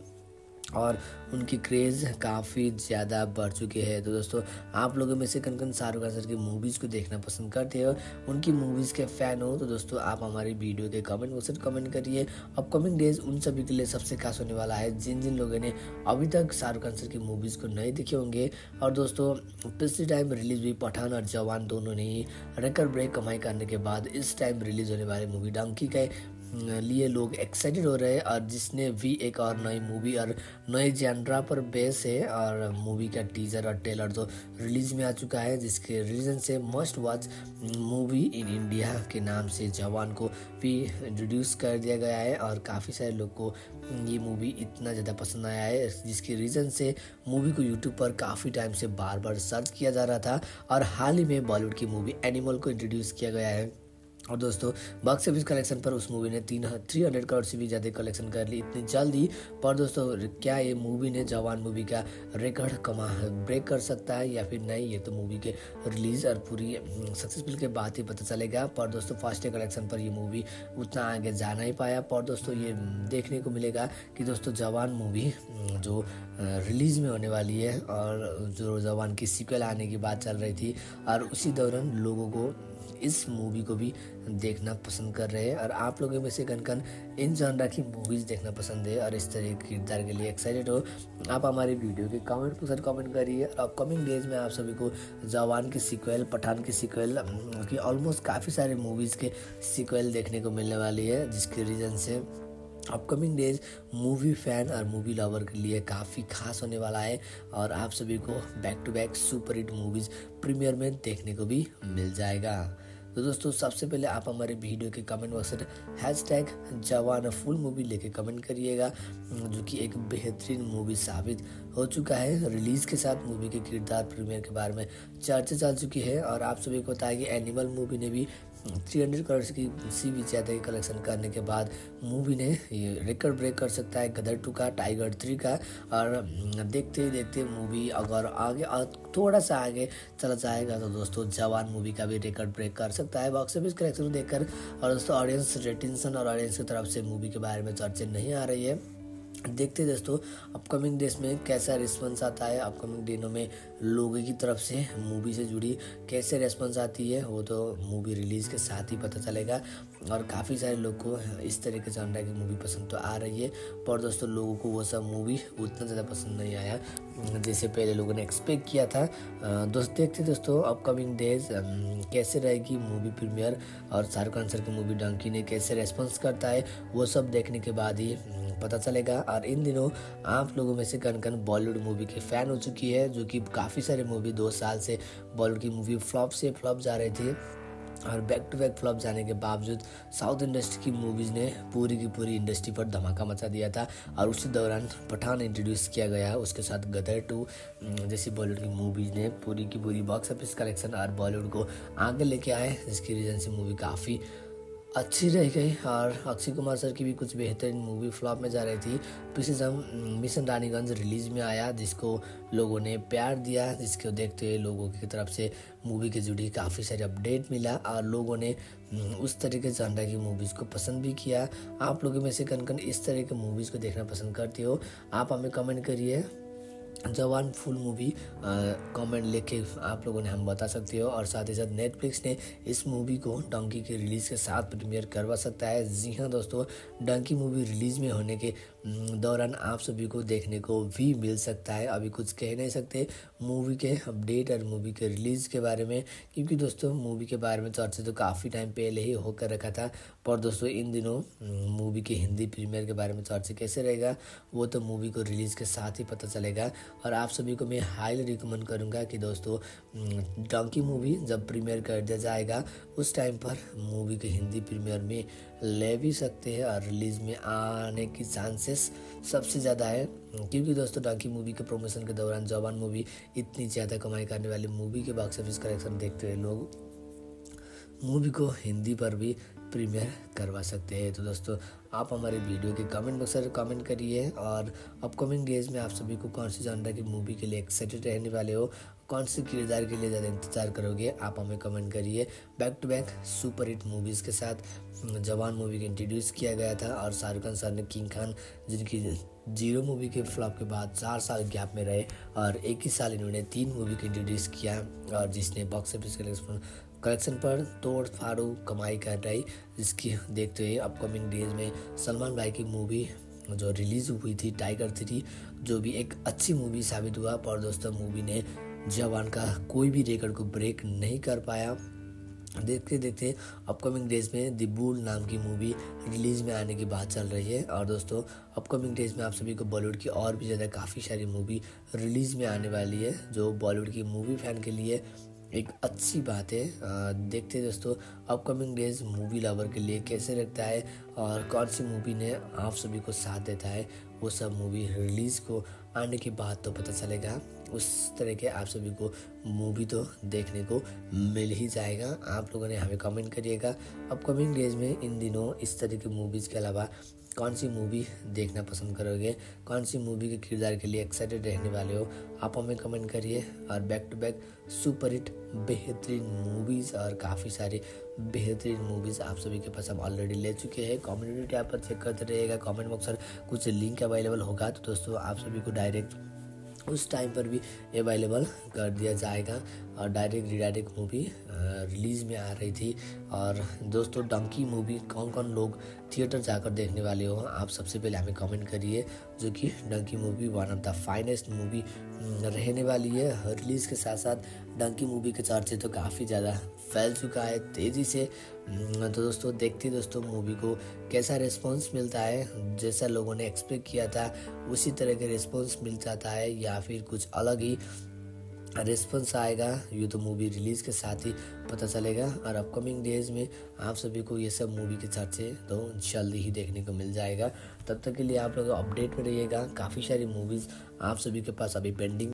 और उनकी क्रेज़ काफ़ी ज़्यादा बढ़ चुके हैं। तो दोस्तों, आप लोगों में से कन कन शाहरुख खान सर की मूवीज़ को देखना पसंद करते हो, उनकी मूवीज़ के फ़ैन हो, तो दोस्तों आप हमारी वीडियो के कमेंट बॉक्स में कमेंट करिए। अपकमिंग डेज उन सभी के लिए सबसे खास होने वाला है जिन जिन लोगों ने अभी तक शाहरुख खान सर की मूवीज़ को नहीं देखे होंगे। और दोस्तों, पिछले टाइम रिलीज़ हुई पठान और जवान दोनों ने ही रिकॉर्ड ब्रेक कमाई करने के बाद इस टाइम रिलीज़ होने वाली मूवी डंकी के लिए लोग एक्साइटेड हो रहे हैं। और जिसने भी एक और नई मूवी और नए जॉनरा पर बेस है और मूवी का टीजर और ट्रेलर तो रिलीज में आ चुका है, जिसके रीज़न से must watch movie in India के नाम से जवान को भी इंट्रोड्यूस कर दिया गया है। और काफ़ी सारे लोग को ये मूवी इतना ज़्यादा पसंद आया है, जिसके रीज़न से मूवी को यूट्यूब पर काफ़ी टाइम से बार बार सर्च किया जा रहा था और हाल ही में बॉलीवुड की मूवी एनिमल को इंट्रोड्यूस किया गया है। और दोस्तों, बॉक्स ऑफिस कलेक्शन पर उस मूवी ने तीन थ्री हंड्रेड करोड़ से भी ज़्यादा कलेक्शन कर ली इतनी जल्दी। पर दोस्तों, क्या ये मूवी ने जवान मूवी का रिकॉर्ड कमा ब्रेक कर सकता है या फिर नहीं, ये तो मूवी के रिलीज़ और पूरी सक्सेसफुल के बाद ही पता चलेगा। पर दोस्तों, फर्स्ट डे कलेक्शन पर ये मूवी उतना आगे जा नहीं पाया। पर दोस्तों, ये देखने को मिलेगा कि दोस्तों जवान मूवी जो रिलीज़ में होने वाली है और जो जवान की सीक्वल आने की बात चल रही थी, और उसी दौरान लोगों को इस मूवी को भी देखना पसंद कर रहे हैं। और आप लोगों में से कन कन इन जॉनरा की मूवीज़ देखना पसंद है और इस तरह के किरदार के लिए एक्साइटेड हो, आप हमारे वीडियो के कमेंट के साथ कमेंट करिए। और अपकमिंग डेज में आप सभी को जवान की सीक्वल, पठान की सीक्वल की ऑलमोस्ट काफ़ी सारे मूवीज़ के सीक्वल देखने को मिलने वाली है, जिसके रीज़न से अपकमिंग डेज मूवी फ़ैन और मूवी लवर के लिए काफ़ी खास होने वाला है और आप सभी को back to back super hit movies premiere में देखने को भी मिल जाएगा। तो दोस्तों, सबसे पहले आप हमारे वीडियो के कमेंट बॉक्स में hash tag Jawan full movie लेके कमेंट करिएगा, जो कि एक बेहतरीन मूवी साबित हो चुका है। रिलीज़ के साथ मूवी के किरदार प्रीमियर के बारे में चर्चा चल चुकी है और आप सभी को बताया कि एनिमल मूवी ने भी तीन सौ करोड़ की सी भी ज़्यादा की कलेक्शन करने के बाद मूवी ने ये रिकॉर्ड ब्रेक कर सकता है गदर टू का, टाइगर थ्री का। और देखते ही देखते मूवी अगर आगे थोड़ा सा आगे चला जाएगा तो दोस्तों जवान मूवी का भी रिकॉर्ड ब्रेक कर सकता है बॉक्स ऑफिस कलेक्शन देखकर। और दोस्तों, ऑडियंस रेटिंसन और ऑडियंस की तरफ से मूवी के बारे में चर्चा नहीं आ रही है, देखते हैं दोस्तों अपकमिंग डेज में कैसा रिस्पॉन्स आता है, अपकमिंग दिनों में लोगों की तरफ से मूवी से जुड़ी कैसे रिस्पॉन्स आती है वो तो मूवी रिलीज़ के साथ ही पता चलेगा। और काफ़ी सारे लोग को इस तरीके से अंडा की मूवी पसंद तो आ रही है, पर दोस्तों लोगों को वो सब मूवी उतना ज़्यादा पसंद नहीं आया जैसे पहले लोगों ने एक्सपेक्ट किया था। दोस्त देखते दोस्तों अपकमिंग डेज कैसे रहेगी मूवी प्रीमियर और शाहरुख खान सर की मूवी डंकी ने कैसे रेस्पॉन्स करता है वो सब देखने के बाद ही पता चलेगा। और इन दिनों आप लोगों में से कन कन बॉलीवुड मूवी की फ़ैन हो चुकी है, जो कि काफ़ी सारे मूवी दो साल से बॉलीवुड की मूवी फ्लॉप से फ्लॉप जा रहे थे और बैक टू बैक फ्लॉप जाने के बावजूद साउथ इंडस्ट्री की मूवीज़ ने पूरी की पूरी इंडस्ट्री पर धमाका मचा दिया था। और उसी दौरान पठान इंट्रोड्यूस किया गया, उसके साथ गदर टू जैसी बॉलीवुड की मूवीज़ ने पूरी की पूरी बॉक्स ऑफिस कलेक्शन और बॉलीवुड को आगे लेके आए, जिसकी रीज़न से मूवी काफ़ी अच्छी रह गई। और अक्षय कुमार सर की भी कुछ बेहतरीन मूवी फ्लॉप में जा रही थी। पिछले जम मिशन रानीगंज रिलीज़ में आया, जिसको लोगों ने प्यार दिया, जिसको देखते हुए लोगों की तरफ से मूवी के जुड़ी काफ़ी सारे अपडेट मिला और लोगों ने उस तरीके से अंडा की मूवीज़ को पसंद भी किया। आप लोगों में से कन कन इस तरह के मूवीज़ को देखना पसंद करते हो, आप हमें कमेंट करिए। जवान फुल मूवी कमेंट लेके आप लोगों ने हम बता सकते हो। और साथ ही साथ नेटफ्लिक्स ने इस मूवी को डंकी के रिलीज़ के साथ प्रीमियर करवा सकता है। जी हाँ दोस्तों, डंकी मूवी रिलीज़ में होने के दौरान आप सभी को देखने को भी मिल सकता है। अभी कुछ कह नहीं सकते मूवी के अपडेट और मूवी के रिलीज़ के बारे में, क्योंकि दोस्तों मूवी के बारे में चर्चा तो काफ़ी टाइम पहले ही होकर रखा था। पर दोस्तों इन दिनों मूवी के हिंदी प्रीमियर के बारे में चर्चा कैसे रहेगा वो तो मूवी को रिलीज़ के साथ ही पता चलेगा। और आप सभी को मैं हाईली रिकमेंड करूंगा कि दोस्तों डंकी मूवी जब प्रीमियर कर दिया जाएगा उस टाइम पर मूवी के हिंदी प्रीमियर में ले भी सकते हैं और रिलीज़ में आने की चांसेस सबसे ज़्यादा है, क्योंकि दोस्तों डंकी मूवी के प्रमोशन के दौरान जवान मूवी इतनी ज़्यादा कमाई करने वाली मूवी के बॉक्स ऑफिस कलेक्शन देखते हुए लोग मूवी को हिंदी पर भी प्रीमियर करवा सकते हैं। तो दोस्तों आप हमारे वीडियो के कमेंट बॉक्स में कमेंट करिए और अपकमिंग डेज में आप सभी को कौन सी जॉनर की मूवी के लिए एक्साइटेड रहने वाले हो, कौन से किरदार के लिए ज़्यादा इंतजार करोगे, आप हमें कमेंट करिए। Back to back super hit movies के साथ जवान मूवी को इंट्रोड्यूस किया गया था और शाहरुख खान सर ने किंग खान, जिनकी जीरो मूवी के फ्लॉप के बाद चार साल गैप में रहे और एक ही साल इन्होंने तीन मूवी को इंट्रोड्यूस किया और जिसने बॉक्स ऑफिस कलेक्शन कलेक्शन पर तोड़ फाड़ू कमाई कर रही, जिसकी देखते हुए अपकमिंग डेज में सलमान भाई की मूवी जो रिलीज़ हुई थी टाइगर थ्री, जो भी एक अच्छी मूवी साबित हुआ। पर दोस्तों मूवी ने जवान का कोई भी रिकॉर्ड को ब्रेक नहीं कर पाया। देखते देखते अपकमिंग डेज में द बुल नाम की मूवी रिलीज़ में आने की बात चल रही है। और दोस्तों अपकमिंग डेज में आप सभी को बॉलीवुड की और भी ज़्यादा काफ़ी सारी मूवी रिलीज़ में आने वाली है, जो बॉलीवुड की मूवी फ़ैन के लिए एक अच्छी बात है। आ, देखते दोस्तों अपकमिंग डेज मूवी लवर के लिए कैसे लगता है और कौन सी मूवी ने आप सभी को साथ देता है, वो सब मूवी रिलीज़ को आने के बाद तो पता चलेगा। उस तरह के आप सभी को मूवी तो देखने को मिल ही जाएगा। आप लोगों ने हमें कमेंट करिएगा अपकमिंग डेज में इन दिनों इस तरह की मूवीज़ के अलावा कौन सी मूवी देखना पसंद करोगे, कौन सी मूवी के किरदार के लिए एक्साइटेड रहने वाले हो, आप हमें कमेंट करिए। और back to back super hit बेहतरीन मूवीज़ और काफ़ी सारी बेहतरीन मूवीज़ आप सभी के पास हम ऑलरेडी ले चुके हैं। कम्युनिटी टैब पर चेक करते रहिएगा, कमेंट बॉक्स पर कुछ लिंक अवेलेबल होगा तो दोस्तों आप सभी को डायरेक्ट उस टाइम पर भी अवेलेबल कर दिया जाएगा। और डायरेक्ट रिडायरेक्ट मूवी रिलीज़ में आ रही थी। और दोस्तों डंकी मूवी कौन कौन लोग थिएटर जाकर देखने वाले हो, आप सबसे पहले हमें कमेंट करिए, जो कि Dunki movie one of the finest movie रहने वाली है। रिलीज़ के साथ साथ डंकी मूवी के चर्चे तो काफ़ी ज़्यादा फैल चुका है तेज़ी से। तो दोस्तों देखते दोस्तों मूवी को कैसा रिस्पॉन्स मिलता है, जैसा लोगों ने एक्सपेक्ट किया था उसी तरह के रिस्पॉन्स मिल जाता है या फिर कुछ अलग ही रिस्पॉन्स आएगा, ये तो मूवी रिलीज़ के साथ ही पता चलेगा। और अपकमिंग डेज में आप सभी को ये सब मूवी के चर्चे तो जल्दी ही देखने को मिल जाएगा। तब तक के लिए आप लोग अपडेट में रहिएगा, काफ़ी सारी मूवीज़ आप सभी के पास अभी पेंडिंग